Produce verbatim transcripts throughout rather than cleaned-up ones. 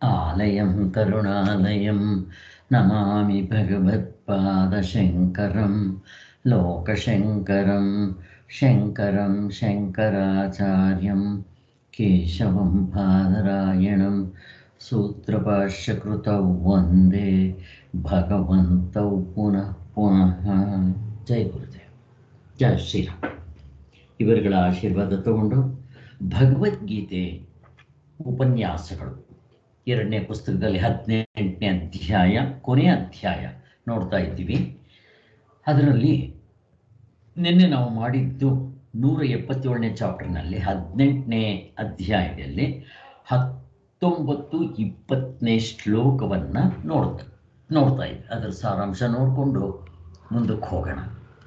ಆಲಯಂ ಕರುಣಾಲಯಂ ನಮಾಮಿ ಭಗವತ್ಪಾದಶಂಕರಂ ಲೋಕಶಂಕರಂ ಶಂಕರಂ ಶಂಕರಾಚಾರ್ಯಂ ಕೇಶವಂ ಬಾದರಾಯಣಂ ಸೂತ್ರಭಾಷ್ಯಕೃತೌ ವಂದೇ ಭಗವಂತೌ ಪುನಃ ಪುನಃ. ಜೈ ಗುರುದೇವ್, ಜೈ ಶ್ರೀರಾಮ್. ಇವರುಗಳ ಆಶೀರ್ವಾದ ತಗೊಂಡು ಭಗವದ್ಗೀತೆ ಉಪನ್ಯಾಸಗಳು ಎರಡನೇ ಪುಸ್ತಕದಲ್ಲಿ ಹದಿನೆಂಟನೇ ಅಧ್ಯಾಯ ಕೊನೆಯ ಅಧ್ಯಾಯ ನೋಡ್ತಾ ಇದ್ದೀವಿ. ಅದರಲ್ಲಿ ನಿನ್ನೆ ನಾವು ಮಾಡಿದ್ದು ನೂರ ಎಪ್ಪತ್ತೇಳನೇ ಚಾಪ್ಟರ್ನಲ್ಲಿ ಹದಿನೆಂಟನೇ ಅಧ್ಯಾಯದಲ್ಲಿ ಹತ್ತೊಂಬತ್ತು ಇಪ್ಪತ್ತನೇ ಶ್ಲೋಕವನ್ನು ನೋಡ್ತಾ ನೋಡ್ತಾ ಇದ್ವಿ. ಅದರ ಸಾರಾಂಶ ನೋಡಿಕೊಂಡು ಮುಂದಕ್ಕೆ ಹೋಗೋಣ.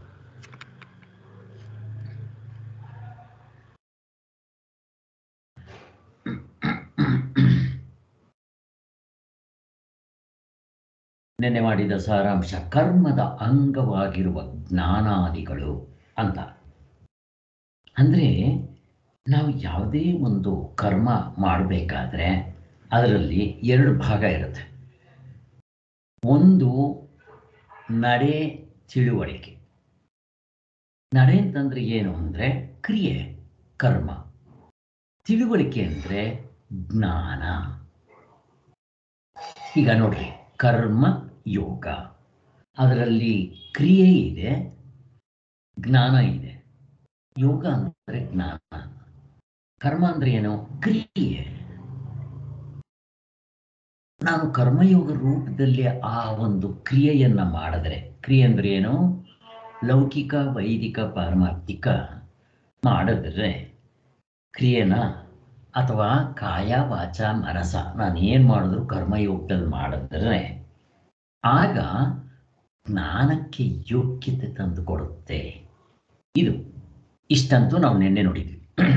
ನೆನೆ ಮಾಡಿದ ಸಾರಾಂಶ ಕರ್ಮದ ಅಂಗವಾಗಿರುವ ಜ್ಞಾನಾದಿಗಳು ಅಂತ. ಅಂದರೆ ನಾವು ಯಾವುದೇ ಒಂದು ಕರ್ಮ ಮಾಡಬೇಕಾದ್ರೆ ಅದರಲ್ಲಿ ಎರಡು ಭಾಗ ಇರುತ್ತೆ. ಒಂದು ನಡೆ ತಿಳುವಳಿಕೆ. ನಡೆ ಅಂತಂದ್ರೆ ಏನು ಅಂದರೆ ಕ್ರಿಯೆ, ಕರ್ಮ. ತಿಳುವಳಿಕೆ ಅಂದರೆ ಜ್ಞಾನ. ಈಗ ನೋಡ್ರಿ, ಕರ್ಮ ಯೋಗ, ಅದರಲ್ಲಿ ಕ್ರಿಯೆ ಇದೆ, ಜ್ಞಾನ ಇದೆ. ಯೋಗ ಅಂದರೆ ಜ್ಞಾನ, ಕರ್ಮ ಅಂದ್ರೆ ಏನು? ಕ್ರಿಯೆ. ನಾನು ಕರ್ಮಯೋಗ ರೂಪದಲ್ಲಿ ಆ ಒಂದು ಕ್ರಿಯೆಯನ್ನ ಮಾಡಿದ್ರೆ, ಕ್ರಿಯೆ ಅಂದ್ರೆ ಏನು? ಲೌಕಿಕ ವೈದಿಕ ಪಾರಮಾರ್ಥಿಕ ಮಾಡಿದ್ರೆ ಕ್ರಿಯೆನ, ಅಥವಾ ಕಾಯ ವಾಚ ಮನಸ ನಾನು ಏನು ಮಾಡಿದ್ರು ಕರ್ಮಯೋಗದಲ್ಲಿ ಮಾಡಿದ್ರೆ ಆಗ ಜ್ಞಾನಕ್ಕೆ ಯೋಗ್ಯತೆ ತಂದು ಕೊಡುತ್ತೆ. ಇದು ಇಷ್ಟಂತೂ ನಾವು ನಿನ್ನೆ ನೋಡಿದ್ವಿ.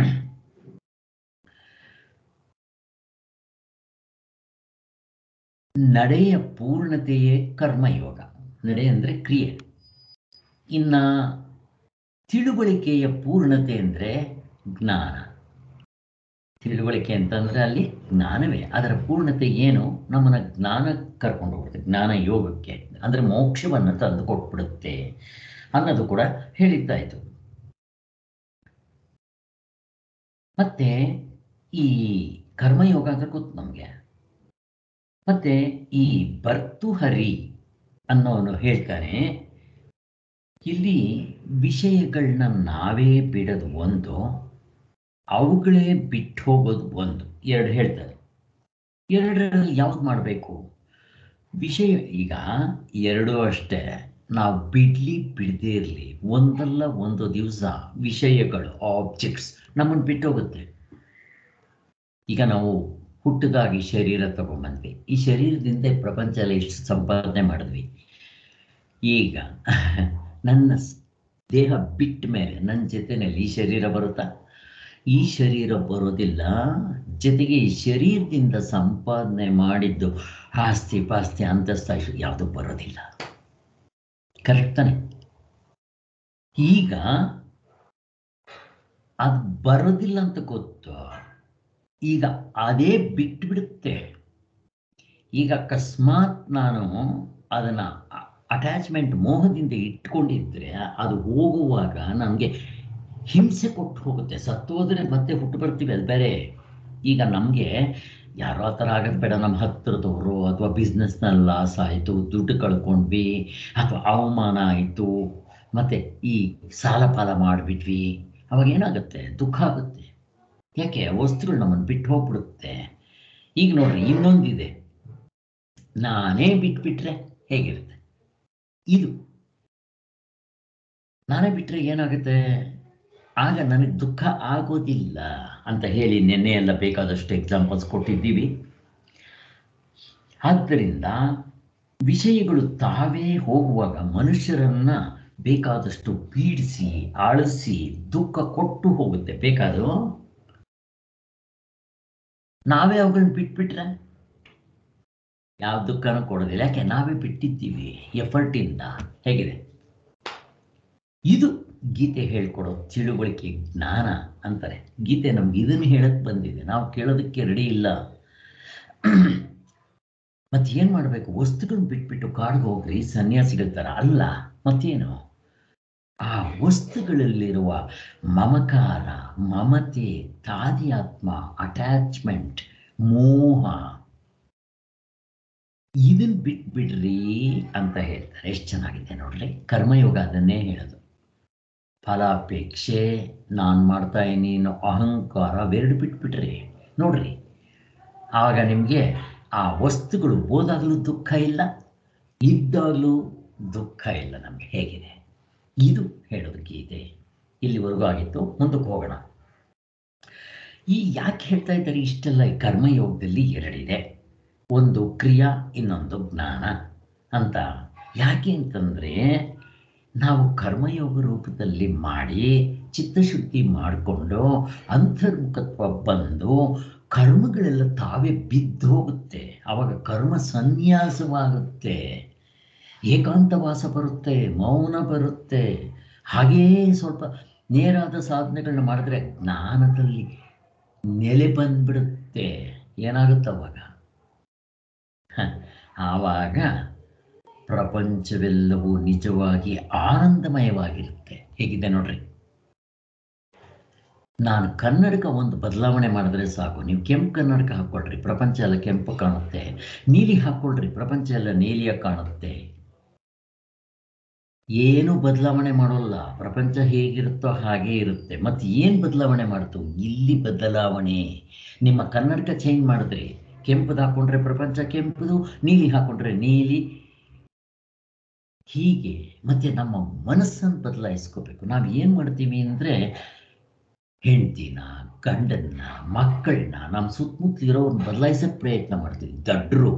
ನಡೆಯ ಪೂರ್ಣತೆಯೇ ಕರ್ಮಯೋಗ. ನಡೆ ಅಂದರೆ ಕ್ರಿಯೆ. ಇನ್ನ ತಿಳುವಳಿಕೆಯ ಪೂರ್ಣತೆ ಅಂದರೆ ಜ್ಞಾನ. ತಿಳುವಳಿಕೆ ಅಂತಂದರೆ ಅಲ್ಲಿ ಜ್ಞಾನವೇ, ಅದರ ಪೂರ್ಣತೆ ಏನು? ನಮ್ಮನ್ನ ಜ್ಞಾನಕ್ಕೆ ಕರ್ಕೊಂಡು ಹೋಗುತ್ತೆ, ಜ್ಞಾನ ಯೋಗಕ್ಕೆ, ಅಂದರೆ ಮೋಕ್ಷವನ್ನು ತಂದು ಕೊಟ್ಬಿಡುತ್ತೆ ಅನ್ನೋದು ಕೂಡ ಹೇಳಿದ್ದಾಯಿತು. ಮತ್ತೆ ಈ ಕರ್ಮಯೋಗ ಅಂತ ಗೊತ್ತು ನಮಗೆ. ಮತ್ತೆ ಈ ಭರ್ತೃಹರಿ ಅನ್ನೋನು ಹೇಳ್ತಾನೆ, ಇಲ್ಲಿ ವಿಷಯಗಳನ್ನ ನಾವೇ ಬಿಡೋದು ಒಂದು, ಅವುಗಳೇ ಬಿಟ್ಟು ಹೋಗೋದು ಒಂದು. ಎರಡು ಹೇಳ್ತಾರೆ. ಎರಡರಲ್ಲಿ ಯಾವ್ದು ಮಾಡಬೇಕು? ವಿಷಯ ಈಗ ಎರಡೂ ಅಷ್ಟೇ. ನಾವು ಬಿಡ್ಲಿ ಬಿಡದೇ ಇರಲಿ, ಒಂದಲ್ಲ ಒಂದು ದಿವಸ ವಿಷಯಗಳು, ಆಬ್ಜೆಕ್ಟ್ಸ್ ನಮ್ಮನ್ನು ಬಿಟ್ಟೋಗುತ್ತೆ. ಈಗ ನಾವು ಹುಟ್ಟದಾಗಿ ಶರೀರ ತಗೊಂಡ್ಬಂದ್ವಿ. ಈ ಶರೀರದಿಂದ ಪ್ರಪಂಚ ಎಲ್ಲ ಎಷ್ಟು ಸಂಪಾದನೆ ಮಾಡಿದ್ವಿ. ಈಗ ನನ್ನ ದೇಹ ಬಿಟ್ಟ ಮೇಲೆ ನನ್ನ ಜೊತೆಯಲ್ಲಿ ಈ ಶರೀರ ಬರುತ್ತಾ? ಈ ಶರೀರ ಬರೋದಿಲ್ಲ. ಜೊತೆಗೆ ಈ ಶರೀರದಿಂದ ಸಂಪಾದನೆ ಮಾಡಿದ್ದು ಆಸ್ತಿ ಪಾಸ್ತಿ ಅಂತಸ್ತು ಯಾವುದು ಬರೋದಿಲ್ಲ. ಕರೆಕ್ಟ್ ತಾನೆ? ಈಗ ಅದು ಬರೋದಿಲ್ಲ ಅಂತ ಗೊತ್ತು. ಈಗ ಅದೇ ಬಿಟ್ಟು ಬಿಡುತ್ತೆ. ಈಗ ಅಕಸ್ಮಾತ್ ನಾನು ಅದನ್ನು ಅಟ್ಯಾಚ್ಮೆಂಟ್ ಮೋಹದಿಂದ ಇಟ್ಕೊಂಡಿದ್ರೆ ಅದು ಹೋಗುವಾಗ ನನಗೆ ಹಿಂಸೆ ಕೊಟ್ಟು ಹೋಗುತ್ತೆ. ಸತ್ತು ಹೋದರೆ ಮತ್ತೆ ಹುಟ್ಟು ಬರ್ತೀವಿ, ಅದು ಬೇರೆ. ಈಗ ನಮಗೆ ಯಾರೋ ಆ ಥರ ಆಗೋದು ಬೇಡ. ನಮ್ಮ ಹತ್ತಿರದವರು ಅಥವಾ ಬಿಸ್ನೆಸ್ನಲ್ಲಿ ಲಾಸ್ ಆಯಿತು, ದುಡ್ಡು ಕಳ್ಕೊಂಡ್ವಿ, ಅಥವಾ ಅವಮಾನ ಆಯಿತು, ಮತ್ತು ಈ ಸಾಲ ಪಾಲ ಮಾಡಿಬಿಟ್ವಿ, ಅವಾಗ ಏನಾಗುತ್ತೆ? ದುಃಖ ಆಗುತ್ತೆ. ಯಾಕೆ? ವಸ್ತುಗಳು ನಮ್ಮನ್ನು ಬಿಟ್ಟು ಹೋಗ್ಬಿಡುತ್ತೆ. ಈಗ ನೋಡ್ರಿ, ಇನ್ನೊಂದಿದೆ, ನಾನೇ ಬಿಟ್ಬಿಟ್ರೆ ಹೇಗಿರುತ್ತೆ? ಇದು ನಾನೇ ಬಿಟ್ಟರೆ ಏನಾಗುತ್ತೆ? ಆಗ ನನಗೆ ದುಃಖ ಆಗೋದಿಲ್ಲ ಅಂತ ಹೇಳಿ ನಿನ್ನೆ ಎಲ್ಲ ಬೇಕಾದಷ್ಟು ಎಕ್ಸಾಂಪಲ್ಸ್ ಕೊಟ್ಟಿದ್ದೀವಿ. ಆದ್ದರಿಂದ ವಿಷಯಗಳು ತಾವೇ ಹೋಗುವಾಗ ಮನುಷ್ಯರನ್ನ ಬೇಕಾದಷ್ಟು ಪೀಡಿಸಿ ಆಳಿಸಿ ದುಃಖ ಕೊಟ್ಟು ಹೋಗುತ್ತೆ. ಬೇಕಾದರೂ ನಾವೇ ಅವುಗಳನ್ನ ಬಿಟ್ಬಿಟ್ರೆ ಯಾವ ದುಃಖನೂ ಕೊಡೋದಿಲ್ಲ. ಯಾಕೆ? ನಾವೇ ಬಿಟ್ಟಿದ್ದೀವಿ ಎಫರ್ಟಿಂದ. ಹೇಗಿದೆ? ಇದು ಗೀತೆ ಹೇಳ್ಕೊಡೋ ತಿಳುವಳಿಕೆ, ಜ್ಞಾನ ಅಂತಾರೆ. ಗೀತೆ ನಮ್ಗೆ ಇದನ್ನು ಹೇಳಕ್ಕೆ ಬಂದಿದೆ, ನಾವು ಕೇಳೋದಕ್ಕೆ ರೆಡಿ ಇಲ್ಲ. ಮತ್ತೆ ಏನ್ ಮಾಡ್ಬೇಕು? ವಸ್ತುಗಳನ್ನ ಬಿಟ್ಬಿಟ್ಟು ಕಾಡ್ಗೆ ಹೋಗ್ರಿ ಸನ್ಯಾಸಿಗಳ ತರ ಅಲ್ಲ. ಮತ್ತೇನು? ಆ ವಸ್ತುಗಳಲ್ಲಿರುವ ಮಮಕಾರ, ಮಮತೆ, ತಾದಿಯಾತ್ಮ, ಅಟ್ಯಾಚ್ಮೆಂಟ್, ಮೋಹ, ಇದನ್ ಬಿಟ್ಬಿಡ್ರಿ ಅಂತ ಹೇಳ್ತಾರೆ. ಎಷ್ಟು ಚೆನ್ನಾಗಿದೆ ನೋಡ್ರಿ. ಕರ್ಮಯೋಗ ಅದನ್ನೇ ಹೇಳೋದು. ಫಲಾಪೇಕ್ಷೆ, ನಾನು ಮಾಡ್ತಾ ಇದ್ದೀನಿ ಅನ್ನೋ ಅಹಂಕಾರ ಅವೆರಡು ಬಿಟ್ಬಿಟ್ರಿ ನೋಡ್ರಿ, ಆಗ ನಿಮಗೆ ಆ ವಸ್ತುಗಳು ಹೋದಾಗಲೂ ದುಃಖ ಇಲ್ಲ, ಇದ್ದಾಗಲೂ ದುಃಖ ಇಲ್ಲ. ನಮಗೆ ಹೇಗಿದೆ ಇದು ಹೇಳೋದಕ್ಕೆ ಇದೆ. ಇಲ್ಲಿವರೆಗೂ ಆಗಿತ್ತು, ಮುಂದಕ್ಕೆ ಹೋಗೋಣ. ಈ ಯಾಕೆ ಹೇಳ್ತಾ ಇದ್ದಾರೆ ಇಷ್ಟೆಲ್ಲ? ಈ ಕರ್ಮಯೋಗದಲ್ಲಿ ಎರಡಿದೆ, ಒಂದು ಕ್ರಿಯಾ, ಇನ್ನೊಂದು ಜ್ಞಾನ ಅಂತ. ಯಾಕೆ ಅಂತಂದರೆ ನಾವು ಕರ್ಮಯೋಗ ರೂಪದಲ್ಲಿ ಮಾಡಿ ಚಿತ್ತಶುದ್ಧಿ ಮಾಡಿಕೊಂಡು ಅಂತರ್ಮುಖತ್ವ ಬಂದು ಕರ್ಮಗಳೆಲ್ಲ ತಾವೇ ಬಿದ್ದು ಹೋಗುತ್ತೆ. ಆವಾಗ ಕರ್ಮ ಸನ್ಯಾಸವಾಗುತ್ತೆ, ಏಕಾಂತವಾಸ ಬರುತ್ತೆ, ಮೌನ ಬರುತ್ತೆ. ಹಾಗೇ ಸ್ವಲ್ಪ ನೇರಾದ ಸಾಧನೆಗಳನ್ನ ಮಾಡಿದ್ರೆ ಜ್ಞಾನದಲ್ಲಿ ನೆಲೆ ಬಂದ್ಬಿಡುತ್ತೆ. ಏನಾಗುತ್ತೆ ಅವಾಗ? ಆವಾಗ ಪ್ರಪಂಚವೆಲ್ಲವೂ ನಿಜವಾಗಿ ಆನಂದಮಯವಾಗಿರುತ್ತೆ. ಹೇಗಿದೆ ನೋಡ್ರಿ. ನಾನು ಕನ್ನಡಕ ಒಂದು ಬದಲಾವಣೆ ಮಾಡಿದ್ರೆ ಸಾಕು. ನೀವು ಕೆಂಪು ಕನ್ನಡಕ ಹಾಕ್ಕೊಳ್ರಿ, ಪ್ರಪಂಚ ಎಲ್ಲ ಕೆಂಪು ಕಾಣುತ್ತೆ. ನೀಲಿ ಹಾಕ್ಕೊಳ್ರಿ, ಪ್ರಪಂಚ ಎಲ್ಲ ನೀಲಿಯಾಗಿ ಕಾಣುತ್ತೆ. ಏನು ಬದಲಾವಣೆ ಮಾಡೋಲ್ಲ, ಪ್ರಪಂಚ ಹೇಗಿರುತ್ತೋ ಹಾಗೇ ಇರುತ್ತೆ. ಮತ್ತೆ ಏನು ಬದಲಾವಣೆ ಮಾಡ್ತು? ಇಲ್ಲಿ ಬದಲಾವಣೆ. ನಿಮ್ಮ ಕನ್ನಡಕ ಚೇಂಜ್ ಮಾಡಿದ್ರಿ, ಕೆಂಪುದು ಹಾಕೊಂಡ್ರೆ ಪ್ರಪಂಚ ಕೆಂಪುದು, ನೀಲಿ ಹಾಕೊಂಡ್ರೆ ನೀಲಿ. ಹೀಗೆ ಮತ್ತೆ ನಮ್ಮ ಮನಸ್ಸನ್ನು ಬದಲಾಯಿಸ್ಕೋಬೇಕು. ನಾವು ಏನು ಮಾಡ್ತೀವಿ ಅಂದರೆ ಹೆಂಡ್ತಿನ, ಗಂಡನ್ನ, ಮಕ್ಕಳನ್ನ, ನಮ್ಮ ಸುತ್ತಮುತ್ತಲಿರೋರನ್ನ ಬದಲಾಯಿಸೋಕೆ ಪ್ರಯತ್ನ ಮಾಡ್ತೀವಿ. ದಡ್ರು.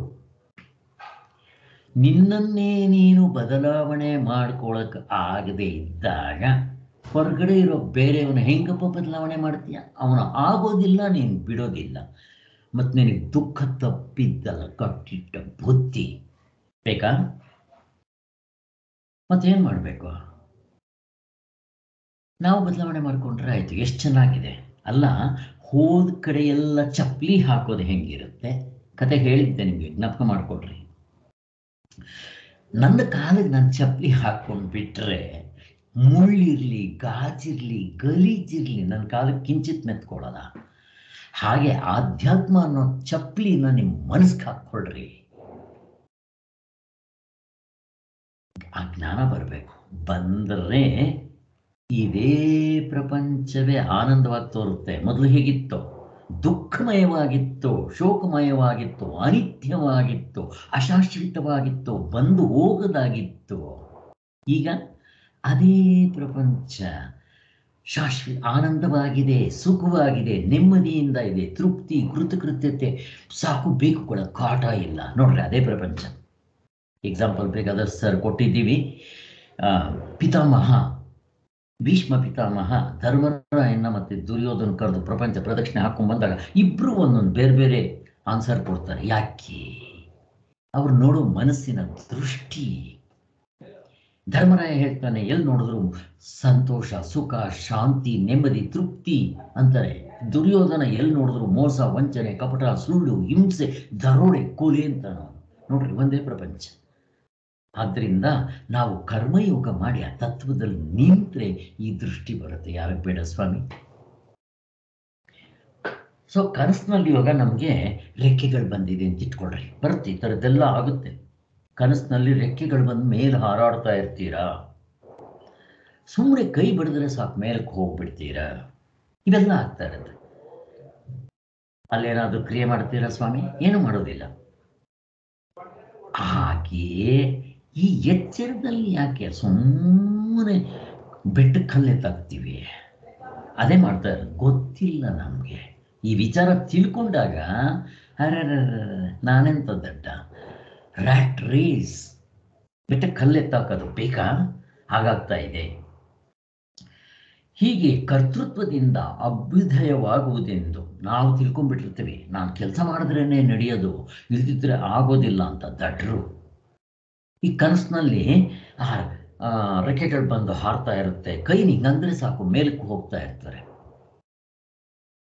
ನಿನ್ನನ್ನೇ ನೀನು ಬದಲಾವಣೆ ಮಾಡ್ಕೊಳಕ್ ಆಗದೆ ಇದ್ದಾಗ ಹೊರಗಡೆ ಇರೋ ಬೇರೆಯವನ ಹೆಂಗಪ್ಪ ಬದಲಾವಣೆ ಮಾಡ್ತೀಯ? ಅವನ ಆಗೋದಿಲ್ಲ, ನೀನು ಬಿಡೋದಿಲ್ಲ. ಮತ್ತು ನಿನಗೆ ದುಃಖ ತಪ್ಪಿದ್ದಲ್ಲ ಕಟ್ಟಿಟ್ಟ ಬುದ್ಧಿ ಬೇಕಾ? ಮತ್ತೇನು ಮಾಡಬೇಕು? ನಾವು ಬದಲಾವಣೆ ಮಾಡಿಕೊಂಡ್ರೆ ಆಯಿತು. ಎಷ್ಟು ಚೆನ್ನಾಗಿದೆ ಅಲ್ಲ? ಹೋದ ಕಡೆ ಎಲ್ಲ ಚಪ್ಪಲಿ ಹಾಕೋದು ಹೆಂಗಿರುತ್ತೆ? ಕತೆ ಹೇಳಿದ್ದೆ ನಿಮಗೆ, ಜ್ಞಾಪಕ ಮಾಡಿಕೊಡ್ರಿ. ನನ್ನ ಕಾಲಿಗೆ ನಾನು ಚಪ್ಪಲಿ ಹಾಕ್ಕೊಂಡು ಬಿಟ್ಟರೆ ಮುಳ್ಳಿರಲಿ, ಗಾಜಿರಲಿ, ಗಲೀಜಿರಲಿ ನನ್ನ ಕಾಲಿಗೆ ಕಿಂಚಿತ್ ಮೆತ್ಕೊಳ್ಳಲ್ಲ. ಹಾಗೆ ಆಧ್ಯಾತ್ಮ ಅನ್ನೋ ಚಪ್ಪಲಿನ ನಿಮ್ಮ ಮನಸ್ಸಿಗೆ ಹಾಕ್ಕೊಳ್ರಿ. ಆ ಜ್ಞಾನ ಬರಬೇಕು. ಬಂದರೆ ಇದೇ ಪ್ರಪಂಚವೇ ಆನಂದವಾಗಿ ತೋರುತ್ತೆ. ಮೊದಲು ಹೇಗಿತ್ತು? ದುಃಖಮಯವಾಗಿತ್ತು, ಶೋಕಮಯವಾಗಿತ್ತು, ಅನಿತ್ಯವಾಗಿತ್ತು, ಅಶಾಶ್ವತವಾಗಿತ್ತು, ಬಂದು ಹೋಗದಾಗಿತ್ತು. ಈಗ ಅದೇ ಪ್ರಪಂಚ ಶಾಶ್ವತ ಆನಂದವಾಗಿದೆ, ಸುಖವಾಗಿದೆ, ನೆಮ್ಮದಿಯಿಂದ ಇದೆ, ತೃಪ್ತಿ, ಕೃತಕೃತ್ಯತೆ, ಸಾಕು ಬೇಕು ಕೂಡ, ಕಾಟ ಇಲ್ಲ. ನೋಡ್ರಿ, ಅದೇ ಪ್ರಪಂಚ. ಎಕ್ಸಾಂಪಲ್ ಬೇಕಾದ್ರೆ ಸರ್ ಕೊಟ್ಟಿದ್ದೀವಿ. ಪಿತಾಮಹ ಭೀಷ್ಮ ಪಿತಾಮಹ ಧರ್ಮರಾಯನ ಮತ್ತು ದುರ್ಯೋಧನ ಕರೆದು ಪ್ರಪಂಚ ಪ್ರದಕ್ಷಿಣೆ ಹಾಕೊಂಡು ಬಂದಾಗ ಇಬ್ಬರು ಒಂದೊಂದು ಬೇರೆ ಬೇರೆ ಆನ್ಸರ್ ಕೊಡ್ತಾರೆ. ಯಾಕೆ? ಅವ್ರು ನೋಡೋ ಮನಸ್ಸಿನ ದೃಷ್ಟಿ. ಧರ್ಮರಾಯ ಹೇಳ್ತಾನೆ, ಎಲ್ಲಿ ನೋಡಿದ್ರು ಸಂತೋಷ, ಸುಖ, ಶಾಂತಿ, ನೆಮ್ಮದಿ, ತೃಪ್ತಿ ಅಂತಾರೆ. ದುರ್ಯೋಧನ ಎಲ್ಲಿ ನೋಡಿದ್ರು ಮೋಸ, ವಂಚನೆ, ಕಪಟ, ಸುಳ್ಳು, ಹಿಂಸೆ, ದರೋಡೆ, ಕೊಲೆ ಅಂತ. ನೋಡ್ರಿ, ಒಂದೇ ಪ್ರಪಂಚ. ಆದ್ದರಿಂದ ನಾವು ಕರ್ಮಯೋಗ ಮಾಡಿ ಆ ತತ್ವದಲ್ಲಿ ನಿಂತರೆ ಈ ದೃಷ್ಟಿ ಬರುತ್ತೆ. ಯಾರಿಗೆ ಬೇಡ ಸ್ವಾಮಿ? ಸೊ ಕನಸಿನಲ್ಲಿ ಇವಾಗ ನಮಗೆ ರೆಕ್ಕೆಗಳು ಬಂದಿದೆ ಅಂತ ಇಟ್ಕೊಳ್ರಿ, ಬರುತ್ತೆ. ಈ ಥರದ್ದೆಲ್ಲ ಆಗುತ್ತೆ. ಕನಸಿನಲ್ಲಿ ರೆಕ್ಕೆಗಳು ಬಂದು ಮೇಲೆ ಹಾರಾಡ್ತಾ ಇರ್ತೀರಾ, ಸುಮ್ಮನೆ ಕೈ ಬಡಿದ್ರೆ ಸಾಕು ಮೇಲಕ್ಕೆ ಹೋಗ್ಬಿಡ್ತೀರಾ. ಇವೆಲ್ಲ ಆಗ್ತಾ ಇರುತ್ತೆ. ಅಲ್ಲೇನಾದರೂ ಕ್ರಿಯೆ ಮಾಡ್ತೀರಾ ಸ್ವಾಮಿ? ಏನು ಮಾಡೋದಿಲ್ಲ. ಹಾಗೆಯೇ ಈ ಎಚ್ಚರದಲ್ಲಿ ಯಾಕೆ ಸುಮ್ಮನೆ ಬೆಟ್ಟಕ್ಕೆ ಕಲ್ಲೆತ್ತಾಗ್ತೀವಿ? ಅದೇ ಮಾಡ್ತಾ ಇರೋದು. ಗೊತ್ತಿಲ್ಲ ನಮಗೆ. ಈ ವಿಚಾರ ತಿಳ್ಕೊಂಡಾಗ ಅರೆ ನಾನೆಂತ ದಡ್ಡ, ರ್ಯಾಟ್ ರೇಸ್, ಬೆಟ್ಟಕ್ಕೆ ಕಲ್ಲೆತ್ತಾಕೋದು ಬೇಕಾ? ಹಾಗಾಗ್ತಾ ಇದೆ. ಹೀಗೆ ಕರ್ತೃತ್ವದಿಂದ ಅಭ್ಯುದಯವಾಗುವುದೆಂದು ನಾವು ತಿಳ್ಕೊಂಡ್ಬಿಟ್ಟಿರ್ತೀವಿ. ನಾನು ಕೆಲಸ ಮಾಡಿದ್ರೇ ನಡೆಯೋದು, ಇಲ್ದಿದ್ರೆ ಆಗೋದಿಲ್ಲ ಅಂತ ದಡ್ರು. ಈ ಕನಸಿನಲ್ಲಿ ಆ ರೆಕ್ಕೆಗಳು ಬಂದು ಹಾರ್ತಾ ಇರುತ್ತೆ, ಕೈ ನಿಂಗಂದ್ರೆ ಸಾಕು ಮೇಲಕ್ಕೆ ಹೋಗ್ತಾ ಇರ್ತಾರೆ.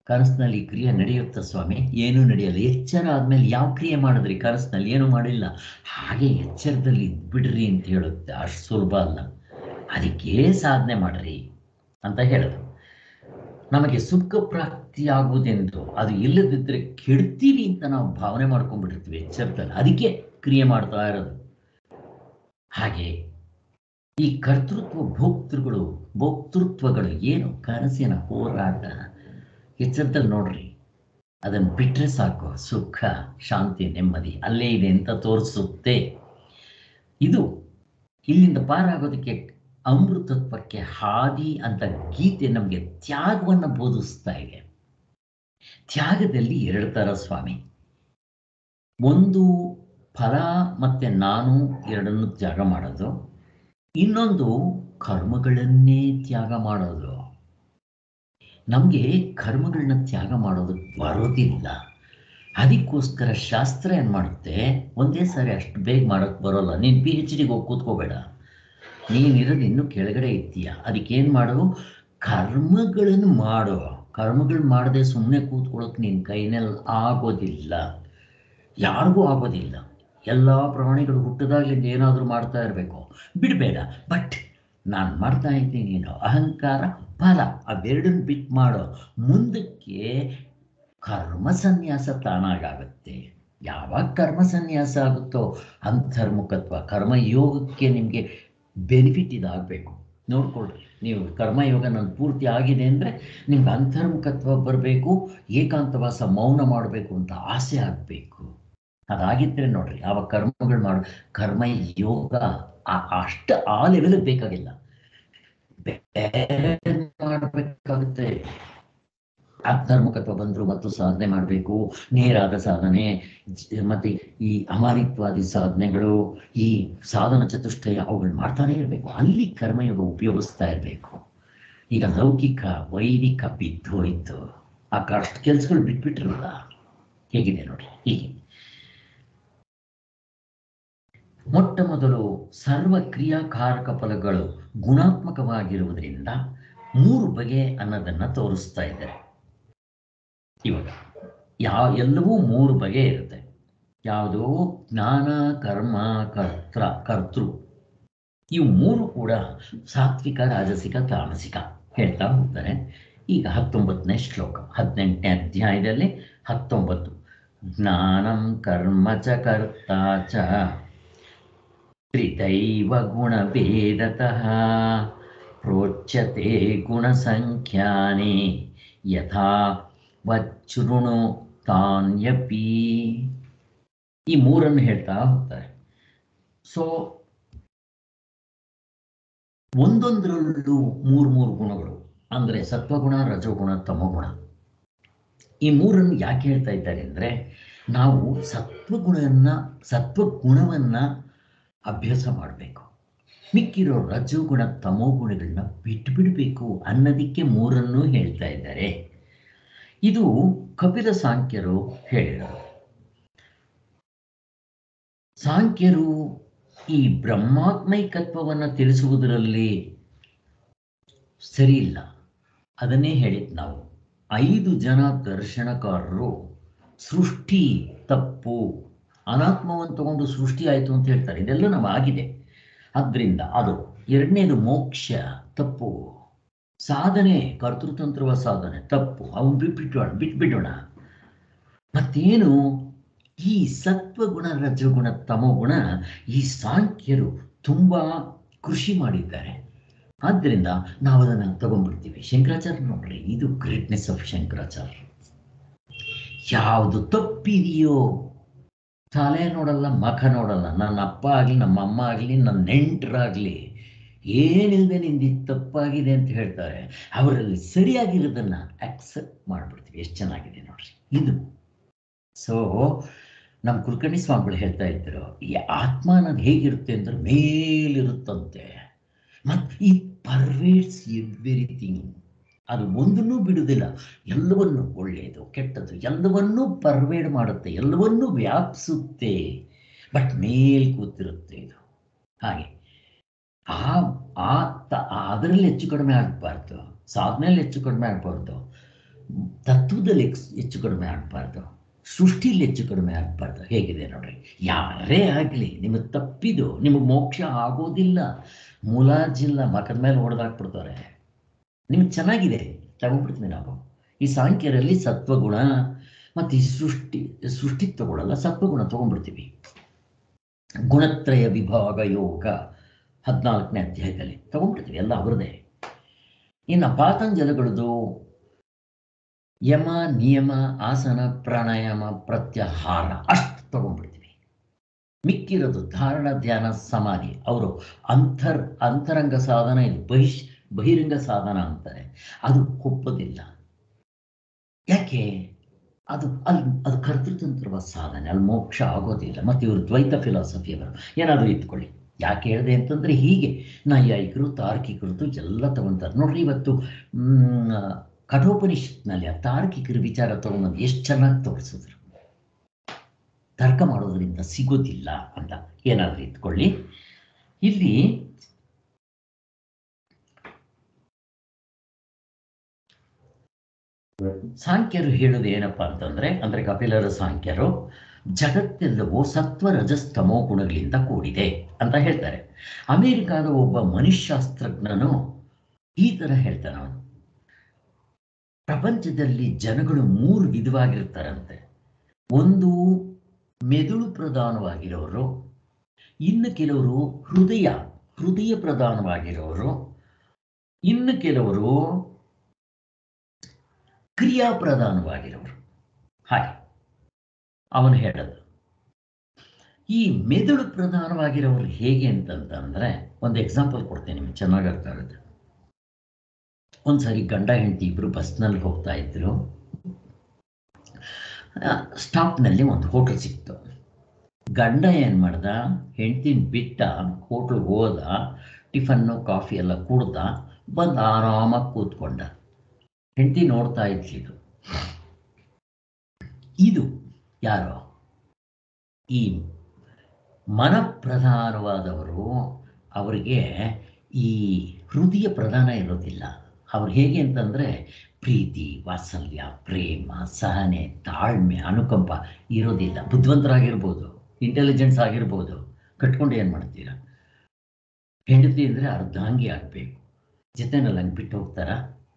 ಕನಸಿನಲ್ಲಿ ಕ್ರಿಯೆ ನಡೆಯುತ್ತಾ ಸ್ವಾಮಿ? ಏನೂ ನಡೆಯಲ್ಲ. ಎಚ್ಚರ ಆದ್ಮೇಲೆ ಯಾವ ಕ್ರಿಯೆ ಮಾಡಿದ್ರಿ? ಕನಸಿನಲ್ಲಿ ಏನೂ ಮಾಡಿಲ್ಲ. ಹಾಗೆ ಎಚ್ಚರದಲ್ಲಿ ಇದ್ಬಿಡ್ರಿ ಅಂತ ಹೇಳುತ್ತೆ. ಅಷ್ಟು ಸುಲಭ ಅಲ್ಲ, ಅದಕ್ಕೆ ಸಾಧನೆ ಮಾಡ್ರಿ ಅಂತ ಹೇಳಿದ್ರು. ನಮಗೆ ಸುಖ ಪ್ರಾಪ್ತಿಯಾಗುವುದೆಂದು ಅದು ಇಲ್ಲದಿದ್ದರೆ ಕೆಡ್ತೀವಿ ಅಂತ ನಾವು ಭಾವನೆ ಮಾಡ್ಕೊಂಡ್ಬಿಟ್ಟಿರ್ತೀವಿ ಎಚ್ಚರದಲ್ಲಿ. ಅದಕ್ಕೆ ಕ್ರಿಯೆ ಮಾಡ್ತಾ ಇರೋದು. ಹಾಗೆ ಈ ಕರ್ತೃತ್ವ ಭೋಕ್ತೃಗಳು ಭೋಕ್ತೃತ್ವಗಳು ಏನು? ಕನಸಿನ ಹೋರಾಟ. ಎಚ್ಚರದಲ್ಲಿ ನೋಡ್ರಿ, ಅದನ್ನು ಬಿಟ್ಟರೆ ಸಾಕು, ಸುಖ, ಶಾಂತಿ, ನೆಮ್ಮದಿ ಅಲ್ಲೇ ಇದೆ ಅಂತ ತೋರಿಸುತ್ತೆ. ಇದು ಇಲ್ಲಿಂದ ಪಾರಾಗೋದಕ್ಕೆ ಅಮೃತತ್ವಕ್ಕೆ ಹಾದಿ ಅಂತ ಗೀತೆ ನಮಗೆ ತ್ಯಾಗವನ್ನು ಬೋಧಿಸ್ತಾ ಇದೆ. ತ್ಯಾಗದಲ್ಲಿ ಎರಡು ಥರ ಸ್ವಾಮಿ. ಒಂದು ಫಲ ಮತ್ತೆ ನಾನು ಎರಡನ್ನು ತ್ಯಾಗ ಮಾಡೋದು, ಇನ್ನೊಂದು ಕರ್ಮಗಳನ್ನೇ ತ್ಯಾಗ ಮಾಡೋದು. ನಮಗೆ ಕರ್ಮಗಳನ್ನ ತ್ಯಾಗ ಮಾಡೋದಕ್ಕೆ ಬರೋದಿಲ್ಲ. ಅದಕ್ಕೋಸ್ಕರ ಶಾಸ್ತ್ರ ಏನು ಮಾಡುತ್ತೆ, ಒಂದೇ ಸಾರಿ ಅಷ್ಟು ಬೇಗ ಮಾಡೋಕ್ಕೆ ಬರೋಲ್ಲ. ನೀನು ಪಿ ಎಚ್ ಡಿಗೆ ಹೋಗಿ ಕೂತ್ಕೋಬೇಡ, ನೀನಿರೋದು ಇನ್ನೂ ಕೆಳಗಡೆ ಇರ್ತೀಯ. ಅದಕ್ಕೇನು ಮಾಡು, ಕರ್ಮಗಳನ್ನು ಮಾಡೋ. ಕರ್ಮಗಳು ಮಾಡದೆ ಸುಮ್ಮನೆ ಕೂತ್ಕೊಳ್ಳೋಕೆ ನಿನ್ನ ಕೈನಲ್ಲಿ ಆಗೋದಿಲ್ಲ, ಯಾರಿಗೂ ಆಗೋದಿಲ್ಲ. ಎಲ್ಲ ಪ್ರಾಣಿಗಳು ಹುಟ್ಟಿದಾಗಲಿಂದ ಏನಾದರೂ ಮಾಡ್ತಾ ಇರಬೇಕು, ಬಿಡಬೇಡ. ಬಟ್ ನಾನು ಮಾಡ್ತಾ ಇದ್ದೀನಿ, ನೀನು ಅಹಂಕಾರ ಫಲ ಅವೆರಡನ್ನು ಬಿಟ್ಟು ಮಾಡೋ. ಮುಂದಕ್ಕೆ ಕರ್ಮ ಸನ್ಯಾಸ ತಾನಾಗುತ್ತೆ. ಯಾವಾಗ ಕರ್ಮ ಸನ್ಯಾಸ ಆಗುತ್ತೋ ಅಂತರ್ಮುಖತ್ವ, ಕರ್ಮಯೋಗಕ್ಕೆ ನಿಮಗೆ ಬೆನಿಫಿಟ್ ಇದಾಗಬೇಕು. ನೋಡ್ಕೊಳ್ರಿ, ನೀವು ಕರ್ಮಯೋಗ ನನ್ನ ಪೂರ್ತಿ ಆಗಿದೆ ಅಂದರೆ ನಿಮ್ಗೆ ಅಂತರ್ಮುಖತ್ವ ಬರಬೇಕು, ಏಕಾಂತವಾಸ ಮೌನ ಮಾಡಬೇಕು ಅಂತ ಆಸೆ ಆಗಬೇಕು. ಅದಾಗಿದ್ದರೆ ನೋಡ್ರಿ, ಆವಾಗ ಕರ್ಮಗಳು ಮಾಡೋ ಕರ್ಮಯೋಗ ಅಷ್ಟು ಆ ಲೆವೆಲ್ಗೆ ಬೇಕಾಗಿಲ್ಲ, ಬೇರೆ ಮಾಡಬೇಕಾಗುತ್ತೆ. ಅಂತರ್ಮುಖತ್ವ ಬಂದರು ಮತ್ತು ಸಾಧನೆ ಮಾಡಬೇಕು. ನೇರಾದ ಸಾಧನೆ ಮತ್ತು ಈ ಅಮಾನಿತ್ವಾದಿ ಸಾಧನೆಗಳು, ಈ ಸಾಧನ ಚತುಷ್ಟಯ ಅವುಗಳು ಮಾಡ್ತಾನೆ ಇರಬೇಕು. ಅಲ್ಲಿ ಕರ್ಮಯೋಗ ಉಪಯೋಗಿಸ್ತಾ ಇರಬೇಕು. ಈಗ ಲೌಕಿಕ ವೈದಿಕ ಬಿದ್ದೋಯ್ತು, ಆ ಅಷ್ಟು ಕೆಲಸಗಳು ಬಿಟ್ಬಿಟ್ರಲ್ಲ. ಹೇಗಿದೆ ನೋಡಿ, ಹೀಗೆ ಮೊಟ್ಟ ಮೊದಲು ಸರ್ವ ಕ್ರಿಯಾಕಾರಕ ಫಲಗಳು ಗುಣಾತ್ಮಕವಾಗಿರುವುದರಿಂದ ಮೂರು ಬಗೆ ಅನ್ನೋದನ್ನು ತೋರಿಸ್ತಾ ಇದ್ದಾರೆ. ಇವಾಗ ಯಾವ ಎಲ್ಲವೂ ಮೂರು ಬಗೆ ಇರುತ್ತೆ. ಯಾವುದೋ ಜ್ಞಾನ, ಕರ್ಮ, ಕರ್ತ್ರ ಕರ್ತೃ. ಇವು ಮೂರು ಕೂಡ ಸಾತ್ವಿಕ, ರಾಜಸಿಕ, ತಾಮಸಿಕ ಹೇಳ್ತಾ ಹೋಗ್ತಾರೆ. ಈಗ ಹತ್ತೊಂಬತ್ತನೇ ಶ್ಲೋಕ, ಹದಿನೆಂಟನೇ ಅಧ್ಯಾಯದಲ್ಲಿ ಹತ್ತೊಂಬತ್ತು. ಜ್ಞಾನಂ ಕರ್ಮ ಚ ಕರ್ತ ಚ ತ್ರಿದೈವ ಗುಣಭೇದತಃ ಪ್ರೋಚ್ಯತೆ ಗುಣಸಂಖ್ಯಾನಿ ಯಥಾ ವಚ್ಛೃಣು ತಾನ್ಯಪಿ. ಈ ಮೂರನ್ನು ಹೇಳ್ತಾ ಹೋಗ್ತಾರೆ. ಸೊ ಒಂದೊಂದರಲ್ಲೂ ಮೂರು ಮೂರು ಗುಣಗಳು, ಅಂದರೆ ಸತ್ವಗುಣ, ರಜೋಗುಣ, ತಮೋಗುಣ. ಈ ಮೂರನ್ನು ಯಾಕೆ ಹೇಳ್ತಾ ಇದ್ದಾರೆ ಅಂದರೆ, ನಾವು ಸತ್ವಗುಣವನ್ನ ಸತ್ವಗುಣವನ್ನ ಅಭ್ಯಾಸ ಮಾಡಬೇಕು, ಮಿಕ್ಕಿರೋ ರಜೋಗುಣ ತಮೋಗುಣಗಳನ್ನ ಬಿಟ್ಟು ಬಿಡಬೇಕು ಅನ್ನೋದಕ್ಕೆ ಮೂರನ್ನು ಹೇಳ್ತಾ ಇದ್ದಾರೆ. ಇದು ಕಪಿಲ ಸಾಂಖ್ಯರು ಹೇಳಿದರು. ಸಾಂಖ್ಯರು ಈ ಬ್ರಹ್ಮಾತ್ಮೈಕತ್ವವನ್ನು ತಿಳಿಸುವುದರಲ್ಲಿ ಸರಿ ಇಲ್ಲ. ಅದನ್ನೇ ಹೇಳಿದ್ ನಾವು. ಐದು ಜನ ದರ್ಶನಕಾರರು ಸೃಷ್ಟಿ ತಪ್ಪು, ಅನಾತ್ಮವನ್ನು ತಗೊಂಡು ಸೃಷ್ಟಿ ಆಯಿತು ಅಂತ ಹೇಳ್ತಾರೆ. ಇದೆಲ್ಲ ನಾವು ಆಗಿದೆ. ಆದ್ದರಿಂದ ಅದು ಎರಡನೇದು ಮೋಕ್ಷ ತಪ್ಪು, ಸಾಧನೆ ಕರ್ತೃತಂತ್ರವ ಸಾಧನೆ ತಪ್ಪು, ಅವನು ಬಿಟ್ಬಿಟ್ಟೋಣ ಬಿಟ್ಬಿಡೋಣ. ಮತ್ತೇನು ಈ ಸತ್ವಗುಣ, ರಜಗುಣ, ತಮೋಗುಣ ಈ ಸಾಂಖ್ಯರು ತುಂಬ ಕೃಷಿ ಮಾಡಿದ್ದಾರೆ. ಆದ್ದರಿಂದ ನಾವು ಅದನ್ನು ತಗೊಂಡ್ಬಿಡ್ತೀವಿ. ಶಂಕರಾಚಾರ್ಯ ನೋಡ್ರಿ, ಇದು ಗ್ರೇಟ್ನೆಸ್ ಆಫ್ ಶಂಕರಾಚಾರ್ಯ. ಯಾವುದು ತಪ್ಪಿದೆಯೋ ತಲೆ ನೋಡಲ್ಲ, ಮಖ ನೋಡಲ್ಲ. ನನ್ನ ಅಪ್ಪ ಆಗಲಿ, ನಮ್ಮ ಅಮ್ಮ ಆಗಲಿ, ನನ್ನ ನೆಂಟರಾಗಲಿ, ಏನಿಲ್ಲದೆ ನಿಂದು ತಪ್ಪಾಗಿದೆ ಅಂತ ಹೇಳ್ತಾರೆ. ಅವರಲ್ಲಿ ಸರಿಯಾಗಿರೋದನ್ನು ಆಕ್ಸೆಪ್ಟ್ ಮಾಡಿಬಿಡ್ತೀವಿ. ಎಷ್ಟು ಚೆನ್ನಾಗಿದೆ ನೋಡ್ರಿ ಇದು. ಸೊ ನಮ್ಮ ಕುಲಕರ್ಣಿ ಸ್ವಾಮಿಗಳು ಹೇಳ್ತಾ ಇದ್ದರು, ಈ ಆತ್ಮ ಅನ್ನೋದು ಹೇಗಿರುತ್ತೆ ಅಂದ್ರೆ ಮೇಲಿರುತ್ತಂತೆ, ಮತ್ತು ಈ ಪರ್ವೇಟ್ಸ್ ಎವ್ರಿಥಿಂಗ್. ಅದು ಒಂದನ್ನೂ ಬಿಡುವುದಿಲ್ಲ, ಎಲ್ಲವನ್ನು, ಒಳ್ಳೆಯದು ಕೆಟ್ಟದ್ದು ಎಲ್ಲವನ್ನೂ ಪರ್ವೇಡ್ ಮಾಡುತ್ತೆ, ಎಲ್ಲವನ್ನೂ ವ್ಯಾಪಿಸುತ್ತೆ. ಬಟ್ ಮೇಲ್ ಕೂತಿರುತ್ತೆ ಇದು. ಹಾಗೆ ಆ ಅದರಲ್ಲಿ ಹೆಚ್ಚು ಕಡಿಮೆ ಆಗಬಾರ್ದು, ಸಾಧನೆಯಲ್ಲಿ ಹೆಚ್ಚು ಕಡಿಮೆ ಆಗಬಾರ್ದು. ತತ್ವದಲ್ಲಿ ಹೆಚ್ಚು ಕಡಿಮೆ ಆಗಬಾರ್ದು, ಸೃಷ್ಟಿಲಿ ಹೆಚ್ಚು ಕಡಿಮೆ ಆಗಬಾರ್ದು. ಹೇಗಿದೆ ನೋಡ್ರಿ, ಯಾರೇ ಆಗಲಿ ನಿಮಗೆ ತಪ್ಪಿದು ನಿಮಗೆ ಮೋಕ್ಷ ಆಗೋದಿಲ್ಲ. ಮುಲಾಜಿಲ್ಲ, ಮಕದ ಮೇಲೆ ಹೊಡೆದಾಕ್ಬಿಡ್ತಾರೆ. ನಿಮ್ಗೆ ಚೆನ್ನಾಗಿದೆ ತಗೊಂಡ್ಬಿಡ್ತೀವಿ ನಾವು. ಈ ಸಾಂಖ್ಯರಲ್ಲಿ ಸತ್ವಗುಣ ಮತ್ತು ಈ ಸೃಷ್ಟಿ ಸೃಷ್ಟಿ ತಗೊಳ್ಳಲ್ಲ, ಸತ್ವಗುಣ ತಗೊಂಡ್ಬಿಡ್ತೀವಿ. ಗುಣತ್ರಯ ವಿಭಾಗ ಯೋಗ ಹದಿನಾಲ್ಕನೇ ಅಧ್ಯಾಯದಲ್ಲಿ ತಗೊಂಡ್ಬಿಡ್ತೀವಿ, ಎಲ್ಲ ಅವರದೇ. ಇನ್ನು ಪಾತಂಜಲಗಳದು ಯಮ ನಿಯಮ ಆಸನ ಪ್ರಾಣಾಯಾಮ ಪ್ರತ್ಯಾಹಾರ ಅಷ್ಟು ತಗೊಂಡ್ಬಿಡ್ತೀವಿ. ಮಿಕ್ಕಿರೋದು ಧಾರಣ ಧ್ಯಾನ ಸಮಾಧಿ ಅವರು ಅಂತರ್ ಅಂತರಂಗ ಸಾಧನ, ಇದು ಬಹಿಷ್ ಬಹಿರಂಗ ಸಾಧನ ಅಂತಾರೆ. ಅದು ಒಪ್ಪೋದಿಲ್ಲ. ಯಾಕೆ? ಅದು ಅಲ್ಲಿ ಅದು ಕರ್ತೃತಂತ್ರದ ಸಾಧನೆ, ಅಲ್ಲಿ ಮೋಕ್ಷ ಆಗೋದಿಲ್ಲ. ಮತ್ತು ಇವರು ದ್ವೈತ ಫಿಲಾಸಫಿಯವರು ಏನಾದರೂ ಇಟ್ಕೊಳ್ಳಿ. ಯಾಕೆ ಹೇಳಿದೆ ಅಂತಂದರೆ ಹೀಗೆ ನೈಯಾಯಿಕರು ತಾರ್ಕಿಕರು ಎಲ್ಲ ತಗೊತಾರೆ ನೋಡ್ರಿ. ಇವತ್ತು ಕಠೋಪನಿಷತ್ನಲ್ಲಿ ಆ ತಾರ್ಕಿಕರ ವಿಚಾರ ತಗೊಂಡು ಎಷ್ಟು ಚೆನ್ನಾಗಿ ತೋರಿಸಿದ್ರು. ತರ್ಕ ಮಾಡೋದ್ರಿಂದ ಸಿಗೋದಿಲ್ಲ ಅಂತ ಏನಾದರೂ ಇಟ್ಕೊಳ್ಳಿ. ಇಲ್ಲಿ ಸಾಂಖ್ಯರು ಹೇಳೋದು ಏನಪ್ಪಾ ಅಂತಂದ್ರೆ, ಅಂದ್ರೆ ಕಪಿಲರ ಸಾಂಖ್ಯರು ಜಗತ್ತೆಲ್ಲವೂ ಸತ್ವ ರಜಸ್ತಮೋ ಗುಣಗಳಿಂದ ಕೂಡಿದೆ ಅಂತ ಹೇಳ್ತಾರೆ. ಅಮೆರಿಕಾದ ಒಬ್ಬ ಮನುಷ್ಯಶಾಸ್ತ್ರಜ್ಞನು ಈ ತರ ಹೇಳ್ತಾನೆ. ಅವನು ಪ್ರಪಂಚದಲ್ಲಿ ಜನಗಳು ಮೂರು ವಿಧವಾಗಿರ್ತಾರಂತೆ. ಒಂದು ಮೆದುಳು ಪ್ರಧಾನವಾಗಿರೋರು, ಇನ್ನು ಕೆಲವರು ಹೃದಯ ಹೃದಯ ಪ್ರಧಾನವಾಗಿರೋರು, ಇನ್ನು ಕೆಲವರು ಕ್ರಿಯಾ ಪ್ರಧಾನವಾಗಿರೋರು. ಹಾಗೆ ಅವನು ಹೇಳೋದು. ಈ ಮೆದುಳು ಪ್ರಧಾನವಾಗಿರೋರು ಹೇಗೆ ಅಂತಂತಂದ್ರೆ, ಒಂದು ಎಕ್ಸಾಂಪಲ್ ಕೊಡ್ತೇನೆ, ನಿಮ್ಗೆ ಚೆನ್ನಾಗಿ ಅರ್ಥ ಆಗುತ್ತೆ. ಒಂದ್ಸರಿ ಗಂಡ ಹೆಂಡತಿ ಇಬ್ರು ಬಸ್ನಲ್ಲಿ ಹೋಗ್ತಾ ಇದ್ರು. ಸ್ಟಾಪ್ನಲ್ಲಿ ಒಂದು ಹೋಟೆಲ್ ಸಿಕ್ತು. ಗಂಡ ಏನು ಮಾಡ್ದ, ಹೆಂಡತಿನ ಬಿಟ್ಟ ಹೋಟ್ಲಿಗೆ ಹೋದ, ಟಿಫನ್ನು ಕಾಫಿ ಎಲ್ಲ ಕುಡ್ದ, ಬಂದು ಆರಾಮಾಗಿ ಕೂತ್ಕೊಂಡ. ಹೆಂಡತಿ ನೋಡ್ತಾ ಇದ್ಲಿದು. ಇದು ಯಾರೋ ಈ ಮನಪ್ರಧಾನವಾದವರು. ಅವರಿಗೆ ಈ ಹೃದಯ ಪ್ರಧಾನ ಇರೋದಿಲ್ಲ. ಅವ್ರು ಹೇಗೆ ಅಂತಂದರೆ ಪ್ರೀತಿ, ವಾತ್ಸಲ್ಯ, ಪ್ರೇಮ, ಸಹನೆ, ತಾಳ್ಮೆ, ಅನುಕಂಪ ಇರೋದಿಲ್ಲ. ಬುದ್ಧಿವಂತರಾಗಿರ್ಬೋದು, ಇಂಟೆಲಿಜೆನ್ಸ್ ಆಗಿರ್ಬೋದು, ಕಟ್ಕೊಂಡು ಏನು ಮಾಡ್ತೀರಾ? ಹೆಂಡತಿ ಅಂದರೆ ಅರ್ಧಾಂಗಿ ಆಗಬೇಕು, ಜೊತೆನಲ್ಲಿ ಹಂಗೆ ಬಿಟ್ಟು ಹೋಗ್ತಾರಾ?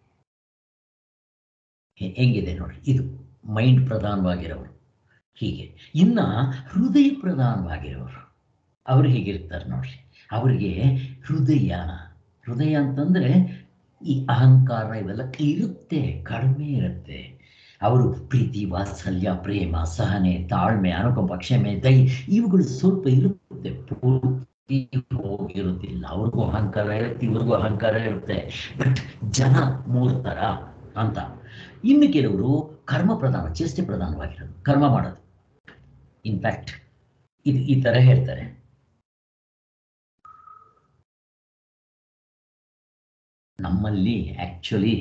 ಹೆಂಗಿದೆ ನೋಡಿ, ಇದು ಮೈಂಡ್ ಪ್ರಧಾನವಾಗಿರೋರು ಹೀಗೆ. ಇನ್ನು ಹೃದಯ ಪ್ರಧಾನವಾಗಿರೋರು ಅವ್ರು ಹೇಗಿರ್ತಾರೆ ನೋಡ್ರಿ. ಅವರಿಗೆ ಹೃದಯ ಹೃದಯ ಅಂತಂದರೆ ಈ ಅಹಂಕಾರ ಇವೆಲ್ಲ ಇರುತ್ತೆ, ಕಡಿಮೆ ಇರುತ್ತೆ. ಅವರು ಪ್ರೀತಿ, ವಾತ್ಸಲ್ಯ, ಪ್ರೇಮ, ಸಹನೆ, ತಾಳ್ಮೆ, ಅನುಕಂಪ, ಕ್ಷಮೆ, ದಯ ಇವುಗಳು ಸ್ವಲ್ಪ ಇರುತ್ತೆ, ಪೂರ್ತಿ ಹೋಗಿರುತ್ತಿಲ್ಲ. ಅವ್ರಿಗೂ ಅಹಂಕಾರ ಇರುತ್ತೆ, ಇವ್ರಿಗೂ ಅಹಂಕಾರ ಇರುತ್ತೆ. ಬಟ್ ಜನ ಮೂರು ಥರ ಅಂತ. ಇನ್ನು ಕೆಲವರು ಕರ್ಮ ಪ್ರಧಾನ, ಚೇಷ್ಟೆ ಪ್ರಧಾನವಾಗಿರೋದು, ಕರ್ಮ ಮಾಡೋದು. ಇನ್ಫ್ಯಾಕ್ಟ್ ಇದು ಈ ಥರ ಹೇಳ್ತಾರೆ. ನಮ್ಮಲ್ಲಿ ಆ್ಯಕ್ಚುಲಿ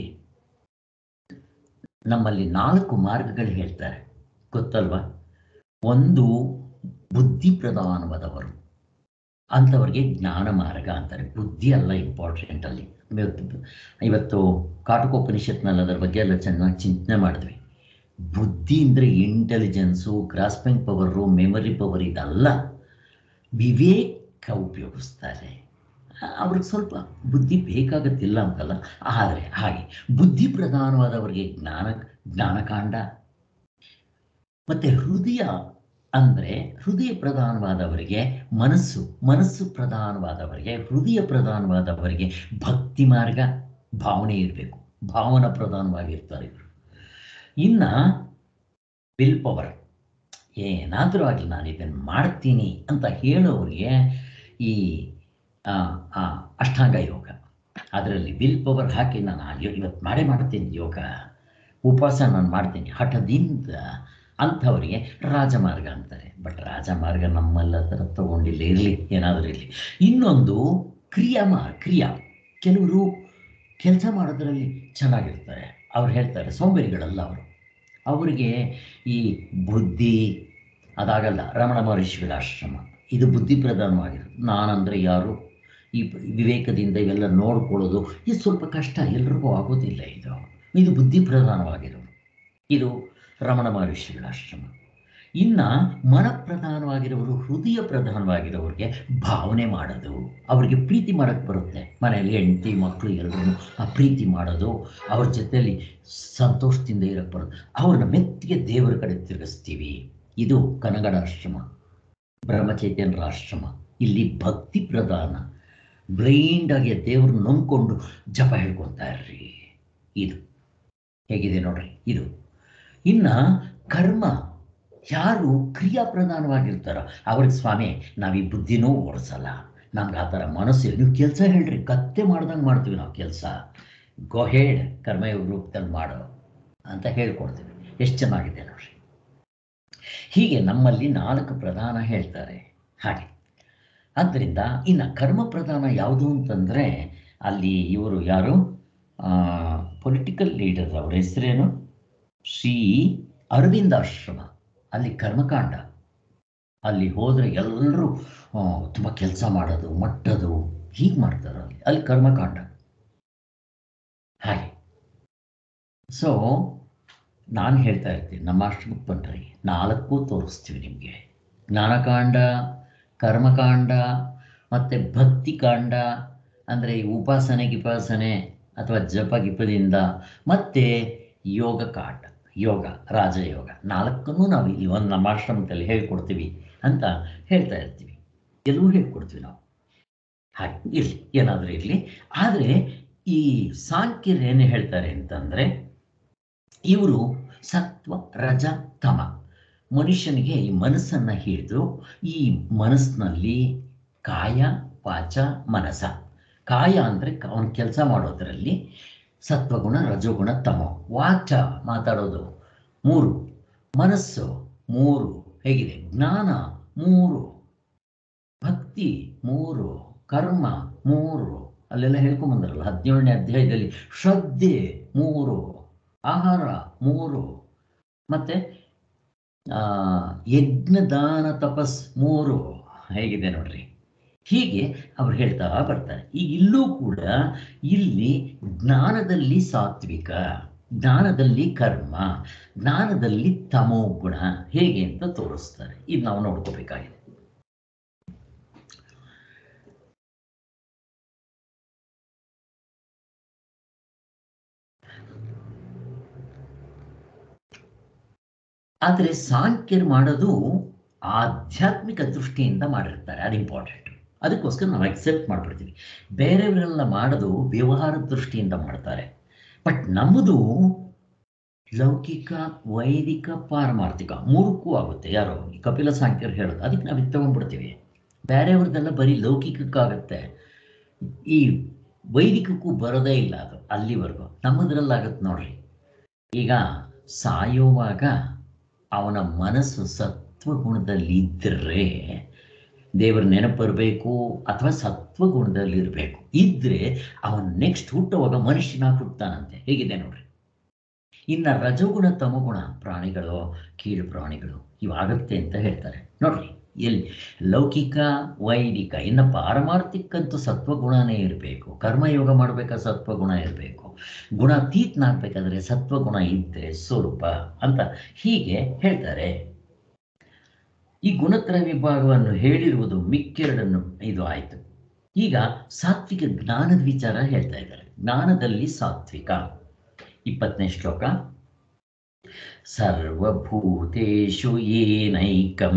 ನಮ್ಮಲ್ಲಿ ನಾಲ್ಕು ಮಾರ್ಗಗಳು ಹೇಳ್ತಾರೆ, ಗೊತ್ತಲ್ವಾ? ಒಂದು ಬುದ್ಧಿ ಪ್ರಧಾನವಾದವರು, ಅಂಥವ್ರಿಗೆ ಜ್ಞಾನ ಮಾರ್ಗ ಅಂತಾರೆ. ಬುದ್ಧಿ ಅಲ್ಲ ಇಂಪಾರ್ಟೆಂಟ್ ಅಲ್ಲಿ. ಇವತ್ತು ಇವತ್ತು ಕಾಟಕೋಪನಿಷತ್ನಲ್ಲಿ ಅದರ ಬಗ್ಗೆ ಎಲ್ಲ ಚೆನ್ನಾಗಿ ಚಿಂತನೆ ಮಾಡಿದ್ವಿ. ಬುದ್ಧಿ ಅಂದರೆ intelligence, grasping power, memory power ಇದಲ್ಲ. ವಿವೇಕ ಉಪಯೋಗಿಸ್ತಾರೆ. ಅವ್ರಿಗೆ ಸ್ವಲ್ಪ ಬುದ್ಧಿ ಬೇಕಾಗತ್ತಿಲ್ಲ ಅಂತಲ್ಲ, ಆದರೆ ಹಾಗೆ ಬುದ್ಧಿ ಪ್ರಧಾನವಾದವರಿಗೆ ಜ್ಞಾನ ಜ್ಞಾನಕಾಂಡ. ಮತ್ತು ಹೃದಯ ಅಂದರೆ ಹೃದಯ ಪ್ರಧಾನವಾದವರಿಗೆ ಮನಸ್ಸು, ಮನಸ್ಸು ಪ್ರಧಾನವಾದವರಿಗೆ, ಹೃದಯ ಪ್ರಧಾನವಾದವರಿಗೆ ಭಕ್ತಿ ಮಾರ್ಗ, ಭಾವನೆ ಇರಬೇಕು, ಭಾವನಾ ಪ್ರಧಾನವಾಗಿರ್ತಾರೆ ಇವರು. ಇನ್ನು ವಿಲ್ ಪವರ್, ಏನಾದರೂ ಆಗಲಿ ನಾನು ಇದನ್ನು ಮಾಡ್ತೀನಿ ಅಂತ ಹೇಳೋರಿಗೆ ಈ ಅಷ್ಟಾಂಗ ಯೋಗ, ಅದರಲ್ಲಿ ವಿಲ್ ಪವರ್ ಹಾಕಿ ನಾನು ಇವತ್ತು ಮಾಡೇ ಮಾಡ್ತೀನಿ ಯೋಗ, ಉಪವಾಸ ನಾನು ಮಾಡ್ತೀನಿ ಹಠದಿಂದ ಅಂಥವರಿಗೆ ರಾಜಮಾರ್ಗ ಅಂತಾರೆ. ಬಟ್ ರಾಜಮಾರ್ಗ ನಮ್ಮೆಲ್ಲ ಥರ ತಗೊಂಡಿಲ್ಲ, ಇರಲಿ ಏನಾದರೂ ಇರಲಿ. ಇನ್ನೊಂದು ಕ್ರಿಯಾ ಮಾ ಕ್ರಿಯಾ ಕೆಲವರು ಕೆಲಸ ಮಾಡೋದ್ರಲ್ಲಿ ಚೆನ್ನಾಗಿರ್ತಾರೆ. ಅವ್ರು ಹೇಳ್ತಾರೆ ಸೋಂಬೇರಿಗಳಲ್ಲ ಅವರು. ಅವರಿಗೆ ಈ ಬುದ್ಧಿ ಅದಾಗಲ್ಲ. ರಮಣ ಮಹರ್ಷಿಗಳ ಆಶ್ರಮ ಇದು ಬುದ್ಧಿ ಪ್ರಧಾನವಾಗಿರೋದು. ನಾನಂದರೆ ಯಾರು, ಈ ವಿವೇಕದಿಂದ ಇವೆಲ್ಲ ನೋಡ್ಕೊಳ್ಳೋದು ಇದು ಸ್ವಲ್ಪ ಕಷ್ಟ, ಎಲ್ರಿಗೂ ಆಗೋದಿಲ್ಲ. ಇದು ಇದು ಬುದ್ಧಿ ಪ್ರಧಾನವಾಗಿರೋದು. ಇದು ರಮಣ ಮಹರ್ಷಿಗಳ ಆಶ್ರಮ. ಇನ್ನು ಮನ ಪ್ರಧಾನವಾಗಿರೋರು, ಹೃದಯ ಪ್ರಧಾನವಾಗಿರೋರಿಗೆ ಭಾವನೆ ಮಾಡೋದು, ಅವ್ರಿಗೆ ಪ್ರೀತಿ ಮಾಡೋಕ್ಕೆ ಬರುತ್ತೆ. ಮನೆಯಲ್ಲಿ ಹೆಂಡತಿ ಮಕ್ಕಳು ಎಲ್ಲರೂ ಆ ಪ್ರೀತಿ ಮಾಡೋದು, ಅವ್ರ ಜೊತೆಯಲ್ಲಿ ಸಂತೋಷದಿಂದ ಇರೋಕ್ಕೆ ಬರೋದು, ಅವ್ರನ್ನ ಮೆತ್ತಿಗೆ ದೇವರ ಕಡೆ ತಿರುಗಿಸ್ತೀವಿ. ಇದು ಕನಗಡ ಆಶ್ರಮ, ಬ್ರಹ್ಮಚೈತನ್ಯರ ಆಶ್ರಮ. ಇಲ್ಲಿ ಭಕ್ತಿ ಪ್ರಧಾನ, ಬ್ಲೈಂಡಾಗಿ ದೇವ್ರನ್ನ ನಂಬ್ಕೊಂಡು ಜಪ ಹೇಳ್ಕೊತಾ ಇರ್ರಿ. ಇದು ಹೇಗಿದೆ ನೋಡ್ರಿ ಇದು. ಇನ್ನು ಕರ್ಮ, ಯಾರು ಕ್ರಿಯಾ ಪ್ರಧಾನವಾಗಿರ್ತಾರೋ ಅವ್ರಿಗೆ ಸ್ವಾಮಿ ನಾವು ಈ ಬುದ್ಧಿನೂ ಓಡಿಸಲ್ಲ, ನಮ್ಗೆ ಆ ಥರ ಮನಸ್ಸು, ನೀವು ಕೆಲಸ ಹೇಳ್ರಿ, ಕತ್ತೆ ಮಾಡ್ದಂಗೆ ಮಾಡ್ತೀವಿ ನಾವು ಕೆಲಸ, ಗೋಹೇಡ್ ಕರ್ಮಯೋಗ ರೂಪದಲ್ಲಿ ಮಾಡೋ ಅಂತ ಹೇಳ್ಕೊಡ್ತೀವಿ. ಎಷ್ಟು ಚೆನ್ನಾಗಿದೆ ನೋಡ್ರಿ. ಹೀಗೆ ನಮ್ಮಲ್ಲಿ ನಾಲ್ಕು ಪ್ರಧಾನ ಹೇಳ್ತಾರೆ. ಹಾಗೆ ಆದ್ದರಿಂದ ಇನ್ನು ಕರ್ಮ ಪ್ರಧಾನ ಯಾವುದು ಅಂತಂದರೆ, ಅಲ್ಲಿ ಇವರು ಯಾರು ಪೊಲಿಟಿಕಲ್ ಲೀಡರ್, ಅವ್ರ ಹೆಸರೇನು, ಶ್ರೀ ಅರವಿಂದಾಶ್ರಮ. ಅಲ್ಲಿ ಕರ್ಮಕಾಂಡ, ಅಲ್ಲಿ ಹೋದರೆ ಎಲ್ಲರೂ ತುಂಬ ಕೆಲಸ ಮಾಡೋದು, ಮಟ್ಟದು, ಹೀಗೆ ಮಾಡ್ತಾರೆ ಅಲ್ಲಿ ಅಲ್ಲಿ ಕರ್ಮಕಾಂಡ. ಹಾಗೆ ಸೊ ನಾನು ಹೇಳ್ತಾ ಇರ್ತೀನಿ, ನಮ್ಮ ಆಶ್ರಮಕ್ಕೆ ಬಂದ್ರಿ ನಾಲ್ಕು ತೋರಿಸ್ತೀವಿ ನಿಮಗೆ. ಜ್ಞಾನಕಾಂಡ, ಕರ್ಮಕಾಂಡ ಮತ್ತು ಭಕ್ತಿಕಾಂಡ, ಅಂದರೆ ಈ ಉಪಾಸನೆ ಗಿಪಾಸನೆ ಅಥವಾ ಜಪ ಗಿಪದಿಂದ, ಮತ್ತು ಯೋಗಕಾಂಡ, ಯೋಗ ರಾಜಯೋಗ, ನಾಲ್ಕನ್ನೂ ನಾವು ಇಲ್ಲಿ ಒಂದು ನಮ್ಮ ಆಶ್ರಮದಲ್ಲಿ ಹೇಳ್ಕೊಡ್ತೀವಿ ಅಂತ ಹೇಳ್ತಾ ಇರ್ತೀವಿ. ಎಲ್ಲವೂ ಹೇಳ್ಕೊಡ್ತೀವಿ ನಾವು. ಹಾಗೆ ಇರಲಿ, ಏನಾದರೂ ಇರಲಿ. ಆದರೆ ಈ ಸಾಂಖ್ಯರು ಏನು ಹೇಳ್ತಾರೆ ಅಂತಂದರೆ, ಇವರು ಸತ್ವ ರಜ ತಮ, ಮನುಷ್ಯನಿಗೆ ಈ ಮನಸ್ಸನ್ನು ಹಿಡಿದು, ಈ ಮನಸ್ಸಿನಲ್ಲಿ ಕಾಯ ವಾಚ ಮನಸ, ಕಾಯ ಅಂದರೆ ಅವನ ಕೆಲಸ ಮಾಡೋದರಲ್ಲಿ ಸತ್ವಗುಣ ರಜೋಗುಣ ತಮೋ, ವಾಚ ಮಾತಾಡೋದು ಮೂರು, ಮನಸ್ಸು ಮೂರು, ಹೇಗಿದೆ ಜ್ಞಾನ ಮೂರು, ಭಕ್ತಿ ಮೂರು, ಕರ್ಮ ಮೂರು, ಅಲ್ಲೆಲ್ಲ ಹೇಳ್ಕೊಂಬಂದ್ರಲ್ಲ ಹದಿನೇಳನೇ ಅಧ್ಯಾಯದಲ್ಲಿ, ಶ್ರದ್ಧೆ ಮೂರು, ಆಹಾರ ಮೂರು, ಮತ್ತು ಯಜ್ಞದಾನ ತಪಸ್ ಮೂರು. ಹೇಗಿದೆ ನೋಡ್ರಿ. ಹೀಗೆ ಅವ್ರು ಹೇಳ್ತಾ ಬರ್ತಾರೆ. ಈಗ ಇಲ್ಲೂ ಕೂಡ ಇಲ್ಲಿ ಜ್ಞಾನದಲ್ಲಿ ಸಾತ್ವಿಕ, ಜ್ಞಾನದಲ್ಲಿ ಕರ್ಮ, ಜ್ಞಾನದಲ್ಲಿ ತಮೋ ಗುಣ, ಹೇಗೆ ಅಂತ ತೋರಿಸ್ತಾರೆ. ಇದು ನಾವು ನೋಡ್ಕೋಬೇಕಾಗಿದೆ. ಆದರೆ ಸಾಂಖ್ಯರು ಮಾಡೋದು ಆಧ್ಯಾತ್ಮಿಕ ದೃಷ್ಟಿಯಿಂದ ಮಾಡಿರ್ತಾರೆ, ಅದು ಇಂಪಾರ್ಟೆಂಟ್. ಅದಕ್ಕೋಸ್ಕರ ನಾವು ಅಕ್ಸೆಪ್ಟ್ ಮಾಡಿಬಿಡ್ತೀವಿ. ಬೇರೆಯವರೆಲ್ಲ ಮಾಡೋದು ವ್ಯವಹಾರ ದೃಷ್ಟಿಯಿಂದ ಮಾಡ್ತಾರೆ. ಬಟ್ ನಮ್ಮದು ಲೌಕಿಕ, ವೈದಿಕ, ಪಾರಮಾರ್ಥಿಕ ಮೂರಕ್ಕೂ ಆಗುತ್ತೆ. ಯಾರೋ ಈ ಕಪಿಲ ಸಾಂಖ್ಯರು ಹೇಳೋದು, ಅದಕ್ಕೆ ನಾವು ಇದು ತೊಗೊಂಡ್ಬಿಡ್ತೀವಿ. ಬೇರೆಯವ್ರದ್ದೆಲ್ಲ ಬರೀ ಲೌಕಿಕಕ್ಕಾಗತ್ತೆ, ಈ ವೈದಿಕಕ್ಕೂ ಬರೋದೇ ಇಲ್ಲ ಅದು ಅಲ್ಲಿವರೆಗೂ. ನಮ್ಮದ್ರಲ್ಲಾಗತ್ತೆ ನೋಡ್ರಿ. ಈಗ ಸಾಯೋವಾಗ ಅವನ ಮನಸ್ಸು ಸತ್ವಗುಣದಲ್ಲಿದ್ದರೆ ದೇವರ ನೆನಪು ಬರಬೇಕು, ಅಥವಾ ಸತ್ವಗುಣದಲ್ಲಿ ಇರಬೇಕು. ಇದ್ದರೆ ಅವನು ನೆಕ್ಸ್ಟ್ ಹುಟ್ಟುವಾಗ ಮನುಷ್ಯನಾಗಿ ಹುಟ್ಟುತ್ತಾನಂತೆ. ಹೇಗಿದೆ ನೋಡ್ರಿ. ಇನ್ನು ರಜೋಗುಣ ತಮಗುಣ, ಪ್ರಾಣಿಗಳು, ಕೀಳು ಪ್ರಾಣಿಗಳು ಇವಾಗತ್ತೆ ಅಂತ ಹೇಳ್ತಾರೆ ನೋಡ್ರಿ. ಎಲ್ಲಿ ಲೌಕಿಕ ವೈದಿಕ, ಇನ್ನು ಪಾರಮಾರ್ಥಿಕಂತೂ ಸತ್ವಗುಣನೇ ಇರಬೇಕು. ಕರ್ಮಯೋಗ ಮಾಡಬೇಕಾದ್ರೆ ಸತ್ವಗುಣ ಇರಬೇಕು. ಗುಣಾತೀತನಾಗಬೇಕಾದ್ರೆ ಸತ್ವಗುಣ ಇದ್ದರೆ ಸ್ವರೂಪ ಅಂತ ಹೀಗೆ ಹೇಳ್ತಾರೆ. ಈ ಗುಣತ್ರಯ ವಿಭಾಗವನ್ನು ಹೇಳಿರುವುದು ಮಿಕ್ಕೆರಡನ್ನು ಇದು ಆಯಿತು. ಈಗ ಸಾತ್ವಿಕ ಜ್ಞಾನದ ವಿಚಾರ ಹೇಳ್ತಾ ಇದ್ದಾರೆ. ಜ್ಞಾನದಲ್ಲಿ ಸಾತ್ವಿಕ ಇಪ್ಪತ್ತನೇ ಶ್ಲೋಕ. ಸರ್ವಭೂತೇಷು ಏನೈಕಂ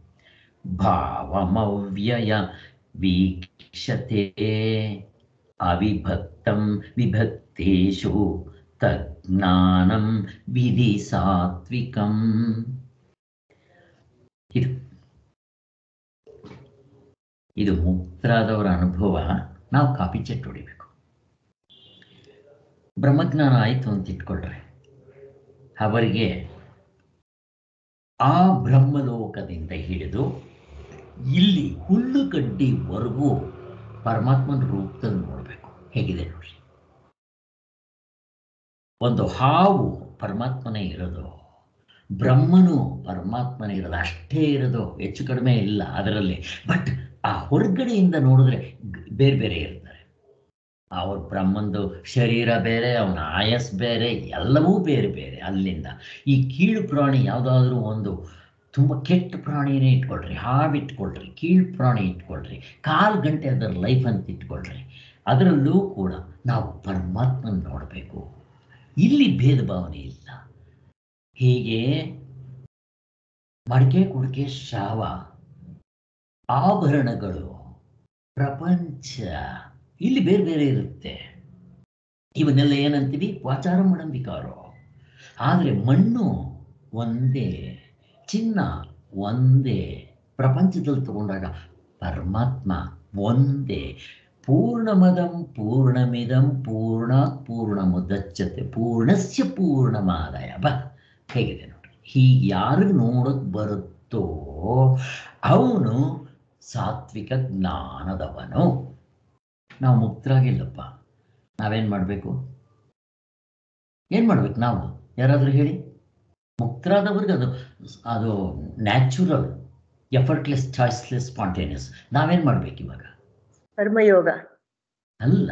ಭಾವಮವ್ಯಯ ವೀಕ್ಷತೆ ಅವಿಭಕ್ತಂ ವಿಭಕ್ತೇಷು ತಜ್ಞಾನಂ ವಿಧಿ ಸಾತ್ವಿಕಂ. ಇದು ಇದು ಮುಕ್ತರಾದವರ ಅನುಭವ. ನಾವು ಕಾಪಿ ಚೆಟ್ ಹೊಡಿಬೇಕು. ಬ್ರಹ್ಮಜ್ಞಾನ ಆಯಿತು ಅಂತ ಇಟ್ಕೊಳ್ರೆ, ಅವರಿಗೆ ಆ ಬ್ರಹ್ಮಲೋಕದಿಂದ ಹಿಡಿದು ಇಲ್ಲಿ ಹುಲ್ಲುಗಡ್ಡಿವರೆಗೂ ಪರಮಾತ್ಮನ ರೂಪದಲ್ಲಿ ನೋಡಬೇಕು. ಹೇಗಿದೆ ನೋಡಿ. ಒಂದು ಹಾವು ಪರಮಾತ್ಮನೇ ಇರೋದು, ಬ್ರಹ್ಮನು ಪರಮಾತ್ಮನೇ ಇರೋದು, ಅಷ್ಟೇ ಇರೋದು, ಹೆಚ್ಚು ಕಡಿಮೆ ಇಲ್ಲ ಅದರಲ್ಲಿ. ಬಟ್ ಆ ಹೊರಗಡೆಯಿಂದ ನೋಡಿದ್ರೆ ಬೇರೆ ಬೇರೆ ಇರ್ತಾರೆ. ಅವ್ರ ಬ್ರಹ್ಮಂದು ಶರೀರ ಬೇರೆ, ಅವನ ಆಯಸ್ ಬೇರೆ, ಎಲ್ಲವೂ ಬೇರೆ ಬೇರೆ. ಅಲ್ಲಿಂದ ಈ ಕೀಳು ಪ್ರಾಣಿ ಯಾವುದಾದ್ರೂ ಒಂದು ತುಂಬ ಕೆಟ್ಟ ಪ್ರಾಣಿನೇ ಇಟ್ಕೊಳ್ರಿ, ಹಾವು ಇಟ್ಕೊಳ್ರಿ, ಕೀಳು ಪ್ರಾಣಿ ಇಟ್ಕೊಳ್ರಿ, ಕಾಲು ಗಂಟೆ ಅದರ ಲೈಫ್ ಅಂತ ಇಟ್ಕೊಳ್ರಿ, ಅದರಲ್ಲೂ ಕೂಡ ನಾವು ಪರಮಾತ್ಮನ ನೋಡಬೇಕು. ಇಲ್ಲಿ ಭೇದ ಭಾವನೆ ಇಲ್ಲ. ಹೀಗೆ ಮಡಿಕೆ ಕುಡಿಕೆ ಶಾವ, ಆಭರಣಗಳು, ಪ್ರಪಂಚ ಇಲ್ಲಿ ಬೇರೆ ಬೇರೆ ಇರುತ್ತೆ. ಇವನ್ನೆಲ್ಲ ಏನಂತೀವಿ? ವಾಚಾರ ಮಡಂಬಿಕಾರೋ. ಆದರೆ ಮಣ್ಣು ಒಂದೇ, ಚಿನ್ನ ಒಂದೇ. ಪ್ರಪಂಚದಲ್ಲಿ ತಗೊಂಡಾಗ ಪರಮಾತ್ಮ ಒಂದೇ. ಪೂರ್ಣಮದಂ ಪೂರ್ಣಮಿದಂ ಪೂರ್ಣಾತ್ ಪೂರ್ಣಮುದಚ್ಯತೆ ಪೂರ್ಣಸ್ಯ ಪೂರ್ಣಮಾದಾಯ. ಬಾ ಹೇಗಿದೆ ನೋಡ್ರಿ. ಹೀಗೆ ಯಾರಿಗೆ ನೋಡೋಕೆ ಬರುತ್ತೋ ಅವನು ಸಾತ್ವಿಕ ಜ್ಞಾನದವನು. ನಾವು ಮುಕ್ತರಾಗಿಲ್ಲಪ್ಪ. ನಾವೇನು ಮಾಡಬೇಕು? ಏನು ಮಾಡ್ಬೇಕು ನಾವು? ಯಾರಾದರೂ ಹೇಳಿ. ಮುಕ್ತರಾದವ್ರಿಗೆ ಅದು ಅದು ನ್ಯಾಚುರಲ್, ಎಫರ್ಟ್ಲೆಸ್, ಚಾಯ್ಸ್ಲೆಸ್, ಸ್ಪಾಂಟೇನಿಯಸ್. ನಾವೇನು ಮಾಡ್ಬೇಕು ಇವಾಗ? ಕರ್ಮಯೋಗ ಅಲ್ಲ,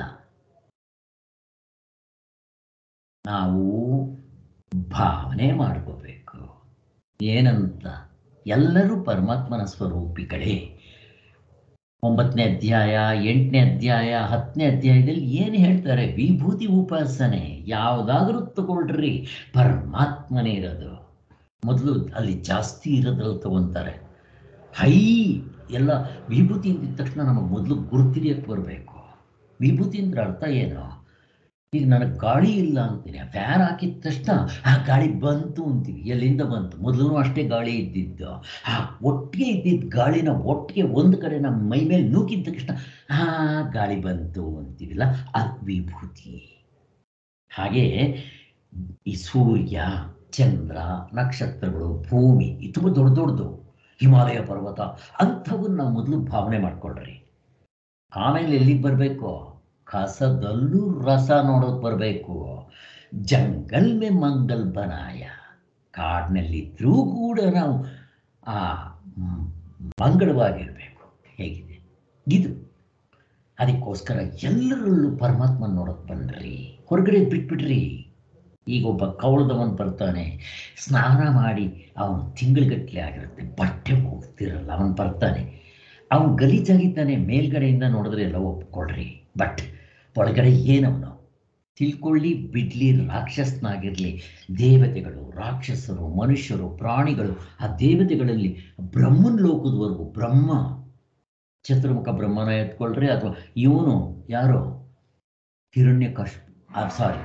ನಾವು ಭಾವನೆ ಮಾಡ್ಕೋಬೇಕು. ಏನಂತ? ಎಲ್ಲರೂ ಪರಮಾತ್ಮನ ಸ್ವರೂಪಿಗಳೇ. ಒಂಬತ್ತನೇ ಅಧ್ಯಾಯ, ಎಂಟನೇ ಅಧ್ಯಾಯ, ಹತ್ತನೇ ಅಧ್ಯಾಯದಲ್ಲಿ ಏನು ಹೇಳ್ತಾರೆ? ವಿಭೂತಿ ಉಪಾಸನೆ ಯಾವುದಾದ್ರೂ ತಗೊಳ್ರಿ, ಪರಮಾತ್ಮನೇ ಇರೋದು. ಮೊದಲು ಅಲ್ಲಿ ಜಾಸ್ತಿ ಇರೋದ್ರಲ್ಲಿ ತಗೊತಾರೆ. ಹೈ ಎಲ್ಲ ವಿಭೂತಿ ಅಂದಿದ ತಕ್ಷಣ ನಮಗೆ ಮೊದಲು ಗುರುತಿರಿಯಕ್ಕೆ ಬರಬೇಕು. ವಿಭೂತಿ ಅಂದ್ರೆ ಅರ್ಥ ಏನು? ಈಗ ನನಗೆ ಗಾಳಿ ಇಲ್ಲ ಅಂತೀನಿ, ಫ್ಯಾನ್ ಹಾಕಿದ ತಕ್ಷಣ ಆ ಗಾಳಿ ಬಂತು ಅಂತೀವಿ. ಎಲ್ಲಿಂದ ಬಂತು? ಮೊದಲು ಅಷ್ಟೇ ಗಾಳಿ ಇದ್ದಿದ್ದು. ಆ ಒಟ್ಟಿಗೆ ಇದ್ದಿದ್ದ ಗಾಳಿನ ಒಟ್ಟಿಗೆ ಒಂದು ಕಡೆ ನಮ್ಮ ಮೈ ಮೇಲೆ ನೂಕಿದ ತಕ್ಷಣ ಆ ಗಾಳಿ ಬಂತು ಅಂತೀವಿಲ್ಲ, ಅದು ವಿಭೂತಿ. ಹಾಗೆ ಈ ಸೂರ್ಯ, ಚಂದ್ರ, ನಕ್ಷತ್ರಗಳು, ಭೂಮಿ ಇದು ತುಂಬ ದೊಡ್ಡ ದೊಡ್ಡದು, ಹಿಮಾಲಯ ಪರ್ವತ ಅಂಥವನ್ನ ನಾವು ಮೊದಲು ಭಾವನೆ ಮಾಡ್ಕೊಳ್ರಿ. ಆಮೇಲೆ ಎಲ್ಲಿಗೆ ಬರಬೇಕು? ಕಸದಲ್ಲೂ ರಸ ನೋಡೋಕೆ ಬರಬೇಕು. ಜಂಗಲ್ ಮೇ ಮಂಗಲ್ ಬನಾಯ. ಕಾಡಿನಲ್ಲಿದ್ದರೂ ಕೂಡ ನಾವು ಆ ಮಂಗಳವಾಗಿರಬೇಕು. ಹೇಗಿದೆ ಇದು? ಅದಕ್ಕೋಸ್ಕರ ಎಲ್ಲರಲ್ಲೂ ಪರಮಾತ್ಮನ ನೋಡೋಕೆ ಬನ್ನಿರಿ, ಹೊರಗಡೆ ಬಿಟ್ಬಿಡ್ರಿ. ಈಗ ಒಬ್ಬ ಕೌಳದವನು ಬರ್ತಾನೆ, ಸ್ನಾನ ಮಾಡಿ ಅವನು ತಿಂಗಳಿಗಟ್ಟಲೆ ಆಗಿರುತ್ತೆ, ಬಟ್ಟೆ ಹೋಗ್ತಿರಲ್ಲ, ಅವನು ಬರ್ತಾನೆ, ಅವನು ಗಲೀಜಾಗಿದ್ದಾನೆ. ಮೇಲ್ಗಡೆಯಿಂದ ನೋಡಿದ್ರೆ ಎಲ್ಲ ಒಪ್ಕೊಳ್ರಿ, ಬಟ್ ಒಳಗಡೆ ಏನವನು ತಿಳ್ಕೊಳ್ಳಿ ಬಿಡ್ಲಿ. ರಾಕ್ಷಸನಾಗಿರಲಿ, ದೇವತೆಗಳು, ರಾಕ್ಷಸರು, ಮನುಷ್ಯರು, ಪ್ರಾಣಿಗಳು, ಆ ದೇವತೆಗಳಲ್ಲಿ ಬ್ರಹ್ಮನ್ ಲೋಕದವರೆಗೂ, ಬ್ರಹ್ಮ ಚತುರ್ಮುಖ ಬ್ರಹ್ಮನ ಎತ್ಕೊಳ್ರಿ, ಅಥವಾ ಇವನು ಯಾರೋ ಹಿರಣ್ಯ ಕಶ್ ಸಾರಿ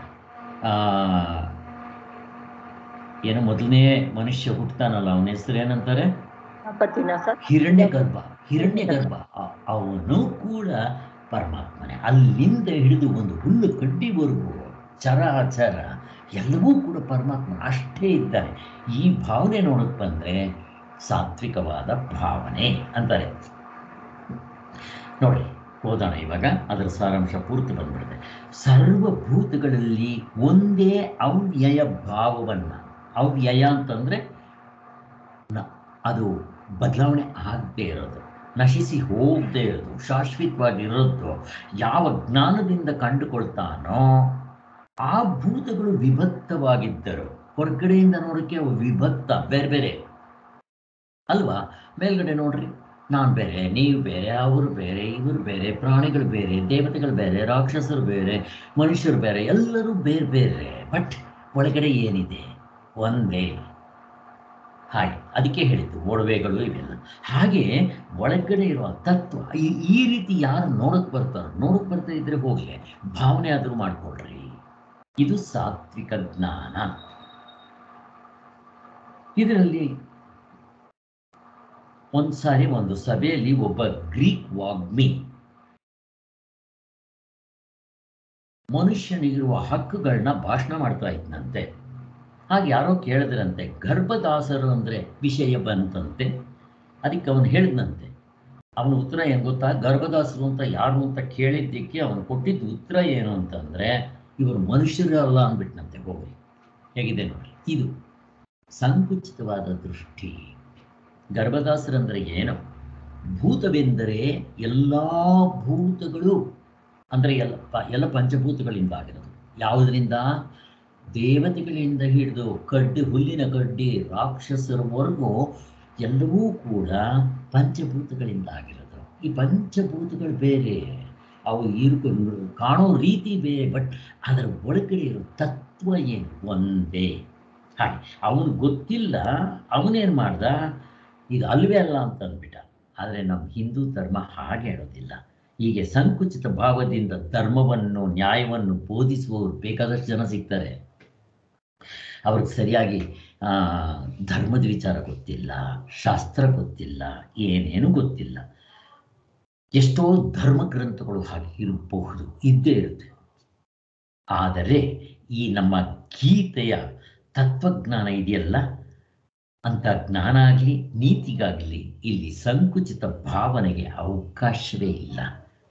ಏನೋ ಮೊದಲನೇ ಮನುಷ್ಯ ಹುಟ್ಟತಾನಲ್ಲ, ಅವನ ಹೆಸರು ಏನಂತಾರೆ? ಹಿರಣ್ಯ ಗರ್ಭ. ಹಿರಣ್ಯ ಗರ್ಭ ಅವನು ಕೂಡ ಪರಮಾತ್ಮನೇ. ಅಲ್ಲಿಂದ ಹಿಡಿದು ಒಂದು ಹುಲ್ಲು ಕಡ್ಡಿವರೆಗೂ ಚರಾಚರ ಎಲ್ಲವೂ ಕೂಡ ಪರಮಾತ್ಮ ಅಷ್ಟೇ ಇದ್ದಾನೆ. ಈ ಭಾವನೆ ನೋಡಕ್ ಬಂದ್ರೆ ಸಾತ್ವಿಕವಾದ ಭಾವನೆ ಅಂತಾರೆ. ನೋಡಿ, ಹೋದಾಣ ಇವಾಗ ಅದರ ಸಾರಾಂಶ ಪೂರ್ತಿ ಬಂದ್ಬಿಡುತ್ತೆ. ಸರ್ವಭೂತಗಳಲ್ಲಿ ಒಂದೇ ಅವ್ಯಯ ಭಾವವನ್ನ, ಅವ್ಯಯ ಅಂತಂದ್ರೆ ಅದು ಬದಲಾವಣೆ ಆಗದೆ ಇರೋದು, ನಶಿಸಿ ಹೋಗದೆ ಇರೋದು, ಶಾಶ್ವತವಾಗಿರೋದು ಯಾವ ಜ್ಞಾನದಿಂದ ಕಂಡುಕೊಳ್ತಾನೋ ಆ ಭೂತಗಳು ವಿಭಕ್ತವಾಗಿದ್ದರು. ಹೊರಗಡೆಯಿಂದ ನೋಡೋಕ್ಕೆ ಅವು ವಿಭಕ್ತ, ಬೇರೆ ಬೇರೆ ಅಲ್ವಾ? ಮೇಲ್ಗಡೆ ನೋಡ್ರಿ, ನಾನು ಬೇರೆ, ನೀವು ಬೇರೆ, ಅವರು ಬೇರೆ, ಇವರು ಬೇರೆ, ಪ್ರಾಣಿಗಳು ಬೇರೆ, ದೇವತೆಗಳು ಬೇರೆ, ರಾಕ್ಷಸರು ಬೇರೆ, ಮನುಷ್ಯರು ಬೇರೆ, ಎಲ್ಲರೂ ಬೇರೆ ಬೇರೆ. ಬಟ್ ಒಳಗಡೆ ಏನಿದೆ? ಒಂದೇ. ಹಾಗೆ ಅದಕ್ಕೆ ಹೇಳಿದ್ದು ಒಡವೆಗಳು ಇವೆಲ್ಲ. ಹಾಗೆ ಒಳಗಡೆ ಇರುವ ತತ್ವ ಈ ಈ ರೀತಿ ಯಾರು ನೋಡಕ್ ಬರ್ತಾರೋ, ನೋಡಕ್ ಬರ್ತಾ ಇದ್ರೆ ಹೋಗ್ಲಿ, ಭಾವನೆ ಆದರೂ ಮಾಡ್ಕೊಳ್ರಿ. ಇದು ಸಾತ್ವಿಕ ಜ್ಞಾನ. ಇದರಲ್ಲಿ ಒಂದ್ಸಾರಿ ಒಂದು ಸಭೆಯಲ್ಲಿ ಒಬ್ಬ ಗ್ರೀಕ್ ವಾಗ್ಮಿ ಮನುಷ್ಯನಿಗಿರುವ ಹಕ್ಕುಗಳನ್ನ ಭಾಷಣ ಮಾಡ್ತಾ ಇದ್ನಂತೆ. ಹಾಗೆ ಯಾರೋ ಕೇಳಿದ್ರಂತೆ, ಗರ್ಭದಾಸರು ಅಂದರೆ ವಿಷಯ ಬಂತಂತೆ. ಅದಕ್ಕೆ ಅವನು ಹೇಳಿದ್ನಂತೆ. ಅವನ ಉತ್ತರ ಏನು ಗೊತ್ತಾ? ಗರ್ಭದಾಸರು ಅಂತ ಯಾರು ಅಂತ ಕೇಳಿದ್ದಕ್ಕೆ ಅವನು ಕೊಟ್ಟಿದ್ದ ಉತ್ತರ ಏನು ಅಂತಂದರೆ, ಇವರು ಮನುಷ್ಯರು ಅಲ್ಲ ಅಂದ್ಬಿಟ್ನಂತೆ. ಹೋಗಿ ಹೇಗಿದೆ ನೋಡಿ, ಇದು ಸಂಕುಚಿತವಾದ ದೃಷ್ಟಿ. ಗರ್ಭದಾಸರಂದರೆ ಏನು? ಭೂತವೆಂದರೆ ಎಲ್ಲ ಭೂತಗಳು ಅಂದರೆ ಎಲ್ಲ ಪ ಎಲ್ಲ ಪಂಚಭೂತಗಳಿಂದ ಆಗಿರೋದು. ಯಾವುದರಿಂದ? ದೇವತೆಗಳಿಂದ ಹಿಡಿದು ಕಡ್ಡಿ, ಹುಲ್ಲಿನ ಕಡ್ಡಿ, ರಾಕ್ಷಸರವರೆಗೂ ಎಲ್ಲವೂ ಕೂಡ ಪಂಚಭೂತಗಳಿಂದ ಆಗಿರೋದು. ಈ ಪಂಚಭೂತಗಳು ಬೇರೆ, ಅವು ಇರು ಕಾಣೋ ರೀತಿ ಬೇರೆ, ಬಟ್ ಅದರ ಒಳಗಡೆ ಇರೋ ತತ್ವ ಏನು ಒಂದೇ. ಹಾಗೆ ಅವನು ಗೊತ್ತಿಲ್ಲ, ಅವನೇನು ಮಾಡ್ದ, ಇದು ಅಲ್ವೇ ಅಲ್ಲ ಅಂತ ಅಂದ್ಬಿಟ್ಟ. ಆದರೆ ನಮ್ಮ ಹಿಂದೂ ಧರ್ಮ ಹಾಗೆ ಹೇಳೋದಿಲ್ಲ. ಹೀಗೆ ಸಂಕುಚಿತ ಭಾವದಿಂದ ಧರ್ಮವನ್ನು, ನ್ಯಾಯವನ್ನು ಬೋಧಿಸುವವರು ಬೇಕಾದಷ್ಟು ಜನ ಸಿಗ್ತಾರೆ. ಅವ್ರಿಗೆ ಸರಿಯಾಗಿ ಧರ್ಮದ ವಿಚಾರ ಗೊತ್ತಿಲ್ಲ, ಶಾಸ್ತ್ರ ಗೊತ್ತಿಲ್ಲ, ಏನೇನು ಗೊತ್ತಿಲ್ಲ. ಎಷ್ಟೋ ಧರ್ಮ ಗ್ರಂಥಗಳು ಹಾಗೆ ಇರಬಹುದು, ಇದ್ದೇ ಇರುತ್ತೆ. ಆದರೆ ಈ ನಮ್ಮ ಗೀತೆಯ ತತ್ವಜ್ಞಾನ ಇದೆಯಲ್ಲ, ಅಂಥ ಜ್ಞಾನ ಆಗಲಿ ನೀತಿಗಾಗಲಿ ಇಲ್ಲಿ ಸಂಕುಚಿತ ಭಾವನೆಗೆ ಅವಕಾಶವೇ ಇಲ್ಲ.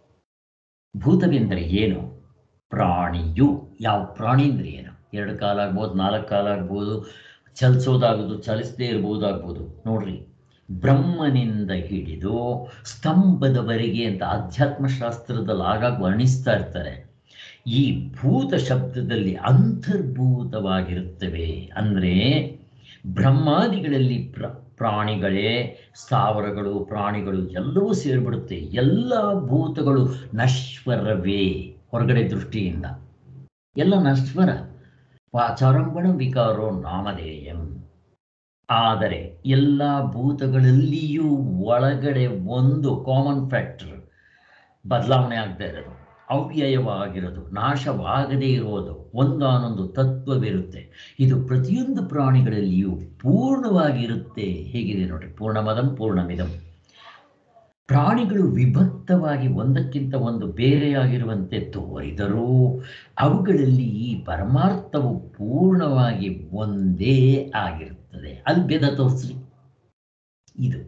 ಭೂತವೆಂದರೆ ಏನು? ಪ್ರಾಣಿಯು. ಯಾವ ಪ್ರಾಣಿ ಅಂದರೆ ಏನು? ಎರಡು ಕಾಲ ಆಗ್ಬೋದು, ನಾಲ್ಕು ಕಾಲ ಆಗ್ಬೋದು, ಚಲಿಸೋದಾಗೋದು, ಚಲಿಸದೇ ಇರ್ಬೋದಾಗ್ಬೋದು. ನೋಡ್ರಿ, ಬ್ರಹ್ಮನಿಂದ ಹಿಡಿದು ಸ್ತಂಭದವರೆಗೆ ಅಂತ ಅಧ್ಯಾತ್ಮಶಾಸ್ತ್ರದಲ್ಲಿ ಆಗಾಗ ವರ್ಣಿಸ್ತಾ ಇರ್ತಾರೆ. ಈ ಭೂತ ಶಬ್ದದಲ್ಲಿ ಅಂತರ್ಭೂತವಾಗಿರುತ್ತವೆ. ಅಂದರೆ ಬ್ರಹ್ಮಾದಿಗಳಲ್ಲಿ ಪ್ರ ಪ್ರಾಣಿಗಳೇ, ಸ್ಥಾವರಗಳು, ಪ್ರಾಣಿಗಳು ಎಲ್ಲವೂ ಸೇರಿಬಿಡುತ್ತೆ. ಎಲ್ಲ ಭೂತಗಳು ನಶ್ವರವೇ ಹೊರಗಡೆ ದೃಷ್ಟಿಯಿಂದ, ಎಲ್ಲ ನಶ್ವರ. ವಾಚಾರಂಭಣ ವಿಕಾರೋ ನಾಮಧೇಯಂ. ಆದರೆ ಎಲ್ಲ ಭೂತಗಳಲ್ಲಿಯೂ ಒಳಗಡೆ ಒಂದು ಕಾಮನ್ ಫ್ಯಾಕ್ಟರ್ ಬದಲಾವಣೆ ಆಗದೆ ಇರೋದು, ಅವ್ಯಯವಾಗಿರೋದು, ನಾಶವಾಗದೇ ಇರೋದು, ಒಂದಾನೊಂದು ತತ್ವವಿರುತ್ತೆ. ಇದು ಪ್ರತಿಯೊಂದು ಪ್ರಾಣಿಗಳಲ್ಲಿಯೂ ಪೂರ್ಣವಾಗಿರುತ್ತೆ. ಹೇಗಿದೆ ನೋಡ್ರಿ, ಪೂರ್ಣಮದಂ ಪೂರ್ಣಮಿದಂ. ಪ್ರಾಣಿಗಳು ವಿಭಕ್ತವಾಗಿ ಒಂದಕ್ಕಿಂತ ಒಂದು ಬೇರೆಯಾಗಿರುವಂತೆ ತೋರಿದರೂ ಅವುಗಳಲ್ಲಿ ಈ ಪರಮಾರ್ಥವು ಪೂರ್ಣವಾಗಿ ಒಂದೇ ಆಗಿರುತ್ತದೆ. ಅಲ್ಲಿ ಭೇದ ತೋರಿಸ್ರಿ. ಇದು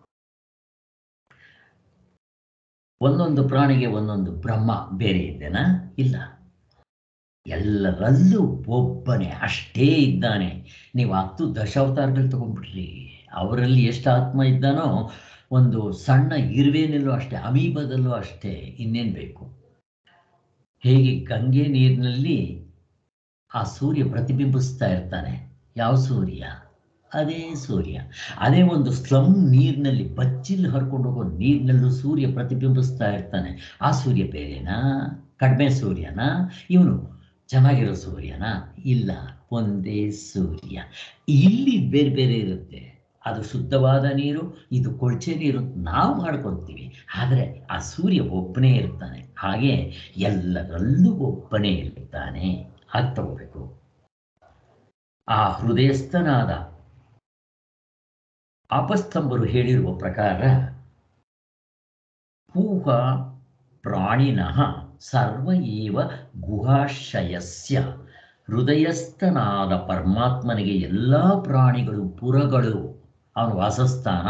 ಒಂದೊಂದು ಪ್ರಾಣಿಗೆ ಒಂದೊಂದು ಬ್ರಹ್ಮ ಬೇರೆ ಇದ್ದೇನಾ? ಇಲ್ಲ. ಎಲ್ಲರಲ್ಲೂ ಒಬ್ಬನೇ ಅಷ್ಟೇ ಇದ್ದಾನೆ. ನೀವು ಹತ್ತು ದಶಾವತಾರಗಳು ತಗೊಂಡ್ಬಿಟ್ರಿ, ಅವರಲ್ಲಿ ಎಷ್ಟು ಆತ್ಮ ಇದ್ದಾನೋ ಒಂದು ಸಣ್ಣ ಇರುವೆನಲ್ಲೂ ಅಷ್ಟೇ, ಅಮೀಬದಲ್ಲೂ ಅಷ್ಟೇ. ಇನ್ನೇನು ಬೇಕು? ಹೇಗೆ ಗಂಗೆ ನೀರಿನಲ್ಲಿ ಆ ಸೂರ್ಯ ಪ್ರತಿಬಿಂಬಿಸ್ತಾ ಇರ್ತಾನೆ. ಯಾವ ಸೂರ್ಯ? ಅದೇ ಸೂರ್ಯ. ಅದೇ ಒಂದು ಸ್ಲಮ್ ನೀರಿನಲ್ಲಿ ಬಚ್ಚಿಲ್ ಹರ್ಕೊಂಡು ಹೋಗೋ ನೀರಿನಲ್ಲೂ ಸೂರ್ಯ ಪ್ರತಿಬಿಂಬಿಸ್ತಾ ಇರ್ತಾನೆ. ಆ ಸೂರ್ಯ ಬೇರೆನಾ? ಕಡಿಮೆ ಸೂರ್ಯನಾ? ಇವನು ಚೆನ್ನಾಗಿರೋ ಸೂರ್ಯನಾ? ಇಲ್ಲ, ಒಂದೇ ಸೂರ್ಯ. ಇಲ್ಲಿ ಬೇರೆ ಬೇರೆ ಇರುತ್ತೆ. ಅದು ಶುದ್ಧವಾದ ನೀರು, ಇದು ಕೊಳಚೆ ನೀರು ನಾವು ಮಾಡ್ಕೊತೀವಿ. ಆದರೆ ಆ ಸೂರ್ಯ ಒಬ್ಬನೇ ಇರ್ತಾನೆ. ಹಾಗೆ ಎಲ್ಲರಲ್ಲೂ ಒಬ್ಬನೇ ಇರ್ತಾನೆ. ಅದು ತಗೋಬೇಕು. ಆ ಹೃದಯಸ್ಥನಾದ ಆಪಸ್ತಂಭರು ಹೇಳಿರುವ ಪ್ರಕಾರ ಪೂಹ ಪ್ರಾಣಿನಃ ಸರ್ವ ಏವ ಗುಹಾಶಯಸ್ಯ. ಹೃದಯಸ್ಥನಾದ ಪರಮಾತ್ಮನಿಗೆ ಎಲ್ಲ ಪ್ರಾಣಿಗಳು ಪುರಗಳು, ಅವನ ವಾಸಸ್ಥಾನ.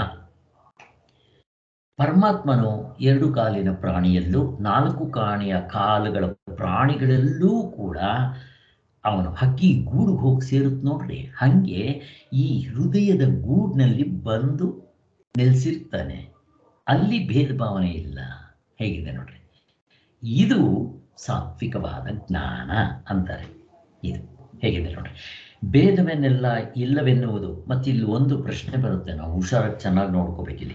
ಪರಮಾತ್ಮನು ಎರಡು ಕಾಲಿನ ಪ್ರಾಣಿಯಲ್ಲೂ ನಾಲ್ಕು ಕಾಣಿಯ ಕಾಲುಗಳ ಪ್ರಾಣಿಗಳಲ್ಲೂ ಕೂಡ ಅವನು ಹಕ್ಕಿ ಗೂಡು ಹೋಗಿ ಸೇರುತ್ತೆ ನೋಡ್ರಿ. ಹಾಗೆ ಈ ಹೃದಯದ ಗೂಡಿನಲ್ಲಿ ಬಂದು ನೆಲೆಸಿರ್ತಾನೆ. ಅಲ್ಲಿ ಭೇದ ಭಾವನೆ ಇಲ್ಲ. ಹೇಗಿದೆ ನೋಡ್ರಿ, ಇದು ಸಾತ್ವಿಕವಾದ ಜ್ಞಾನ ಅಂತಾರೆ. ಇದು ಹೇಗಿದೆ ನೋಡ್ರಿ, ಭೇದವನ್ನೆಲ್ಲ ಇಲ್ಲವೆನ್ನುವುದು. ಮತ್ತಿಲ್ಲಿ ಒಂದು ಪ್ರಶ್ನೆ ಬರುತ್ತೆ, ನಾವು ಹುಷಾರಾಗಿ ಚೆನ್ನಾಗಿ ನೋಡ್ಕೋಬೇಕಿಲ್ಲಿ.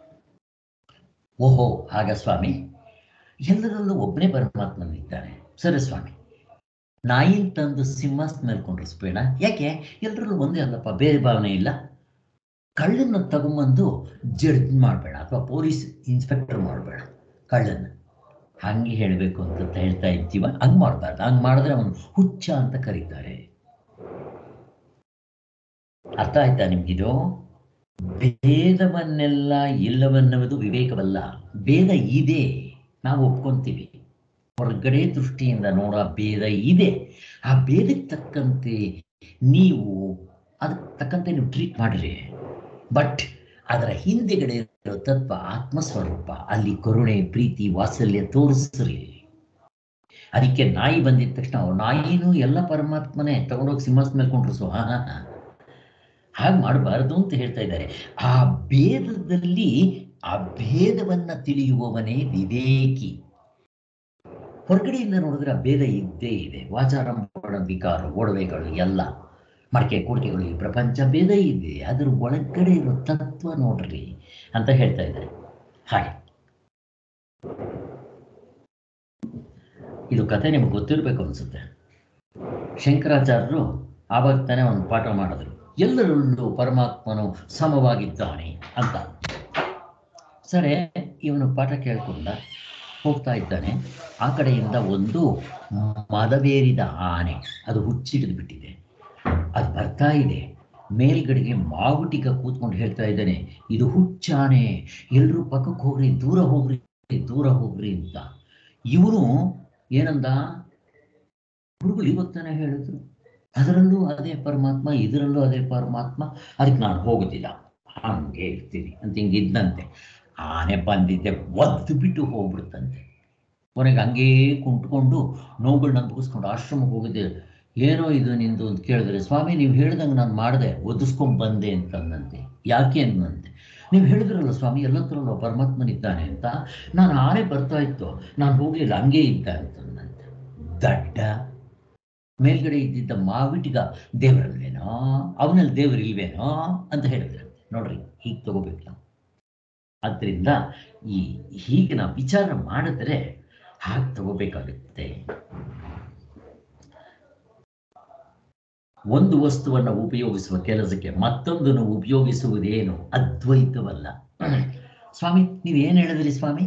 ಓಹೋ, ಆಗ ಸ್ವಾಮಿ ಎಲ್ಲರಲ್ಲೂ ಒಬ್ಬನೇ ಪರಮಾತ್ಮನಿದ್ದಾನೆ. ಸರಿ ಸ್ವಾಮಿ, ನಾಯಿನ ತಂದು ಸಿಂಹಾಸನ ಮೇಲೆ ಕೊಂಡಿಸ್ಬೇಡ. ಯಾಕೆ? ಎಲ್ಲರಲ್ಲೂ ಒಂದೇ ಅಲ್ಲಪ್ಪ, ಬೇರೆ ಭಾವನೆ ಇಲ್ಲ. ಕಳ್ಳನ್ನ ತಗೊಂಬಂದು ಜಡ್ಜ್ ಮಾಡಬೇಡ, ಅಥವಾ ಪೊಲೀಸ್ ಇನ್ಸ್ಪೆಕ್ಟರ್ ಮಾಡಬೇಡ ಕಳ್ಳನ್ನ. ಹಂಗೆ ಹೇಳಬೇಕು ಅಂತ ಹೇಳ್ತಾ ಇದ್ದೀವ? ಹಂಗೆ ಮಾಡಬಾರ್ದು. ಹಂಗೆ ಮಾಡಿದ್ರೆ ಅವನು ಹುಚ್ಚ ಅಂತ ಕರೀತಾರೆ. ಅರ್ಥ ಆಯ್ತಾ ನಿಮ್ಗಿದು? ಭೇದವನ್ನೆಲ್ಲ ಇಲ್ಲವನ್ನುವುದು ವಿವೇಕವಲ್ಲ. ಭೇದ ಇದೆ, ನಾವು ಒಪ್ಕೊಂತೀವಿ. ಹೊರಗಡೆ ದೃಷ್ಟಿಯಿಂದ ನೋಡ ಭೇದ ಇದೆ. ಆ ಭೇದಕ್ಕೆ ತಕ್ಕಂತೆ ನೀವು ಅದಕ್ಕೆ ತಕ್ಕಂತೆ ನೀವು ಟ್ರೀಟ್ ಮಾಡಿರಿ. ಬಟ್ ಅದರ ಹಿಂದೆಗಡೆ ಇರೋ ತತ್ವ ಆತ್ಮಸ್ವರೂಪ. ಅಲ್ಲಿ ಕರುಣೆ, ಪ್ರೀತಿ, ವಾತ್ಸಲ್ಯ ತೋರಿಸ್ರಿ. ಅದಕ್ಕೆ ನಾಯಿ ಬಂದಿದ ತಕ್ಷಣ ನಾಯಿನೂ ಎಲ್ಲ ಪರಮಾತ್ಮನೇ ತಗೊಂಡೋಗಿ ಸಿಂಹಾಸನ ಮೇಲೆ ಕೊಂಡಿಸು. ಹಾ ಹಾ ಹಾ ಹಾಗೆ ಮಾಡಬಾರದು ಅಂತ ಹೇಳ್ತಾ ಇದ್ದಾರೆ. ಆ ಭೇದದಲ್ಲಿ ಆ ಭೇದವನ್ನ ತಿಳಿಯುವವನೇ ವಿವೇಕಿ. ಹೊರಗಡೆಯಿಂದ ನೋಡಿದ್ರೆ ಆ ಭೇದ ಇದ್ದೇ ಇದೆ. ವಾಚಾರಂಭಣ ವಿಕಾರ, ಒಡವೆಗಳು ಎಲ್ಲ ಮಡಕೆ ಕುಡಿಕೆಗಳು, ಈ ಪ್ರಪಂಚ ಭೇದ ಇದೆ, ಅದ್ರ ಒಳಗಡೆ ಇರೋ ತತ್ವ ನೋಡ್ರಿ ಅಂತ ಹೇಳ್ತಾ ಇದ್ದಾರೆ. ಹಾಗೆ ಇದು ಕತೆ ನಿಮ್ಗೆ ಗೊತ್ತಿರಬೇಕು ಅನ್ಸುತ್ತೆ. ಶಂಕರಾಚಾರ್ಯರು ಆವಾಗ ತಾನೇ ಒಂದು ಪಾಠ ಮಾಡಿದ್ರು, ಎಲ್ಲರಲ್ಲೂ ಪರಮಾತ್ಮನು ಸಮವಾಗಿದ್ದಾನೆ ಅಂತ. ಸರಿ, ಇವನು ಪಾಠ ಕೇಳ್ಕೊಂಡ ಹೋಗ್ತಾ ಇದ್ದಾನೆ. ಆ ಕಡೆಯಿಂದ ಒಂದು ಮದವೇರಿದ ಆನೆ, ಅದು ಹುಚ್ಚಿಡಿದು ಬಿಟ್ಟಿದೆ, ಅದು ಬರ್ತಾ ಇದೆ. ಮೇಲ್ಗಡೆಗೆ ಮಾವುಟಿಗ ಕೂತ್ಕೊಂಡು ಹೇಳ್ತಾ ಇದ್ದಾನೆ, ಇದು ಹುಚ್ಚಾನೆ, ಎಲ್ಲರೂ ಪಕ್ಕಕ್ಕೆ ಹೋಗ್ರಿ, ದೂರ ಹೋಗ್ರಿ, ದೂರ ಹೋಗ್ರಿ ಅಂತ. ಇವನು ಏನಂದ, ಗುರುಗಳು ಇವತ್ತಾನೆ ಹೇಳಿದ್ರು, ಅದರಲ್ಲೂ ಅದೇ ಪರಮಾತ್ಮ, ಇದರಲ್ಲೂ ಅದೇ ಪರಮಾತ್ಮ, ಅದಕ್ಕೆ ನಾನು ಹೋಗೋದಿಲ್ಲ, ಹಂಗೆ ಇರ್ತೀನಿ ಅಂತ ಹಿಂಗಿದ್ದಂತೆ. ಆನೆ ಬಂದಿದ್ದೆ ಒದ್ದು ಬಿಟ್ಟು ಹೋಗ್ಬಿಡ್ತಂತೆ. ಕೊನೆಗೆ ಹಂಗೇ ಕುಂಟ್ಕೊಂಡು ನೋವುಗಳನ್ನ ಮುಗಿಸ್ಕೊಂಡು ಆಶ್ರಮಕ್ಕೆ ಹೋಗಿದ್ದೆ. ಏನೋ ಇದು ನಿಂದು ಅಂತ ಕೇಳಿದ್ರೆ, ಸ್ವಾಮಿ ನೀವು ಹೇಳ್ದಂಗೆ ನಾನು ಮಾಡಿದೆ, ಒದಿಸ್ಕೊಂಡು ಬಂದೆ ಅಂತಂದಂತೆ. ಯಾಕೆ ಅಂದಂತೆ, ನೀವು ಹೇಳಿದ್ರಲ್ಲ ಸ್ವಾಮಿ ಎಲ್ಲತ್ರಲ್ಲೂ ಪರಮಾತ್ಮನಿದ್ದಾನೆ ಅಂತ, ನಾನು ಆನೆ ಬರ್ತಾ ಇತ್ತು, ನಾನು ಹೋಗಲಿಲ್ಲ, ಹಂಗೇ ಇದ್ದ ಅಂತಂದಂತೆ. ದಡ್ಡ. ಮೇಲ್ಗಡೆ ಇದ್ದಿದ್ದ ಮಾವಿಟಿಗ ದೇವರಲ್ವೇನೋ, ಅವನಲ್ಲಿ ದೇವರಿಲ್ವೇನೋ ಅಂತ ಹೇಳಿದ್ರೆ ನೋಡ್ರಿ, ಹೀಗೆ ತಗೋಬೇಕು ನಾವು. ಆದ್ದರಿಂದ ಈ ಹೀಗೆ ನಾವು ವಿಚಾರ ಮಾಡಿದ್ರೆ ಹಾಗೆ ತಗೋಬೇಕಾಗುತ್ತೆ. ಒಂದು ವಸ್ತುವನ್ನು ಉಪಯೋಗಿಸುವ ಕೆಲಸಕ್ಕೆ ಮತ್ತೊಂದನ್ನು ಉಪಯೋಗಿಸುವುದೇನು ಅದ್ವೈತವಲ್ಲ. ಸ್ವಾಮಿ ನೀವೇನು ಹೇಳಿದ್ರಿ ಸ್ವಾಮಿ?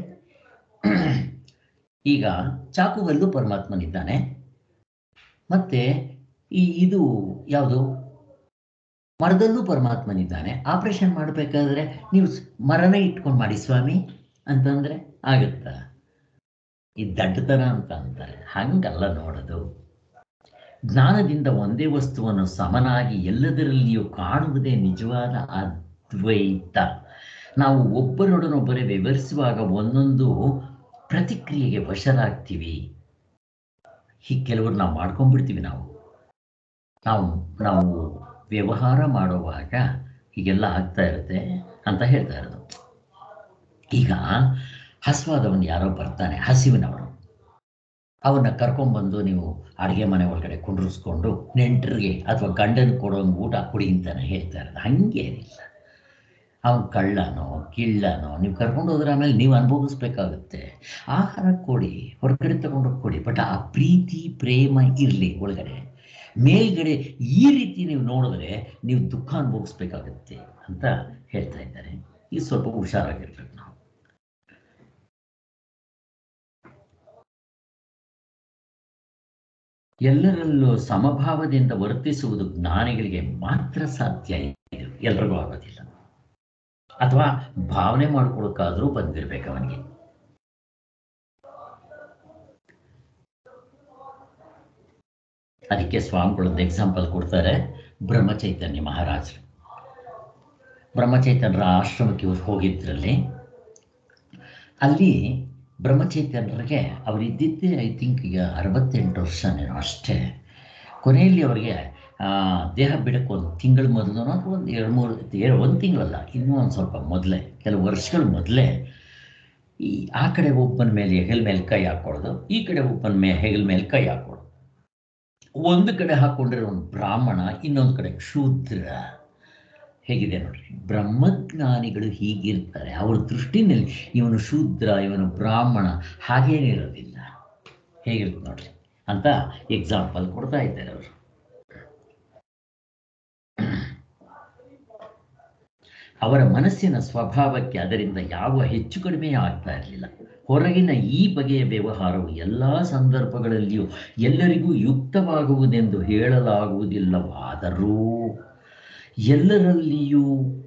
ಈಗ ಚಾಕುವಲ್ಲೂ ಪರಮಾತ್ಮನಿದ್ದಾನೆ, ಮತ್ತೆ ಈ ಇದು ಯಾವುದು ಮರದಲ್ಲೂ ಪರಮಾತ್ಮನಿದ್ದಾನೆ. ಆಪರೇಷನ್ ಮಾಡಬೇಕಾದ್ರೆ ನೀವು ಮರನೇ ಇಟ್ಕೊಂಡು ಮಾಡಿ ಸ್ವಾಮಿ ಅಂತಂದ್ರೆ ಆಗುತ್ತ? ಈ ದಡ್ಡತನ ಅಂತ ಅಂತಾರೆ. ಹಂಗಲ್ಲ ನೋಡೋದು. ಜ್ಞಾನದಿಂದ ಒಂದೇ ವಸ್ತುವನ್ನು ಸಮನಾಗಿ ಎಲ್ಲದರಲ್ಲಿಯೂ ಕಾಣುವುದೇ ನಿಜವಾದ ಅದ್ವೈತ. ನಾವು ಒಬ್ಬರೊಡನೊಬ್ಬರೇ ವ್ಯವಹರಿಸುವಾಗ ಒಂದೊಂದು ಪ್ರತಿಕ್ರಿಯೆಗೆ ವಶರಾಗ್ತೀವಿ. ಹೀಗೆ ಕೆಲವರು ನಾವು ಮಾಡ್ಕೊಂಡ್ಬಿಡ್ತೀವಿ. ನಾವು ನಾವು ನಾವು ವ್ಯವಹಾರ ಮಾಡುವಾಗ ಹೀಗೆಲ್ಲ ಆಗ್ತಾ ಇರುತ್ತೆ ಅಂತ ಹೇಳ್ತಾ ಇರೋದು. ಈಗ ಹಸುವಾದವನು ಯಾರೋ ಬರ್ತಾನೆ, ಹಸಿವಿನವನು, ಅವನ್ನ ಕರ್ಕೊಂಡ್ಬಂದು ನೀವು ಅಡುಗೆ ಮನೆ ಒಳಗಡೆ ಕುಂಡ್ರಿಸ್ಕೊಂಡು ನೆಂಟರಿಗೆ ಅಥವಾ ಗಂಡನ ಕೊಡೋಂಗೆ ಊಟ ಕೊಡಿ ಅಂತಾನೆ ಹೇಳ್ತಾ ಇರೋದು. ಹಂಗೇನಿಲ್ಲ. ಅವನು ಕಳ್ಳನೋ ಕಿಳ್ಳನೋ ನೀವು ಕರ್ಕೊಂಡು ಹೋದ್ರೆ ಆಮೇಲೆ ನೀವು ಅನುಭವಿಸ್ಬೇಕಾಗುತ್ತೆ. ಆಹಾರ ಕೊಡಿ, ಹೊರಗಡೆ ತಗೊಂಡೋಗಿ ಕೊಡಿ, ಬಟ್ ಆ ಪ್ರೀತಿ ಪ್ರೇಮ ಇರಲಿ ಒಳಗಡೆ. ಮೇಲ್ಗಡೆ ಈ ರೀತಿ ನೀವು ನೋಡಿದ್ರೆ ನೀವು ದುಃಖ ಅನುಭವಿಸ್ಬೇಕಾಗತ್ತೆ ಅಂತ ಹೇಳ್ತಾ ಇದ್ದಾರೆ. ಇದು ಸ್ವಲ್ಪ ಹುಷಾರಾಗಿರ್ಬೇಕು ನಾವು. ಎಲ್ಲರಲ್ಲೂ ಸಮಭಾವದಿಂದ ವರ್ತಿಸುವುದು ಜ್ಞಾನಿಗಳಿಗೆ ಮಾತ್ರ ಸಾಧ್ಯ. ಇದು ಎಲ್ರಿಗೂ ಆಗೋದಿಲ್ಲ. ಅಥವಾ ಭಾವನೆ ಮಾಡ್ಕೊಳಕ್ಕಾದ್ರೂ ಬಂದಿರ್ಬೇಕು ಅವನಿಗೆ. ಅದಕ್ಕೆ ಸ್ವಾಮಿಗಳೊಂದು ಎಕ್ಸಾಂಪಲ್ ಕೊಡ್ತಾರೆ. ಬ್ರಹ್ಮಚೈತನ್ಯ ಮಹಾರಾಜರು ಬ್ರಹ್ಮಚೈತನ್ಯರ ಆಶ್ರಮಕ್ಕೆ ಇವ್ರು ಹೋಗಿದ್ರಲ್ಲಿ, ಅಲ್ಲಿ ಬ್ರಹ್ಮಚೈತನ್ಯರಿಗೆ ಅವರಿದ್ದಿದ್ದೇ ಐ ಥಿಂಕ್ ಈಗ ಅರವತ್ತೆಂಟು ವರ್ಷನೇನೋ ಅಷ್ಟೇ. ಕೊನೆಯಲ್ಲಿ ಅವರಿಗೆ ದೇಹ ಬಿಡಕ್ಕೆ ಒಂದು ತಿಂಗಳ ಮೊದಲು ಅಥವಾ ಒಂದು ಎರಡು ಮೂರು ಎರಡು ಒಂದು ತಿಂಗಳಲ್ಲ, ಇನ್ನೂ ಒಂದು ಸ್ವಲ್ಪ ಮೊದಲೇ, ಕೆಲವು ವರ್ಷಗಳ ಮೊದಲೇ ಈ ಆ ಕಡೆ ಒಬ್ಬನ ಮೇಲೆ ಹೆಗಲ ಮೇಲೆ ಕೈ ಹಾಕ್ಕೊಳ್ಳೋದು, ಈ ಕಡೆ ಒಬ್ಬನ ಮೇಲೆ ಹೆಗಲ ಮೇಲೆ ಕೈ ಹಾಕ್ಕೊಳ್ಳೋದು. ಒಂದು ಕಡೆ ಹಾಕ್ಕೊಂಡಿರೋ ಒಂದು ಬ್ರಾಹ್ಮಣ, ಇನ್ನೊಂದು ಕಡೆ ಶೂದ್ರ. ಹೇಗಿದೆ ನೋಡ್ರಿ, ಬ್ರಹ್ಮಜ್ಞಾನಿಗಳು ಹೀಗಿರ್ತಾರೆ. ಅವ್ರ ದೃಷ್ಟಿನಲ್ಲಿ ಇವನು ಶೂದ್ರ, ಇವನು ಬ್ರಾಹ್ಮಣ ಹಾಗೇನಿರೋದಿಲ್ಲ. ಹೇಗಿರುತ್ತೆ ನೋಡ್ರಿ ಅಂತ ಎಕ್ಸಾಂಪಲ್ ಕೊಡ್ತಾ ಇದ್ದಾರೆ ಅವರು. ಅವರ ಮನಸ್ಸಿನ ಸ್ವಭಾವಕ್ಕೆ ಅದರಿಂದ ಯಾವ ಹೆಚ್ಚು ಕಡಿಮೆ ಆಗ್ತಾ ಇರಲಿಲ್ಲ. ಹೊರಗಿನ ಈ ಬಗೆಯ ವ್ಯವಹಾರವು ಎಲ್ಲ ಸಂದರ್ಭಗಳಲ್ಲಿಯೂ ಎಲ್ಲರಿಗೂ ಯುಕ್ತವಾಗುವುದೆಂದು ಹೇಳಲಾಗುವುದಿಲ್ಲವಾದರೂ ಎಲ್ಲರಲ್ಲಿಯೂ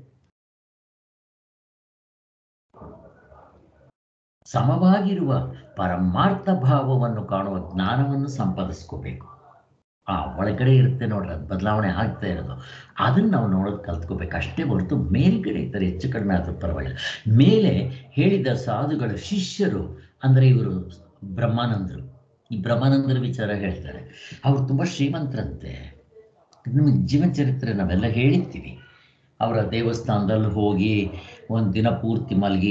ಸಮವಾಗಿರುವ ಪರಮಾರ್ಥ ಭಾವವನ್ನು ಕಾಣುವ ಜ್ಞಾನವನ್ನು ಸಂಪಾದಿಸ್ಕೋಬೇಕು. ಆ ಒಳಗಡೆ ಇರುತ್ತೆ ನೋಡ್ರಿ, ಅದು ಬದಲಾವಣೆ ಆಗ್ತಾ ಇರೋದು. ಅದನ್ನು ನಾವು ನೋಡೋದು ಕಲ್ತ್ಕೋಬೇಕು ಅಷ್ಟೇ ಹೊರತು ಮೇಲ್ಗಡೆ ಇರ್ತಾರೆ ಹೆಚ್ಚು ಕಡಿಮೆ ಆದರೂ ಪರವಾಗಿಲ್ಲ. ಮೇಲೆ ಹೇಳಿದ ಸಾಧುಗಳ ಶಿಷ್ಯರು ಅಂದರೆ ಇವರು ಬ್ರಹ್ಮಾನಂದರು. ಈ ಬ್ರಹ್ಮಾನಂದರ ವಿಚಾರ ಹೇಳ್ತಾರೆ. ಅವರು ತುಂಬ ಶ್ರೀಮಂತರಂತೆ. ನಿಮಗೆ ಜೀವನ ಚರಿತ್ರೆ ನಾವೆಲ್ಲ ಹೇಳಿರ್ತೀವಿ. ಅವರ ದೇವಸ್ಥಾನದಲ್ಲಿ ಹೋಗಿ ಒಂದು ದಿನ ಪೂರ್ತಿ ಮಲಗಿ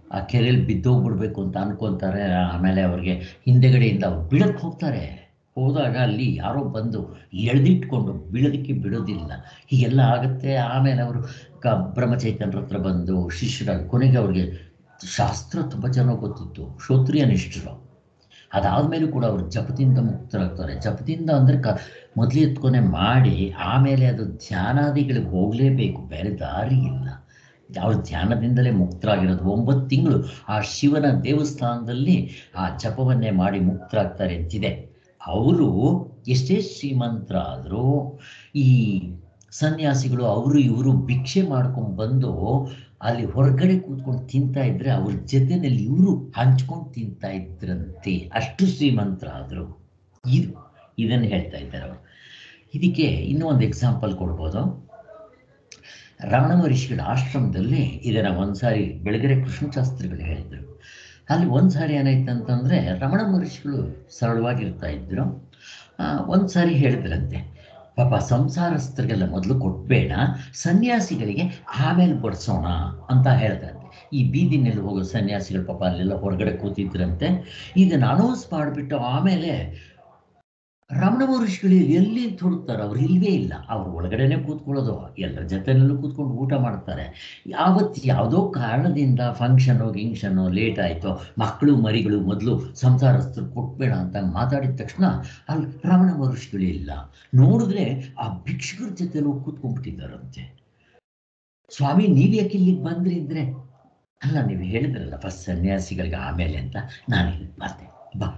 ಆ ಕೆರೆಯಲ್ಲಿ ಬಿದ್ದೋಗ್ಬಿಡ್ಬೇಕು ಅಂತ ಅನ್ಕೊತಾರೆ. ಆಮೇಲೆ ಅವ್ರಿಗೆ ಹಿಂದೆಗಡೆಯಿಂದ ಅವ್ರು ಬೀಳಕ್ಕೆ ಹೋಗ್ತಾರೆ. ಹೋದಾಗ ಅಲ್ಲಿ ಯಾರೋ ಬಂದು ಎಳೆದಿಟ್ಕೊಂಡು ಬೀಳೋದಕ್ಕೆ ಬಿಡೋದಿಲ್ಲ. ಹೀಗೆಲ್ಲ ಆಗುತ್ತೆ. ಆಮೇಲೆ ಅವರು ಕ ಬ್ರಹ್ಮಚೈತನ್ಯರ ಹತ್ರ ಬಂದು ಶಿಷ್ಯರಾಗಿ ಕೊನೆಗೆ ಅವ್ರಿಗೆ ಶಾಸ್ತ್ರ ತುಂಬ ಚೆನ್ನಾಗಿ ಗೊತ್ತಿತ್ತು, ಶ್ರೋತ್ರಿಯ ನಿಷ್ಠರು. ಅದಾದಮೇಲೂ ಕೂಡ ಅವರು ಜಪದಿಂದ ಮುಕ್ತರಾಗ್ತಾರೆ. ಜಪದಿಂದ ಅಂದರೆ ಕ ಮೊದಲು ಎತ್ಕೊನೆ ಮಾಡಿ ಆಮೇಲೆ ಅದು ಧ್ಯಾನಾದಿಗಳಿಗೆ ಹೋಗಲೇಬೇಕು, ಬೇರೆ ದಾರಿ ಇಲ್ಲ. ಅವ್ರ ಧ್ಯಾನದಿಂದಲೇ ಮುಕ್ತರಾಗಿರೋದು. ಒಂಬತ್ತು ತಿಂಗಳು ಆ ಶಿವನ ದೇವಸ್ಥಾನದಲ್ಲಿ ಆ ಜಪವನ್ನೇ ಮಾಡಿ ಮುಕ್ತರಾಗ್ತಾರೆ ಅಂತಿದೆ. ಅವರು ಎಷ್ಟೇ ಶ್ರೀಮಂತರಾದರೂ ಈ ಸನ್ಯಾಸಿಗಳು ಅವರು ಇವರು ಭಿಕ್ಷೆ ಮಾಡ್ಕೊಂಡು ಬಂದು ಅಲ್ಲಿ ಹೊರಗಡೆ ಕೂತ್ಕೊಂಡು ತಿಂತಾ ಇದ್ರೆ ಅವ್ರ ಜೊತೆಯಲ್ಲಿ ಇವರು ಹಂಚ್ಕೊಂಡು ತಿಂತಾ ಇದ್ರಂತೆ, ಅಷ್ಟು ಶ್ರೀಮಂತರಾದರು. ಇದು ಇದನ್ನು ಹೇಳ್ತಾ ಇದ್ದಾರೆ ಅವರು. ಇದಕ್ಕೆ ಇನ್ನೂ ಒಂದು ಎಕ್ಸಾಂಪಲ್ ಕೊಡ್ಬೋದು. ರಮಣ ಮಹರ್ಷಿಗಳ ಆಶ್ರಮದಲ್ಲಿ ಇದನ್ನು ಒಂದ್ಸಾರಿ ಬೆಳಗೆರೆ ಕೃಷ್ಣಶಾಸ್ತ್ರಿಗಳು ಹೇಳಿದರು. ಅಲ್ಲಿ ಒಂದು ಸಾರಿ ಏನಾಯ್ತು ಅಂತಂದರೆ ರಮಣ ಮಹರ್ಷಿಗಳು ಸರಳವಾಗಿರ್ತಾ ಇದ್ದರು. ಒಂದು ಸಾರಿ ಹೇಳಿದ್ರಂತೆ, ಪಾಪ ಸಂಸಾರಸ್ಥರಿಗೆಲ್ಲ ಮೊದಲು ಕೊಟ್ಬೇಡ, ಸನ್ಯಾಸಿಗಳಿಗೆ ಆಮೇಲೆ ಬಡಿಸೋಣ ಅಂತ ಹೇಳಿದ್ರಂತೆ. ಈ ಬೀದಿನಲ್ಲಿ ಹೋಗೋ ಸನ್ಯಾಸಿಗಳು ಪಾಪ ಅಲ್ಲೆಲ್ಲ ಹೊರಗಡೆ ಕೂತಿದ್ರಂತೆ. ಇದನ್ನು ಅನೌನ್ಸ್ ಮಾಡಿಬಿಟ್ಟು ಆಮೇಲೆ ರಮಣ ಮಹರ್ಷಿಗಳು ಎಲ್ಲಿ ತೊಡುತ್ತಾರೆ, ಅವ್ರು ಇಲ್ವೇ ಇಲ್ಲ. ಅವ್ರು ಒಳಗಡೆನೆ ಕೂತ್ಕೊಳ್ಳೋದು, ಎಲ್ಲರ ಜೊತೆನಲ್ಲೂ ಕೂತ್ಕೊಂಡು ಊಟ ಮಾಡ್ತಾರೆ. ಯಾವತ್ತು ಯಾವುದೋ ಕಾರಣದಿಂದ ಫಂಕ್ಷನ್ನು ಗಿಂಕ್ಷನ್ನು ಲೇಟ್ ಆಯಿತು, ಮಕ್ಕಳು ಮರಿಗಳು ಮೊದಲು ಸಂಸಾರಸ್ಥರು ಕೊಟ್ಬೇಡ ಅಂತ ಮಾತಾಡಿದ ತಕ್ಷಣ ಅಲ್ಲಿ ರಮಣ ಮಹರ್ಷಿಗಳು ಇಲ್ಲ. ನೋಡಿದ್ರೆ ಆ ಭಿಕ್ಷುಕರ ಜೊತೆಲೂ ಕೂತ್ಕೊಂಡ್ಬಿಟ್ಟಿದ್ದಾರಂತೆ. ಸ್ವಾಮಿ ನೀವು ಯಾಕೆ ಇಲ್ಲಿಗೆ ಬಂದ್ರಿ ಅಂದರೆ, ಅಲ್ಲ ನೀವು ಹೇಳಿದ್ರಲ್ಲ ಫಸ್ಟ್ ಸನ್ಯಾಸಿಗಳಿಗೆ ಆಮೇಲೆ ಅಂತ, ನಾನು ಇಲ್ಲಿಗೆ ಬಂದೆ. ಬಾ,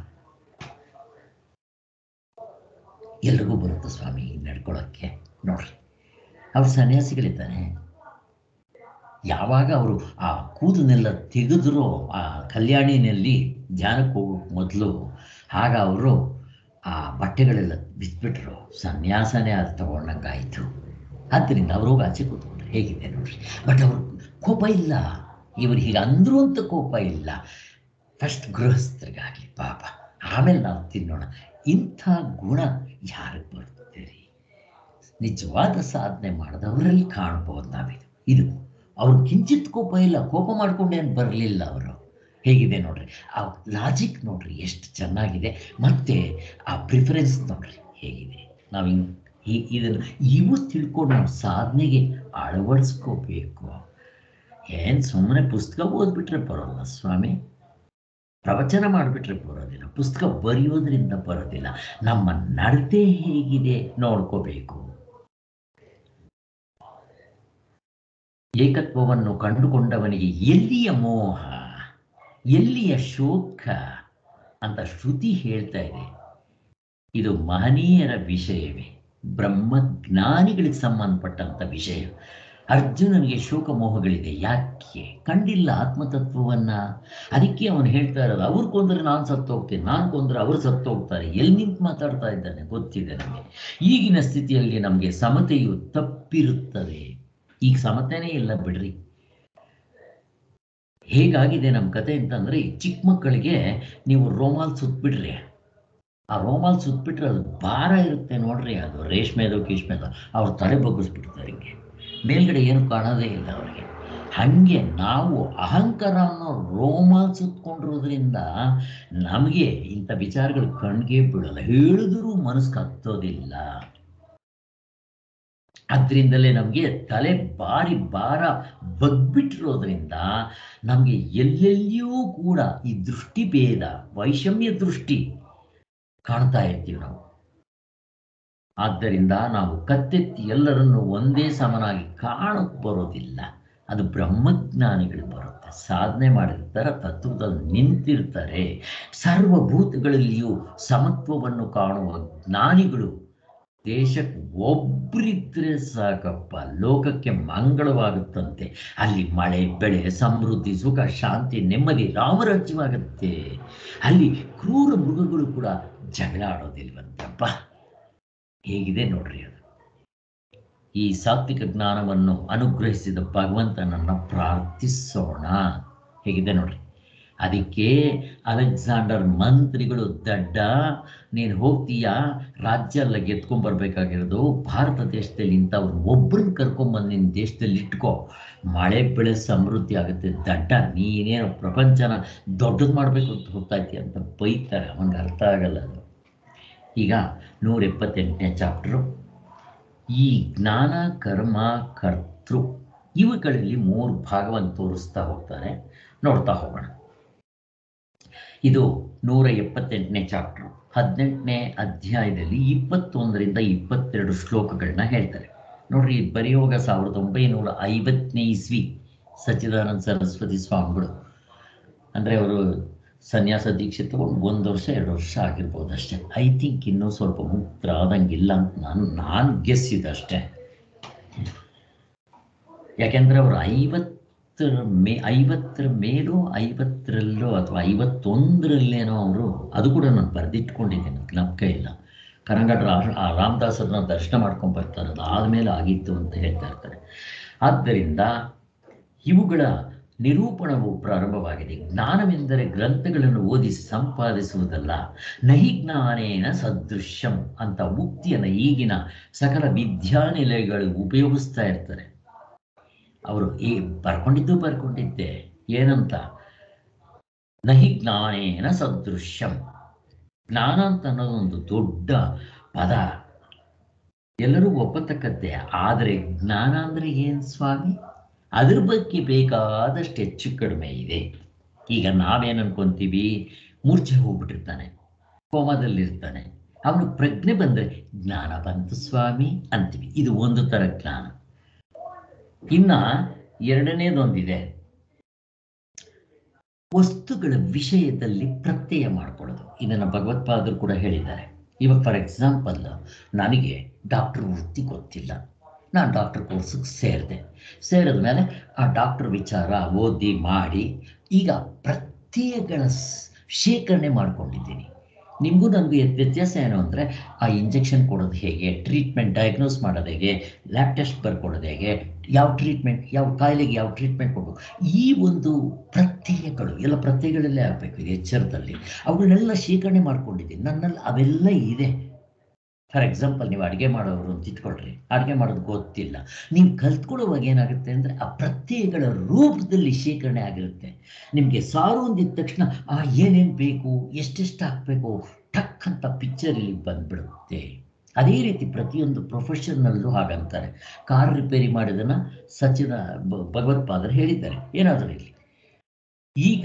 ಎಲ್ರಿಗೂ ಬರುತ್ತೆ ಸ್ವಾಮಿ ನಡ್ಕೊಳ್ಳೋಕ್ಕೆ. ನೋಡ್ರಿ, ಅವ್ರು ಸನ್ಯಾಸಿಗಳಿದ್ದಾನೆ. ಯಾವಾಗ ಅವರು ಆ ಕೂದನೆಲ್ಲ ತೆಗೆದ್ರು ಆ ಕಲ್ಯಾಣಿನಲ್ಲಿ ಧ್ಯಾನಕ್ಕೆ ಹೋಗೋಕ್ಕೆ ಮೊದಲು, ಆಗ ಅವರು ಆ ಬಟ್ಟೆಗಳೆಲ್ಲ ಬಿತ್ಬಿಟ್ರು. ಸನ್ಯಾಸನೇ ಅದು ತಗೊಂಡಂಗಾಯಿತು. ಆದ್ದರಿಂದ ಅವರು ಹೋಗಿ ಆಚೆ ಕೂತ್ಕೊಂಡ್ರು. ಹೇಗಿದೆ ನೋಡ್ರಿ. ಬಟ್ ಅವ್ರ ಕೋಪ ಇಲ್ಲ, ಇವರು ಹೀಗೆ ಅಂದ್ರು ಅಂತ ಕೋಪ ಇಲ್ಲ. ಫಸ್ಟ್ ಗೃಹಸ್ಥರಿಗಾಗಲಿ ಪಾಪ, ಆಮೇಲೆ ನಾವು ತಿನ್ನೋಣ. ಇಂಥ ಗುಣ ಯಾರಿಗೆ ಬರುತ್ತೆ ರೀ? ನಿಜವಾದ ಸಾಧನೆ ಮಾಡಿದವರಲ್ಲಿ ಕಾಣ್ಬೋದು ನಾವಿದು. ಇದು ಅವ್ರು ಕಿಂಚಿತ್ ಕೋಪ ಇಲ್ಲ, ಕೋಪ ಮಾಡ್ಕೊಂಡೇನು ಬರಲಿಲ್ಲ ಅವರು. ಹೇಗಿದೆ ನೋಡ್ರಿ, ಆ ಲಾಜಿಕ್ ನೋಡ್ರಿ ಎಷ್ಟು ಚೆನ್ನಾಗಿದೆ. ಮತ್ತು ಆ ಪ್ರಿಫರೆನ್ಸ್ ನೋಡ್ರಿ ಹೇಗಿದೆ. ನಾವು ಹಿಂಗೆ ಈ ಇದನ್ನು ಇವು ತಿಳ್ಕೊಂಡು ನಾವು ಸಾಧನೆಗೆ ಅಳವಡಿಸ್ಕೋಬೇಕು. ಏನು ಸುಮ್ಮನೆ ಪುಸ್ತಕ ಓದ್ಬಿಟ್ರೆ ಬರೋಲ್ಲ ಸ್ವಾಮಿ, ಪ್ರವಚನ ಮಾಡಿಬಿಟ್ರೆ ಬರೋದಿಲ್ಲ, ಪುಸ್ತಕ ಬರೆಯೋದ್ರಿಂದ ಬರೋದಿಲ್ಲ. ನಮ್ಮ ನಡತೆ ಹೇಗಿದೆ ನೋಡ್ಕೋಬೇಕು. ಏಕತ್ವವನ್ನು ಕಂಡುಕೊಂಡವನಿಗೆ ಎಲ್ಲಿಯ ಮೋಹ, ಎಲ್ಲಿಯ ಶೋಕ ಅಂತ ಶ್ರುತಿ ಹೇಳ್ತಾ ಇದೆ. ಇದು ಮಹನೀಯರ ವಿಷಯವೇ, ಬ್ರಹ್ಮಜ್ಞಾನಿಗಳಿಗೆ ಸಂಬಂಧಪಟ್ಟಂಥ ವಿಷಯ. ಅರ್ಜುನನಿಗೆ ಶೋಕ ಮೋಹಗಳಿದೆ. ಯಾಕೆ? ಕಂಡಿಲ್ಲ ಆತ್ಮತತ್ವವನ್ನು. ಅದಕ್ಕೆ ಅವನು ಹೇಳ್ತಾ ಇರೋದು, ಅವ್ರು ಕೊಂದರೆ ನಾನು ಸತ್ತು ಹೋಗ್ತೇನೆ, ನಾನು ಕೊಂದರೆ ಅವರು ಸತ್ತು ಹೋಗ್ತಾರೆ. ಎಲ್ಲಿ ನಿಂತು ಮಾತಾಡ್ತಾ ಇದ್ದಾನೆ ಗೊತ್ತಿದೆ ನಮಗೆ. ಈಗಿನ ಸ್ಥಿತಿಯಲ್ಲಿ ನಮಗೆ ಸಮತೆಯು ತಪ್ಪಿರುತ್ತದೆ. ಈಗ ಸಮತೆನೇ ಇಲ್ಲ ಬಿಡ್ರಿ. ಹೇಗಾಗಿದೆ ನಮ್ಮ ಕತೆ ಅಂತಂದರೆ, ಈ ಚಿಕ್ಕ ಮಕ್ಕಳಿಗೆ ನೀವು ರೋಮಾಲ್ ಸುತ್ತಬಿಡ್ರಿ, ಆ ರೋಮಾಲ್ ಸುತ್ತಬಿಟ್ರೆ ಅದು ಭಾರ ಇರುತ್ತೆ ನೋಡ್ರಿ, ಅದು ರೇಷ್ಮೆದು ಕೀಷ್ಮೆದು, ಅವ್ರು ತಲೆ ಬಗ್ಗಿಸ್ಬಿಡ್ತಾರೆ. ಹಿಂಗೆ ಮೇಲ್ಗಡೆ ಏನು ಕಾಣೋದೇ ಇಲ್ಲ ಅವರಿಗೆ. ಹಾಗೆ ನಾವು ಅಹಂಕಾರ ಅನ್ನೋ ರೋಮಾಲ್ ಸುತ್ತಕೊಂಡಿರೋದ್ರಿಂದ ನಮಗೆ ಇಂಥ ವಿಚಾರಗಳು ಕಣ್ಗೆ ಬೀಳಲ್ಲ, ಹೇಳಿದ್ರೂ ಮನಸ್ಸಿಗೆ ಹತ್ತೋದಿಲ್ಲ. ಅದರಿಂದಲೇ ನಮಗೆ ತಲೆ ಬಾರಿ ಭಾರ ಬಗ್ಬಿಟ್ಟಿರೋದ್ರಿಂದ ನಮಗೆ ಎಲ್ಲೆಲ್ಲಿಯೂ ಕೂಡ ಈ ದೃಷ್ಟಿ ಭೇದ, ವೈಷಮ್ಯ ದೃಷ್ಟಿ ಕಾಣ್ತಾ ಇರ್ತೀವಿ ನಾವು. ಆದ್ದರಿಂದ ನಾವು ಕತ್ತೆತ್ತಿ ಎಲ್ಲರನ್ನು ಒಂದೇ ಸಮನಾಗಿ ಕಾಣಕ್ಕೆ ಬರೋದಿಲ್ಲ. ಅದು ಬ್ರಹ್ಮಜ್ಞಾನಿಗಳು ಬರುತ್ತೆ. ಸಾಧನೆ ಮಾಡಿರ್ತಾರೆ, ತತ್ವದಲ್ಲಿ ನಿಂತಿರ್ತಾರೆ. ಸರ್ವಭೂತಗಳಲ್ಲಿಯೂ ಸಮತ್ವವನ್ನು ಕಾಣುವ ಜ್ಞಾನಿಗಳು ದೇಶಕ್ಕೆ ಒಬ್ಬರಿದ್ರೆ ಸಾಕಪ್ಪ, ಲೋಕಕ್ಕೆ ಮಂಗಳವಾಗುತ್ತಂತೆ. ಅಲ್ಲಿ ಮಳೆ ಬೆಳೆ ಸಮೃದ್ಧಿ ಸುಖ ಶಾಂತಿ ನೆಮ್ಮದಿ ರಾಮರಾಜ್ಯವಾಗುತ್ತೆ. ಅಲ್ಲಿ ಕ್ರೂರ ಮೃಗಗಳು ಕೂಡ ಜಗಳ ಆಡೋದಿಲ್ವಂತಪ್ಪ. ಹೇಗಿದೆ ನೋಡ್ರಿ ಅದು. ಈ ಸಾತ್ವಿಕ ಜ್ಞಾನವನ್ನು ಅನುಗ್ರಹಿಸಿದ ಭಗವಂತನನ್ನು ಪ್ರಾರ್ಥಿಸೋಣ. ಹೇಗಿದೆ ನೋಡ್ರಿ. ಅದಕ್ಕೆ ಅಲೆಕ್ಸಾಂಡರ್ ಮಂತ್ರಿಗಳು ದಡ್ಡ, ನೀನು ಹೋಗ್ತೀಯಾ ರಾಜ್ಯ ಎಲ್ಲ ಗೆದ್ಕೊಂಡ್ಬರ್ಬೇಕಾಗಿರೋದು, ಭಾರತ ದೇಶದಲ್ಲಿ ಇಂಥವ್ರು ಒಬ್ಬರನ್ನ ಕರ್ಕೊಂಬಂದು ನಿನ್ನ ದೇಶದಲ್ಲಿ ಇಟ್ಕೋ, ಮಳೆ ಬೆಳೆ ಸಮೃದ್ಧಿ ಆಗುತ್ತೆ. ದಡ್ಡ, ನೀನೇನು ಪ್ರಪಂಚನ ದೊಡ್ಡದು ಮಾಡಬೇಕು ಅಂತ ಹೋಗ್ತಾಯಿತಿ ಅಂತ ಬೈತಾರೆ. ಅವನಿಗೆ ಅರ್ಥ ಆಗಲ್ಲ ಅದು. ಈಗ ನೂರ ಎಪ್ಪತ್ತೆಂಟನೇ ಚಾಪ್ಟರು, ಈ ಜ್ಞಾನ ಕರ್ಮ ಕರ್ತೃ ಇವುಗಳಲ್ಲಿ ಮೂರು ಭಾಗವನ್ನು ತೋರಿಸ್ತಾ ಹೋಗ್ತಾರೆ. ನೋಡ್ತಾ ಹೋಗೋಣ. ಇದು ನೂರ ಎಪ್ಪತ್ತೆಂಟನೇ ಚಾಪ್ಟರ್, ಹದಿನೆಂಟನೇ ಅಧ್ಯಾಯದಲ್ಲಿ ಇಪ್ಪತ್ತೊಂದರಿಂದ ಇಪ್ಪತ್ತೆರಡು ಶ್ಲೋಕಗಳನ್ನ ಹೇಳ್ತಾರೆ. ನೋಡ್ರಿ, ಬರೆಯುವಾಗ ಸಾವಿರದ ಒಂಬೈನೂರ ಐವತ್ತನೇ ಇಸ್ವಿ ಸಚ್ಚಿದಾನಂದ ಸರಸ್ವತಿ ಸ್ವಾಮಿಗಳು, ಅಂದರೆ ಅವರು ಸನ್ಯಾಸ ದೀಕ್ಷೆ ತಗೊಂಡು ಒಂದು ವರ್ಷ ಎರಡು ವರ್ಷ ಆಗಿರ್ಬೋದು ಅಷ್ಟೇ. ಐ ಥಿಂಕ್ ಇನ್ನೂ ಸ್ವಲ್ಪ ಮುಕ್ತರಾದಂಗಿಲ್ಲ ಅಂತ ನಾನು ನಾನು ಗೆಸ್ಸಿದಷ್ಟೇ. ಯಾಕೆಂದರೆ ಅವರು ಐವತ್ತರ ಮೇ ಐವತ್ತರ ಮೇಲೂ ಐವತ್ತರಲ್ಲೋ ಅಥವಾ ಐವತ್ತೊಂದರಲ್ಲೇನೋ ಅವರು, ಅದು ಕೂಡ ನಾನು ಬರೆದಿಟ್ಕೊಂಡಿದ್ದೇನೆ, ಜ್ಞಾಪಕ ಇಲ್ಲ. ಕರಂಗಡ ಆ ರಾಮದಾಸರನ್ನ ದರ್ಶನ ಮಾಡ್ಕೊಂಡು ಬರ್ತಾರೆ, ಅದು ಆದಮೇಲೆ ಆಗಿತ್ತು ಅಂತ ಹೇಳ್ತಾ ಇರ್ತಾರೆ. ಆದ್ದರಿಂದ ಇವುಗಳ ನಿರೂಪಣವು ಪ್ರಾರಂಭವಾಗಿದೆ. ಜ್ಞಾನವೆಂದರೆ ಗ್ರಂಥಗಳನ್ನು ಓದಿಸಿ ಸಂಪಾದಿಸುವುದಲ್ಲ, ನಹಿ ಜ್ಞಾನೇನ ಸದೃಶ್ಯಂ ಅಂತ ಮುಕ್ತಿಯನ್ನು ಈಗಿನ ಸಕಲ ವಿದ್ಯಾನಿಲಯಗಳು ಉಪಯೋಗಿಸ್ತಾ ಇರ್ತಾರೆ. ಅವರು ಏ ಬರ್ಕೊಂಡಿದ್ದು ಬರ್ಕೊಂಡಿದ್ದೆ ಏನಂತ, ನಹಿ ಜ್ಞಾನೇನ ಸದೃಶ್ಯಂ. ಜ್ಞಾನ ಅಂತ ಅನ್ನೋದೊಂದು ದೊಡ್ಡ ಪದ, ಎಲ್ಲರೂ ಒಪ್ಪತಕ್ಕದ್ದೇ. ಆದರೆ ಜ್ಞಾನ ಅಂದರೆ ಏನು ಸ್ವಾಮಿ? ಅದ್ರ ಬಗ್ಗೆ ಬೇಕಾದಷ್ಟು ಹೆಚ್ಚು ಕಡಿಮೆ ಇದೆ. ಈಗ ನಾವೇನು ಅನ್ಕೊಂತೀವಿ, ಮೂರ್ಛೆ ಹೋಗ್ಬಿಟ್ಟಿರ್ತಾನೆ, ಕೋಮದಲ್ಲಿರ್ತಾನೆ, ಅವನು ಪ್ರಜ್ಞೆ ಬಂದರೆ ಜ್ಞಾನ ಬಂತು ಸ್ವಾಮಿ ಅಂತೀವಿ. ಇದು ಒಂದು ಥರ ಜ್ಞಾನ. ಇನ್ನು ಎರಡನೇದೊಂದಿದೆ, ವಸ್ತುಗಳ ವಿಷಯದಲ್ಲಿ ಪ್ರತ್ಯಯ ಮಾಡ್ಕೊಳ್ಳೋದು. ಇದನ್ನು ಭಗವತ್ಪಾದರು ಕೂಡ ಹೇಳಿದ್ದಾರೆ. ಇವಾಗ ಫಾರ್ ಎಕ್ಸಾಂಪಲ್, ನನಗೆ ಡಾಕ್ಟರ್ ವೃತ್ತಿ ಗೊತ್ತಿಲ್ಲ, ನಾನು ಡಾಕ್ಟರ್ ಕೋರ್ಸಿಗೆ ಸೇರಿದೆ. ಸೇರಿದ ಮೇಲೆ ಆ ಡಾಕ್ಟರ್ ವಿಚಾರ ಓದಿ ಮಾಡಿ ಈಗ ಪ್ರತ್ಯಯಗಳ ಶೇಖರಣೆ ಮಾಡ್ಕೊಂಡಿದ್ದೀನಿ. ನಿಮಗೂ ನನಗೂ ವ್ಯತ್ಯಾಸ ಏನು ಅಂದರೆ, ಆ ಇಂಜೆಕ್ಷನ್ ಕೊಡೋದು ಹೇಗೆ, ಟ್ರೀಟ್ಮೆಂಟ್ ಡಯಾಗ್ನೋಸ್ ಮಾಡೋದು ಹೇಗೆ, ಲ್ಯಾಬ್ ಟೆಸ್ಟ್ ಬರ್ಕೊಡೋದು ಹೇಗೆ, ಯಾವ ಟ್ರೀಟ್ಮೆಂಟ್, ಯಾವ ಕಾಯಿಲೆಗೆ ಯಾವ ಟ್ರೀಟ್ಮೆಂಟ್ ಕೊಡಬೇಕು, ಈ ಒಂದು ಪ್ರತ್ಯಯಗಳು ಎಲ್ಲ ಪ್ರತ್ಯಯಗಳಲ್ಲೇ ಆಗಬೇಕು. ಇದು ಎಚ್ಚರದಲ್ಲಿ ಅವುಗಳನ್ನೆಲ್ಲ ಶೇಖರಣೆ ಮಾಡ್ಕೊಂಡಿದ್ದೀನಿ. ನನ್ನಲ್ಲಿ ಅವೆಲ್ಲ ಇದೆ. ಫಾರ್ ಎಕ್ಸಾಂಪಲ್, ನೀವು ಅಡುಗೆ ಮಾಡೋರು ಅಂತ ಇಟ್ಕೊಳ್ರಿ, ಅಡುಗೆ ಮಾಡೋದು ಗೊತ್ತಿಲ್ಲ, ನೀವು ಕಲ್ತ್ಕೊಳ್ಳುವಾಗ ಏನಾಗುತ್ತೆ ಅಂದರೆ ಆ ಪ್ರತ್ಯಯಗಳ ರೂಪದಲ್ಲಿ ಶೇಖರಣೆ ಆಗಿರುತ್ತೆ. ನಿಮಗೆ ಸಾರು ಅಂದಿದ್ದ ತಕ್ಷಣ ಆ ಏನೇನು ಬೇಕು, ಎಷ್ಟೆಷ್ಟು ಹಾಕಬೇಕು, ಟಕ್ ಅಂತ ಪಿಕ್ಚರ್ ಇಲ್ಲಿ ಬಂದ್ಬಿಡುತ್ತೆ. ಅದೇ ರೀತಿ ಪ್ರತಿಯೊಂದು ಪ್ರೊಫೆಷನ್ನಲ್ಲೂ ಹಾಗಂತಾರೆ. ಕಾರ್ ರಿಪೇರಿ ಮಾಡಿದನ್ನು ಸಚಿನ ಭಗವತ್ಪಾದರು ಹೇಳಿದ್ದಾರೆ. ಏನಾದರೂ ಇಲ್ಲಿ ಈಗ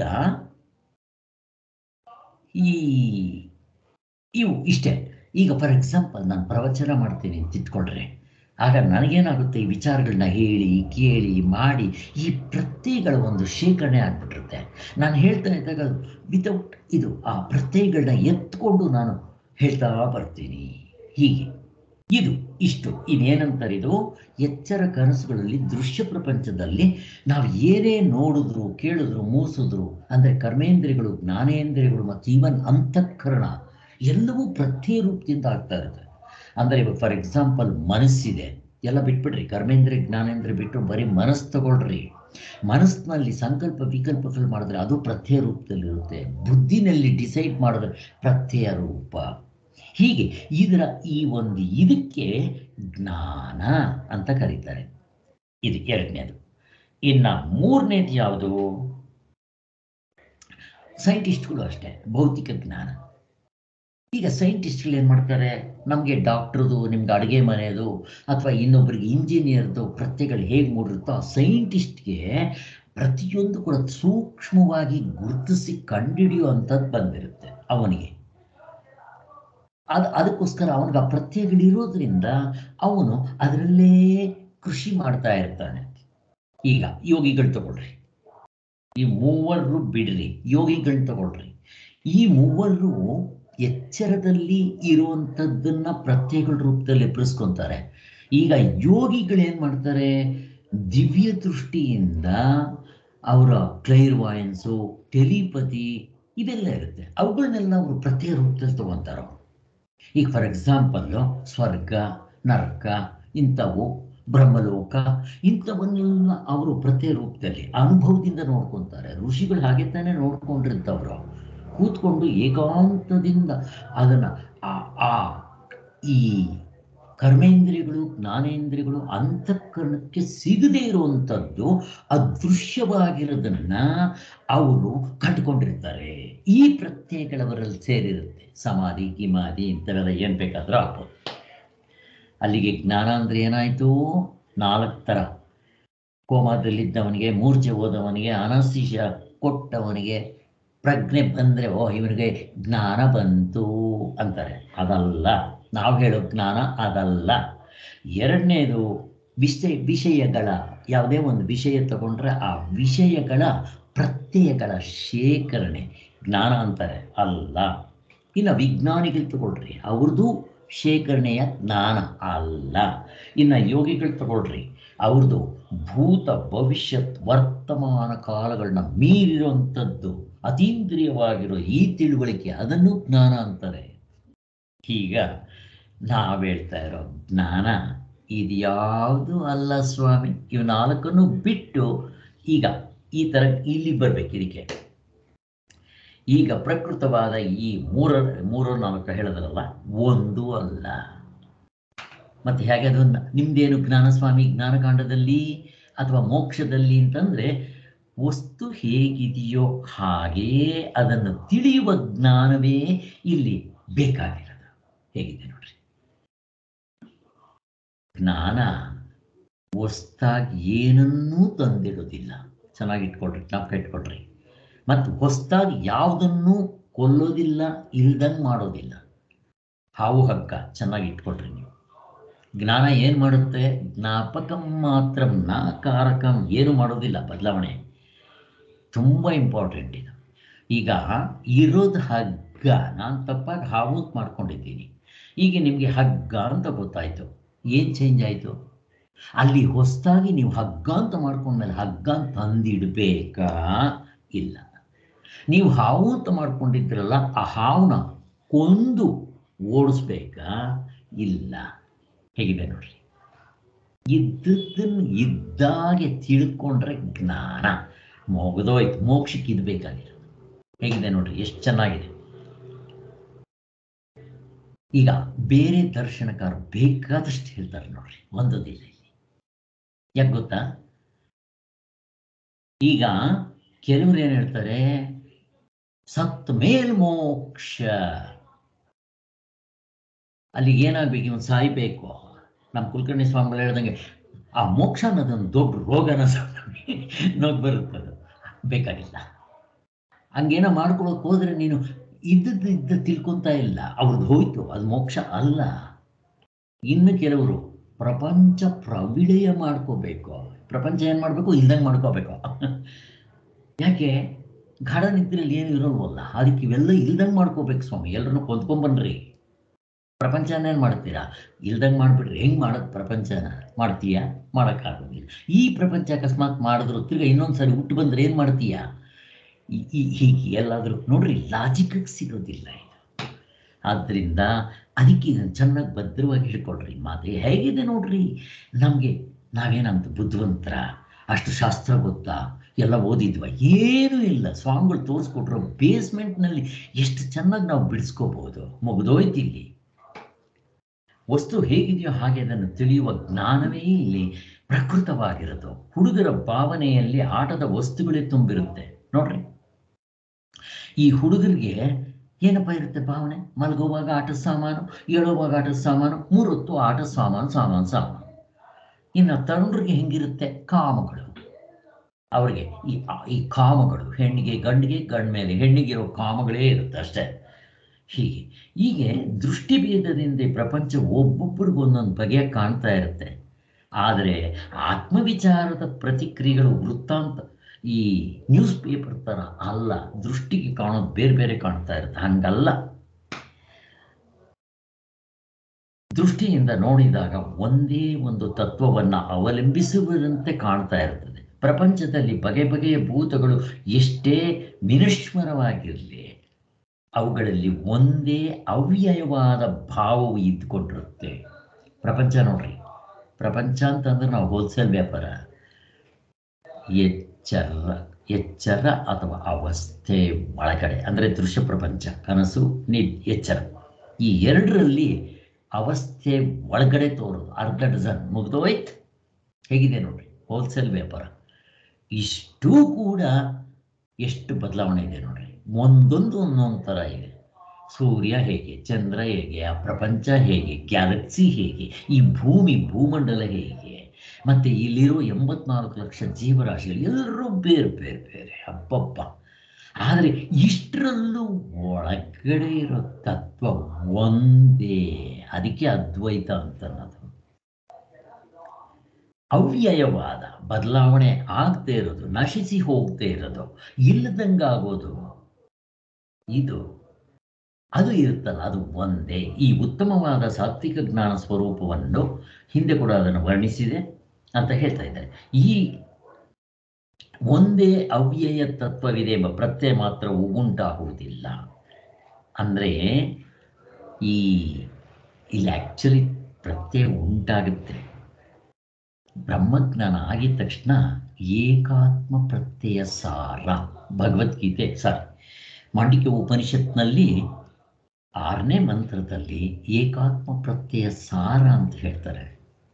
ಈ ಇವು ಇಷ್ಟೇ. ಈಗ ಫಾರ್ ಎಕ್ಸಾಂಪಲ್, ನಾನು ಪ್ರವಚನ ಮಾಡ್ತೀನಿ ಅಂತ ಇಟ್ಕೊಂಡ್ರೆ, ಆಗ ನನಗೇನಾಗುತ್ತೆ, ಈ ವಿಚಾರಗಳನ್ನ ಹೇಳಿ ಕೇಳಿ ಮಾಡಿ ಈ ಪ್ರತ್ಯಯಗಳ ಒಂದು ಶೇಖರಣೆ ಆಗಿಬಿಟ್ಟಿರುತ್ತೆ. ನಾನು ಹೇಳ್ತಾ ಇದ್ದಾಗ ವಿತೌಟ್ ಇದು ಆ ಪ್ರತ್ಯಯಗಳನ್ನ ಎತ್ಕೊಂಡು ನಾನು ಹೇಳ್ತಾ ಬರ್ತೀನಿ. ಹೀಗೆ ಇದು ಇಷ್ಟು ಇನ್ನೇನಂತಾರೆ, ಇದು ಎಚ್ಚರ ಕನಸುಗಳಲ್ಲಿ ದೃಶ್ಯ ಪ್ರಪಂಚದಲ್ಲಿ ನಾವು ಏನೇ ನೋಡಿದ್ರು ಕೇಳಿದ್ರು ಮೂಸಿದ್ರು, ಅಂದರೆ ಕರ್ಮೇಂದ್ರಿಯಗಳು, ಜ್ಞಾನೇಂದ್ರಿಯಗಳು ಮತ್ತು ಈವನ್ ಅಂತಃಕರಣ ಎಲ್ಲವೂ ಪ್ರತ್ಯಯ ರೂಪದಿಂದ ಆಗ್ತಾ ಇರುತ್ತೆ. ಅಂದರೆ ಇವಾಗ ಫಾರ್ ಎಕ್ಸಾಂಪಲ್ ಮನಸ್ಸಿದೆ, ಎಲ್ಲ ಬಿಟ್ಬಿಡ್ರಿ, ಕರ್ಮೇಂದ್ರಿಯ ಜ್ಞಾನೇಂದ್ರಿಯ ಬಿಟ್ಟು ಬರೀ ಮನಸ್ಸು ತಗೊಳ್ರಿ. ಮನಸ್ಸಿನಲ್ಲಿ ಸಂಕಲ್ಪ ವಿಕಲ್ಪಗಳು ಮಾಡಿದ್ರೆ ಅದು ಪ್ರತ್ಯಯ ರೂಪದಲ್ಲಿರುತ್ತೆ. ಬುದ್ಧಿನಲ್ಲಿ ಡಿಸೈಡ್ ಮಾಡಿದ್ರೆ ಪ್ರತ್ಯಯ ರೂಪ. ಹೀಗೆ ಇದರ ಈ ಒಂದು ಇದಕ್ಕೆ ಜ್ಞಾನ ಅಂತ ಕರೀತಾರೆ. ಇದು ಎರಡನೇದು. ಇನ್ನು ಮೂರನೇದು ಯಾವುದು? ಸೈಂಟಿಸ್ಟ್ಗಳು ಅಷ್ಟೇ, ಭೌತಿಕ ಜ್ಞಾನ. ಈಗ ಸೈಂಟಿಸ್ಟ್ಗಳು ಏನು ಮಾಡ್ತಾರೆ, ನಮಗೆ ಡಾಕ್ಟ್ರದು, ನಿಮ್ಗೆ ಅಡುಗೆ ಮನೆಯದು ಅಥವಾ ಇನ್ನೊಬ್ಬರಿಗೆ ಇಂಜಿನಿಯರ್ದು ಪ್ರತ್ಯಯಗಳು ಹೇಗೆ ಮೂಡಿರುತ್ತೋ, ಆ ಸೈಂಟಿಸ್ಟ್ಗೆ ಪ್ರತಿಯೊಂದು ಕೂಡ ಸೂಕ್ಷ್ಮವಾಗಿ ಗುರುತಿಸಿ ಕಂಡುಹಿಡಿಯೋ ಅಂಥದ್ದು ಬಂದಿರುತ್ತೆ ಅವನಿಗೆ. ಅದು ಅದಕ್ಕೋಸ್ಕರ ಅವನಿಗೆ ಆ ಪ್ರತ್ಯಯಗಳಿರೋದ್ರಿಂದ ಅವನು ಅದರಲ್ಲೇ ಕೃಷಿ ಮಾಡ್ತಾ ಇರ್ತಾನೆ. ಈಗ ಯೋಗಿಗಳು ತಗೊಳ್ರಿ, ಈ ಮೂವರು ಬಿಡ್ರಿ, ಯೋಗಿಗಳು ತಗೊಳ್ರಿ. ಈ ಮೂವರು ಎಚ್ಚರದಲ್ಲಿ ಇರುವಂಥದ್ದನ್ನು ಪ್ರತ್ಯಯಗಳ ರೂಪದಲ್ಲಿ ಎಪ್ಪರಿಸ್ಕೊತಾರೆ. ಈಗ ಯೋಗಿಗಳೇನು ಮಾಡ್ತಾರೆ, ದಿವ್ಯ ದೃಷ್ಟಿಯಿಂದ ಅವರ ಕ್ಲೈರ್ವಾಯನ್ಸು, ಟೆಲಿಪತಿ ಇದೆಲ್ಲ ಇರುತ್ತೆ, ಅವುಗಳನ್ನೆಲ್ಲ ಅವರು ಪ್ರತ್ಯಯ ರೂಪದಲ್ಲಿ ತಗೊತಾರೆ. ಈಗ ಫಾರ್ ಎಕ್ಸಾಂಪಲ್ಲು ಸ್ವರ್ಗ ನರಕ ಇಂಥವು ಬ್ರಹ್ಮಲೋಕ ಇಂಥವನ್ನೆಲ್ಲ ಅವರು ಪ್ರತ್ಯೇ ರೂಪದಲ್ಲಿ ಅನುಭವದಿಂದ ನೋಡ್ಕೊತಾರೆ. ಋಷಿಗಳು ಹಾಗೆ ತಾನೇ ನೋಡ್ಕೊಂಡಿರ್ತವ್ರು, ಕೂತ್ಕೊಂಡು ಏಕಾಂತದಿಂದ ಅದನ್ನು ಆ ಈ ಕರ್ಮೇಂದ್ರಿಯಗಳು ಜ್ಞಾನೇಂದ್ರಿಯಗಳು ಅಂತಃಕರಣಕ್ಕೆ ಸಿಗದೇ ಇರುವಂಥದ್ದು ಅದೃಶ್ಯವಾಗಿರೋದನ್ನ ಅವರು ಕಂಡುಕೊಂಡಿರ್ತಾರೆ. ಈ ಪ್ರತ್ಯಯಗಳವರಲ್ಲಿ ಸೇರಿರುತ್ತೆ. ಸಮಾಧಿ ಗಿಮಾಧಿ ಇಂಥವೆಲ್ಲ ಏನು ಬೇಕಾದರೂ ಆಗ್ಬೋದು. ಅಲ್ಲಿಗೆ ಜ್ಞಾನ ಅಂದರೆ ಏನಾಯಿತು? ನಾಲ್ಕು ಥರ. ಕೋಮಾದಲ್ಲಿದ್ದವನಿಗೆ, ಮೂರ್ಛೆ ಹೋದವನಿಗೆ, ಅನಸ್ತೀಶ ಕೊಟ್ಟವನಿಗೆ ಪ್ರಜ್ಞೆ ಬಂದರೆ ಓ ಇವನಿಗೆ ಜ್ಞಾನ ಬಂತು ಅಂತಾರೆ. ಅದಲ್ಲ, ನಾವು ಹೇಳೋ ಜ್ಞಾನ ಅದಲ್ಲ. ಎರಡನೇದು ವಿಷಯ ವಿಷಯಗಳ ಯಾವುದೇ ಒಂದು ವಿಷಯ ತಗೊಂಡ್ರೆ ಆ ವಿಷಯಗಳ ಪ್ರತ್ಯಯಗಳ ಶೇಖರಣೆ ಜ್ಞಾನ ಅಂತಾರೆ, ಅಲ್ಲ. ಇನ್ನು ವಿಜ್ಞಾನಿಗಳು ತಗೊಳ್ರಿ, ಅವ್ರದ್ದು ಶೇಖರಣೆಯ ಜ್ಞಾನ ಅಲ್ಲ. ಇನ್ನು ಯೋಗಿಗಳು ತಗೊಳ್ರಿ, ಅವ್ರದ್ದು ಭೂತ ಭವಿಷ್ಯತ್ ವರ್ತಮಾನ ಕಾಲಗಳನ್ನ ಮೀರಿರುವಂಥದ್ದು ಅತೀಂದ್ರಿಯವಾಗಿರೋ ಈ ತಿಳುವಳಿಕೆ, ಅದನ್ನು ಜ್ಞಾನ ಅಂತಾರೆ. ಈಗ ನಾವು ಹೇಳ್ತಾ ಇರೋ ಜ್ಞಾನ ಇದ್ಯಾವುದು ಅಲ್ಲ ಸ್ವಾಮಿ. ಇವು ನಾಲ್ಕನ್ನು ಬಿಟ್ಟು ಈಗ ಈ ಥರ ಇಲ್ಲಿ ಬರಬೇಕು. ಇದಕ್ಕೆ ಈಗ ಪ್ರಕೃತವಾದ ಈ ಮೂರ ಮೂರೋ ನಾಲ್ಕು ಹೇಳಿದ್ರಲ್ಲ, ಒಂದು ಅಲ್ಲ. ಮತ್ತೆ ಹೇಗೆ ಅದು ನಿಮ್ದೇನು ಜ್ಞಾನ ಸ್ವಾಮಿ ಜ್ಞಾನಕಾಂಡದಲ್ಲಿ ಅಥವಾ ಮೋಕ್ಷದಲ್ಲಿ ಅಂತಂದರೆ, ವಸ್ತು ಹೇಗಿದೆಯೋ ಹಾಗೆಯೇ ಅದನ್ನು ತಿಳಿಯುವ ಜ್ಞಾನವೇ ಇಲ್ಲಿ ಬೇಕಾಗಿರೋದು. ಹೇಗಿದೆ ನೋಡ್ರಿ, ಜ್ಞಾನ ಹೊಸ್ತಾಗಿ ಏನನ್ನೂ ತಂದಿಡೋದಿಲ್ಲ. ಚೆನ್ನಾಗಿ ಇಟ್ಕೊಳ್ರಿ, ಜ್ಞಾಪಕ ಇಟ್ಕೊಳ್ರಿ. ಮತ್ತು ಹೊಸ್ತಾಗಿ ಯಾವುದನ್ನೂ ಕೊಲ್ಲೋದಿಲ್ಲ, ಇಲ್ದಂಗೆ ಮಾಡೋದಿಲ್ಲ. ಹಾವು ಹಗ್ಗ ಚೆನ್ನಾಗಿ ಇಟ್ಕೊಳ್ರಿ ನೀವು. ಜ್ಞಾನ ಏನು ಮಾಡುತ್ತೆ? ಜ್ಞಾಪಕಂ ಮಾತ್ರ ನ ಕಾರಕಂ, ಏನು ಮಾಡೋದಿಲ್ಲ, ಬದಲಾವಣೆ. ತುಂಬ ಇಂಪಾರ್ಟೆಂಟ್ ಇದು. ಈಗ ಇರೋದು ಹಗ್ಗ, ನಾನು ತಪ್ಪಾಗಿ ಹಾವು ಅಂತ ಮಾಡ್ಕೊಂಡಿದ್ದೀನಿ. ಈಗ ನಿಮಗೆ ಹಗ್ಗ ಅಂತ ಗೊತ್ತಾಯಿತು, ಏನು ಚೇಂಜ್ ಆಯಿತು? ಅಲ್ಲಿ ಹೊಸದಾಗಿ ನೀವು ಹಗ್ಗ ಅಂತ ಮಾಡ್ಕೊಂಡ್ಮೇಲೆ ಹಗ್ಗ ಅಂತ ತಂದಿಡಬೇಕಾ? ಇಲ್ಲ. ನೀವು ಹಾವು ಅಂತ ಮಾಡ್ಕೊಂಡಿದ್ರಲ್ಲ, ಆ ಹಾವನ್ನ ಕೊಂದು ಓಡಿಸ್ಬೇಕಾ? ಇಲ್ಲ. ಹೇಗಿದೆ ನೋಡ್ರಿ, ಇದ್ದದ್ದನ್ನು ಇದ್ದಾಗೆ ತಿಳ್ಕೊಂಡ್ರೆ ಜ್ಞಾನ ಮುಗಿದೋಯ್ತು. ಮೋಕ್ಷಕ್ಕೆ ಇದು ಬೇಕಾಗಿರೋದು. ಹೇಗಿದೆ ನೋಡ್ರಿ, ಎಷ್ಟು ಚೆನ್ನಾಗಿದೆ. ಈಗ ಬೇರೆ ದರ್ಶನಕಾರರು ಬೇಕಾದಷ್ಟು ಹೇಳ್ತಾರೆ ನೋಡ್ರಿ, ಒಂದೊಂದಿಲ್ಲ ಇಲ್ಲಿ. ಯಾಕೆ ಗೊತ್ತಾ? ಈಗ ಕೆಲವರು ಏನು ಹೇಳ್ತಾರೆ, ಸತ್ ಮೇಲ್ ಮೋಕ್ಷ. ಅಲ್ಲಿ ಏನಾಗಬೇಕು? ಇವನು ಸಾಯ್ಬೇಕು. ನಮ್ಮ ಕುಲಕರ್ಣಿ ಸ್ವಾಮಿಗಳು ಹೇಳ್ದಂಗೆ ಆ ಮೋಕ್ಷ ಅನ್ನೋದೊಂದು ದೊಡ್ಡ ರೋಗನ ನೋಗ್ ಬರುತ್ತದು. ಬೇಕಾಗಿಲ್ಲ. ಹಂಗೇನೋ ಮಾಡ್ಕೊಳಕ್ಕೆ ಹೋದ್ರೆ ನೀನು ಇದ್ದದ್ದು ಇದ್ದ ತಿಳ್ಕೊತಾ ಇಲ್ಲ, ಅವ್ರದ್ದು ಹೋಯ್ತು, ಅದು ಮೋಕ್ಷ ಅಲ್ಲ. ಇನ್ನು ಕೆಲವರು ಪ್ರಪಂಚ ಪ್ರವಿಳಯ ಮಾಡ್ಕೋಬೇಕು. ಪ್ರಪಂಚ ಏನು ಮಾಡಬೇಕು? ಇಲ್ದಂಗೆ ಮಾಡ್ಕೋಬೇಕು. ಯಾಕೆ? ಗಾಢ ನಿದ್ರೆಯಲ್ಲಿ ಏನು ಇರೋಲ್ವಲ್ಲ, ಅದಕ್ಕೆ ಇವೆಲ್ಲ ಇಲ್ದಂಗೆ ಮಾಡ್ಕೋಬೇಕು ಸ್ವಾಮಿ. ಎಲ್ಲರನ್ನು ಕೊಂದ್ಕೊಂಬನ್ರಿ. ಪ್ರಪಂಚನೇನು ಮಾಡ್ತೀರಾ? ಇಲ್ದಂಗೆ ಮಾಡಿಬಿಡ್ರಿ. ಹೆಂಗೆ ಮಾಡೋದು? ಪ್ರಪಂಚನ ಮಾಡ್ತೀಯಾ? ಮಾಡೋಕ್ಕಾಗೋದಿಲ್ಲ. ಈ ಪ್ರಪಂಚ ಅಕಸ್ಮಾತ್ ಮಾಡಿದ್ರು ತಿರ್ಗಿ ಇನ್ನೊಂದು ಸಾರಿ ಹುಟ್ಟು ಬಂದರೆ ಏನು ಮಾಡ್ತೀಯಾ? ಈ ಹೀಗೆ ಎಲ್ಲಾದರೂ ನೋಡ್ರಿ, ಲಾಜಿಕ್ಗೆ ಸಿಗೋದಿಲ್ಲ ಇದು. ಆದ್ದರಿಂದ ಅದಕ್ಕೆ ಇದನ್ನು ಚೆನ್ನಾಗಿ ಭದ್ರವಾಗಿ ಹಿಡ್ಕೊಳ್ರಿ. ಮಾತು ಹೇಗಿದೆ ನೋಡ್ರಿ. ನಮಗೆ ನಾವೇನಂತ ಬುದ್ಧಿವಂತರ, ಅಷ್ಟು ಶಾಸ್ತ್ರ ಗೊತ್ತಾ, ಎಲ್ಲ ಓದಿದ್ವ? ಏನೂ ಇಲ್ಲ. ಸ್ವಾಮಿಗಳು ತೋರಿಸ್ಕೊಟ್ರು ಬೇಸ್ಮೆಂಟ್ನಲ್ಲಿ ಎಷ್ಟು ಚೆನ್ನಾಗಿ ನಾವು ಬಿಡಿಸ್ಕೋಬಹುದು. ಮುಗಿದೋಯ್ತು. ಇಲ್ಲಿ ವಸ್ತು ಹೇಗಿದೆಯೋ ಹಾಗೆ ಅದನ್ನು ತಿಳಿಯುವ ಜ್ಞಾನವೇ ಇಲ್ಲಿ ಪ್ರಕೃತವಾಗಿರೋದು. ಹುಡುಗರ ಭಾವನೆಯಲ್ಲಿ ಆಟದ ವಸ್ತುಗಳೇ ತುಂಬಿರುತ್ತೆ ನೋಡ್ರಿ. ಈ ಹುಡುಗರಿಗೆ ಏನಪ್ಪ ಇರುತ್ತೆ ಭಾವನೆ? ಮಲಗುವಾಗ ಆಟದ ಸಾಮಾನು, ಏಳುವಾಗ ಆಟದ ಸಾಮಾನು, ಮೂರೊತ್ತು ಆಟದ ಸಾಮಾನು ಸಾಮಾನು ಸಾಮಾನು. ಇನ್ನು ತರುಣರಿಗೆ ಹೆಂಗಿರುತ್ತೆ? ಕಾಮಗಳು. ಅವ್ರಿಗೆ ಈ ಈ ಕಾಮಗಳು, ಹೆಣ್ಣಿಗೆ ಗಂಡಿಗೆ, ಗಂಡ ಮೇಲೆ ಹೆಣ್ಣಿಗಿರೋ ಕಾಮಗಳೇ ಇರುತ್ತೆ ಅಷ್ಟೇ. ಹೀಗೆ ಹೀಗೆ ದೃಷ್ಟಿಭೇದದಿಂದ ಪ್ರಪಂಚ ಒಬ್ಬೊಬ್ಬರಿಗೂ ಒಂದೊಂದು ಬಗೆಯ ಕಾಣ್ತಾ ಇರುತ್ತೆ. ಆದರೆ ಆತ್ಮವಿಚಾರದ ಪ್ರತಿಕ್ರಿಯೆಗಳು ವೃತ್ತಾಂತ ಈ ನ್ಯೂಸ್ ಪೇಪರ್ ಥರ ಅಲ್ಲ. ದೃಷ್ಟಿಗೆ ಕಾಣೋದು ಬೇರೆ ಬೇರೆ ಕಾಣ್ತಾ ಇರುತ್ತೆ. ಹಂಗಲ್ಲ. ದೃಷ್ಟಿಯಿಂದ ನೋಡಿದಾಗ ಒಂದೇ ಒಂದು ತತ್ವವನ್ನು ಅವಲಂಬಿಸುವಂತೆ ಕಾಣ್ತಾ ಇರ್ತದೆ. ಪ್ರಪಂಚದಲ್ಲಿ ಬಗೆ ಬಗೆಯ ಭೂತಗಳು ಎಷ್ಟೇ ವಿನಶ್ವರವಾಗಿರಲಿ, ಅವುಗಳಲ್ಲಿ ಒಂದೇ ಅವ್ಯಯವಾದ ಭಾವವು ಇದ್ದುಕೊಂಡಿರುತ್ತೆ. ಪ್ರಪಂಚ ನೋಡ್ರಿ, ಪ್ರಪಂಚ ಅಂತಂದ್ರೆ ನಾವು ಹೋಲ್ಸೇಲ್ ವ್ಯಾಪಾರ. ಎಚ್ಚರ ಎಚ್ಚರ ಅಥವಾ ಅವಸ್ಥೆ ಒಳಗಡೆ ಅಂದರೆ ದೃಶ್ಯ ಪ್ರಪಂಚ, ಕನಸು, ನಿದ್ ಎಚ್ಚರ, ಈ ಎರಡರಲ್ಲಿ ಅವಸ್ಥೆ ಒಳಗಡೆ ತೋರೋದು ಅರ್ಧ ಡಜನ್ ಮುಗ್ದೋಯ್ತು. ಹೇಗಿದೆ ನೋಡ್ರಿ ಹೋಲ್ಸೇಲ್ ವ್ಯಾಪಾರ. ಇಷ್ಟೂ ಕೂಡ ಎಷ್ಟು ಬದಲಾವಣೆ ಇದೆ ನೋಡ್ರಿ. ಒಂದೊಂದು ಒಂದೊಂದು ಥರ ಇದೆ. ಸೂರ್ಯ ಹೇಗೆ, ಚಂದ್ರ ಹೇಗೆ, ಆ ಪ್ರಪಂಚ ಹೇಗೆ, ಗ್ಯಾಲಕ್ಸಿ ಹೇಗೆ, ಈ ಭೂಮಿ ಭೂಮಂಡಲ ಹೇಗೆ, ಮತ್ತು ಇಲ್ಲಿರೋ ಎಂಬತ್ನಾಲ್ಕು ಲಕ್ಷ ಜೀವರಾಶಿಗಳು ಎಲ್ಲರೂ ಬೇರೆ ಬೇರೆ ಬೇರೆ ಹಬ್ಬಬ್ಬ. ಆದರೆ ಇಷ್ಟರಲ್ಲೂ ಒಳಗಡೆ ಇರೋ ತತ್ವ ಒಂದೇ. ಅದಕ್ಕೆ ಅದ್ವೈತ ಅಂತನ್ನೋದು. ಅವ್ಯಯವಾದ ಬದಲಾವಣೆ ಆಗದೆ ಇರೋದು, ನಶಿಸಿ ಹೋಗದೆ ಇರೋದು, ಇಲ್ಲದಂಗಾಗೋದು, ಇದು ಅದು ಇರುತ್ತಲ್ಲ, ಅದು ಒಂದೇ. ಈ ಉತ್ತಮವಾದ ಸಾತ್ವಿಕ ಜ್ಞಾನ ಸ್ವರೂಪವನ್ನು ಹಿಂದೆ ಕೂಡ ಅದನ್ನು ವರ್ಣಿಸಿದೆ ಅಂತ ಹೇಳ್ತಾ ಇದ್ದಾರೆ. ಈ ಒಂದೇ ಅವ್ಯಯ ತತ್ವವಿದೆ ಎಂಬ ಪ್ರತ್ಯಯ ಮಾತ್ರ ಉಂಟಾಗುವುದಿಲ್ಲ. ಅಂದರೆ ಈ ಇಲ್ಲಿ ಆ್ಯಕ್ಚುಲಿ ಪ್ರತ್ಯಯ ಉಂಟಾಗುತ್ತೆ. ಬ್ರಹ್ಮಜ್ಞಾನ ಆಗಿದ ತಕ್ಷಣ ಏಕಾತ್ಮ ಪ್ರತ್ಯಯ ಸಾರ, ಭಗವದ್ಗೀತೆ ಸಾರಿ ಮಾಂಡಿಕ್ಯ ಉಪನಿಷತ್ನಲ್ಲಿ ಆರನೇ ಮಂತ್ರದಲ್ಲಿ ಏಕಾತ್ಮ ಪ್ರತ್ಯಯ ಸಾರ ಅಂತ ಹೇಳ್ತಾರೆ.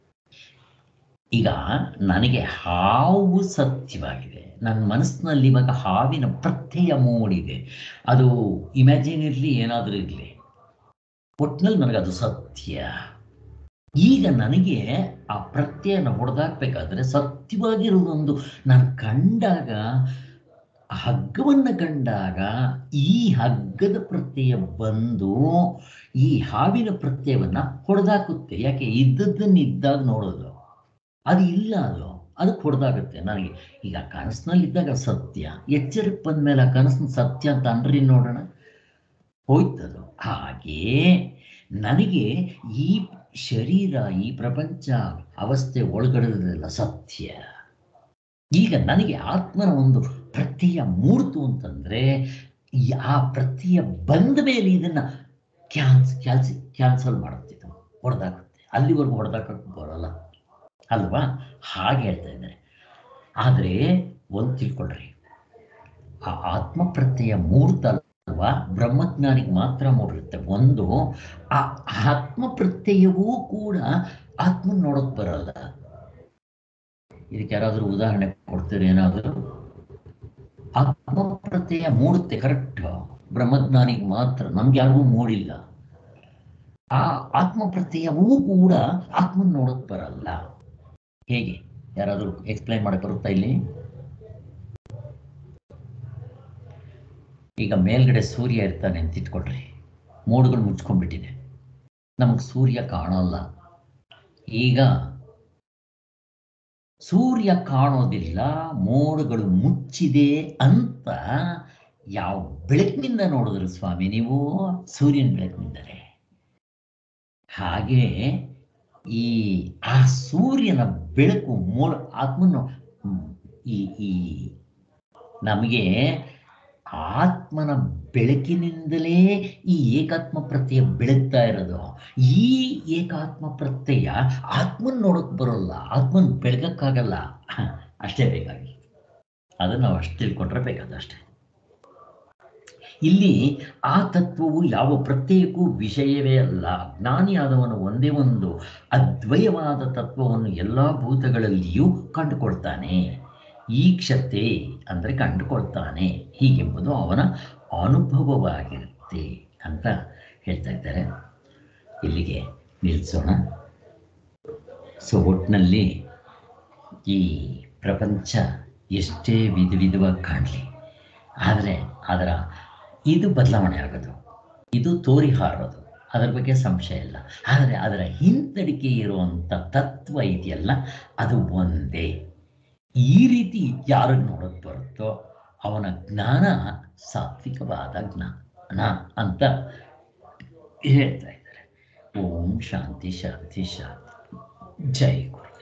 ಈಗ ನನಗೆ ಹಾವು ಸತ್ಯವಾಗಿದೆ, ನನ್ನ ಮನಸ್ಸಿನಲ್ಲಿ ಇವಾಗ ಹಾವಿನ ಪ್ರತ್ಯಯ ಮೂಡಿದೆ. ಅದು ಇಮ್ಯಾಜಿನ್ ಇರಲಿ, ಏನಾದರೂ ಇರಲಿ, ಒಟ್ಟಿನಲ್ಲಿ ನನಗದು ಸತ್ಯ. ಈಗ ನನಗೆ ಆ ಪ್ರತ್ಯಯನ ಹೊಡೆದಾಕ್ಬೇಕಾದ್ರೆ ಸತ್ಯವಾಗಿರೋದೊಂದು ನಾನು ಕಂಡಾಗ, ಹಗ್ಗವನ್ನು ಕಂಡಾಗ ಈ ಹಗ್ಗದ ಪ್ರತ್ಯಯ ಬಂದು ಈ ಹಾವಿನ ಪ್ರತ್ಯಯವನ್ನು ಹೊಡೆದಾಕುತ್ತೆ. ಯಾಕೆ? ಇದ್ದದ್ದನ್ನು ಇದ್ದಾಗ ನೋಡೋದು, ಅದು ಇಲ್ಲ, ಅದು ಅದಕ್ಕೆ ಹೊಡೆದಾಗುತ್ತೆ ನನಗೆ. ಈಗ ಕನಸಿನಲ್ಲಿದ್ದಾಗ ಸತ್ಯ, ಎಚ್ಚರಕ್ಕೆ ಬಂದ ಮೇಲೆ ಆ ಕನಸಿನ ಸತ್ಯ ಅಂತ ಅನ್ರಿ ನೋಡೋಣ, ಹೋಯ್ತದು. ಹಾಗೇ ನನಗೆ ಈ ಶರೀರ, ಈ ಪ್ರಪಂಚ ಅವಸ್ಥೆ ಒಳಗಡೆದೆಲ್ಲ ಸತ್ಯ. ಈಗ ನನಗೆ ಆತ್ಮನ ಒಂದು ಪ್ರತ್ಯಯ ಮೂಡ್ತು ಅಂತಂದರೆ ಆ ಪ್ರತ್ಯಯ ಬಂದ ಮೇಲೆ ಇದನ್ನು ಕ್ಯಾನ್ಸ್ ಕ್ಯಾನ್ಸಿ ಕ್ಯಾನ್ಸಲ್ ಮಾಡುತ್ತಿದ್ದು, ಹೊಡೆದಾಕುತ್ತೆ. ಅಲ್ಲಿವರೆಗೂ ಹೊಡೆದಾಕಕ್ಕೆ ಬರೋಲ್ಲ ಅಲ್ವಾ? ಹಾಗೆ ಹೇಳ್ತಾ ಇದ್ದಾರೆ. ಆದರೆ ಒಂದು ತಿಳ್ಕೊಳ್ರಿ, ಆ ಆತ್ಮ ಪ್ರತ್ಯಯ ಮೂಡ್ತಲ್ವಾ ಬ್ರಹ್ಮಜ್ಞಾನಿಗೆ ಮಾತ್ರ ಮೂಡಿರುತ್ತೆ. ಒಂದು, ಆ ಆತ್ಮ ಪ್ರತ್ಯಯವೂ ಕೂಡ ಆತ್ಮನ ನೋಡೋಕೆ ಬರಲ್ಲ. ಇದಕ್ಕೆ ಯಾರಾದರೂ ಉದಾಹರಣೆ ಕೊಡ್ತೀರಿ? ಏನಾದರೂ? ಆತ್ಮ ಪ್ರತ್ಯಯ ಮೂಡುತ್ತೆ, ಕರೆಕ್ಟ್, ಬ್ರಹ್ಮಜ್ಞಾನಿಗೆ ಮಾತ್ರ, ನಮ್ಗೆ ಯಾರಿಗೂ ಮೂಡಿಲ್ಲ. ಆ ಆತ್ಮ ಪ್ರತ್ಯಯವೂ ಕೂಡ ಆತ್ಮನ ನೋಡೋಕೆ ಬರಲ್ಲ. ಹೇಗೆ? ಯಾರಾದರೂ ಎಕ್ಸ್ಪ್ಲೈನ್ ಮಾಡಕ್ಕೆ ಬರುತ್ತಾ ಇಲ್ಲಿ? ಈಗ ಮೇಲ್ಗಡೆ ಸೂರ್ಯ ಇರ್ತಾನೆ ಅಂತ ಇಟ್ಕೊಳ್ರಿ, ಮೋಡಗಳು ಮುಚ್ಕೊಂಡ್ಬಿಟ್ಟಿದೆ, ನಮಗೆ ಸೂರ್ಯ ಕಾಣಲ್ಲ. ಈಗ ಸೂರ್ಯ ಕಾಣೋದಿಲ್ಲ, ಮೋಡಗಳು ಮುಚ್ಚಿದೆ ಅಂತ ಯಾವ ಬೆಳಕಿನಿಂದ ನೋಡಿದ್ರು ಸ್ವಾಮಿ ನೀವು? ಸೂರ್ಯನ ಬೆಳಕಿನಿಂದಲೇ. ಹಾಗೆ ಈ ಆ ಸೂರ್ಯನ ಬೆಳಕು ಮೋಡ ಆತ್ಮನು ಈ ಈ ನಮಗೆ ಆತ್ಮನ ಬೆಳಕಿನಿಂದಲೇ ಈ ಏಕಾತ್ಮ ಪ್ರತ್ಯಯ ಬೆಳಗ್ತಾ ಇರೋದು. ಈ ಏಕಾತ್ಮ ಪ್ರತ್ಯಯ ಆತ್ಮನ ನೋಡೋಕೆ ಬರೋಲ್ಲ, ಆತ್ಮನ ಬೆಳಗಕ್ಕಾಗಲ್ಲ. ಅಷ್ಟೇ ಬೇಕಾಗಿ, ಅದನ್ನು ನಾವು ಅಷ್ಟು ತಿಳ್ಕೊಂಡ್ರೆ ಬೇಕಾದಷ್ಟೇ. ಇಲ್ಲಿ ಆ ತತ್ವವು ಯಾವ ಪ್ರತ್ಯಯಕ್ಕೂ ವಿಷಯವೇ ಅಲ್ಲ. ಜ್ಞಾನಿಯಾದವನು ಒಂದೇ ಒಂದು ಅದ್ವಯವಾದ ತತ್ವವನ್ನು ಎಲ್ಲ ಭೂತಗಳಲ್ಲಿಯೂ ಕಂಡುಕೊಳ್ತಾನೆ. ಈಕ್ಷತೆ ಅಂದರೆ ಕಂಡುಕೊಳ್ತಾನೆ, ಹೀಗೆಂಬುದು ಅವನ ಅನುಭವವಾಗಿರುತ್ತೆ ಅಂತ ಹೇಳ್ತಾ ಇದ್ದಾರೆ. ಇಲ್ಲಿಗೆ ನಿಲ್ಲಿಸೋಣ. ಸೊ ಒಟ್ಟಿನಲ್ಲಿ ಈ ಪ್ರಪಂಚ ಎಷ್ಟೇ ವಿಧ ವಿಧವಾಗಿ ಕಾಣಲಿ, ಆದರೆ ಅದರ ಇದು ಬದಲಾವಣೆ ಆಗೋದು, ಇದು ತೋರಿ ಹಾರೋದು, ಅದರ ಬಗ್ಗೆ ಸಂಶಯ ಇಲ್ಲ. ಆದರೆ ಅದರ ಹಿಂದಡಿಕೆ ಇರುವಂಥ ತತ್ವ ಇದೆಯಲ್ಲ, ಅದು ಒಂದೇ. ಈ ರೀತಿ ಯಾರಿಗೆ ನೋಡೋಕ್ಕೆ ಬರುತ್ತೋ ಅವನ ಜ್ಞಾನ ಸಾತ್ವಿಕವಾದ ಜ್ಞಾನ ಅಂತ ಹೇಳ್ತಾ ಇದ್ದಾರೆ. ಓಂ ಶಾಂತಿ ಶಾಂತಿ ಶಾಂತಿ. ಜೈ ಗುರು.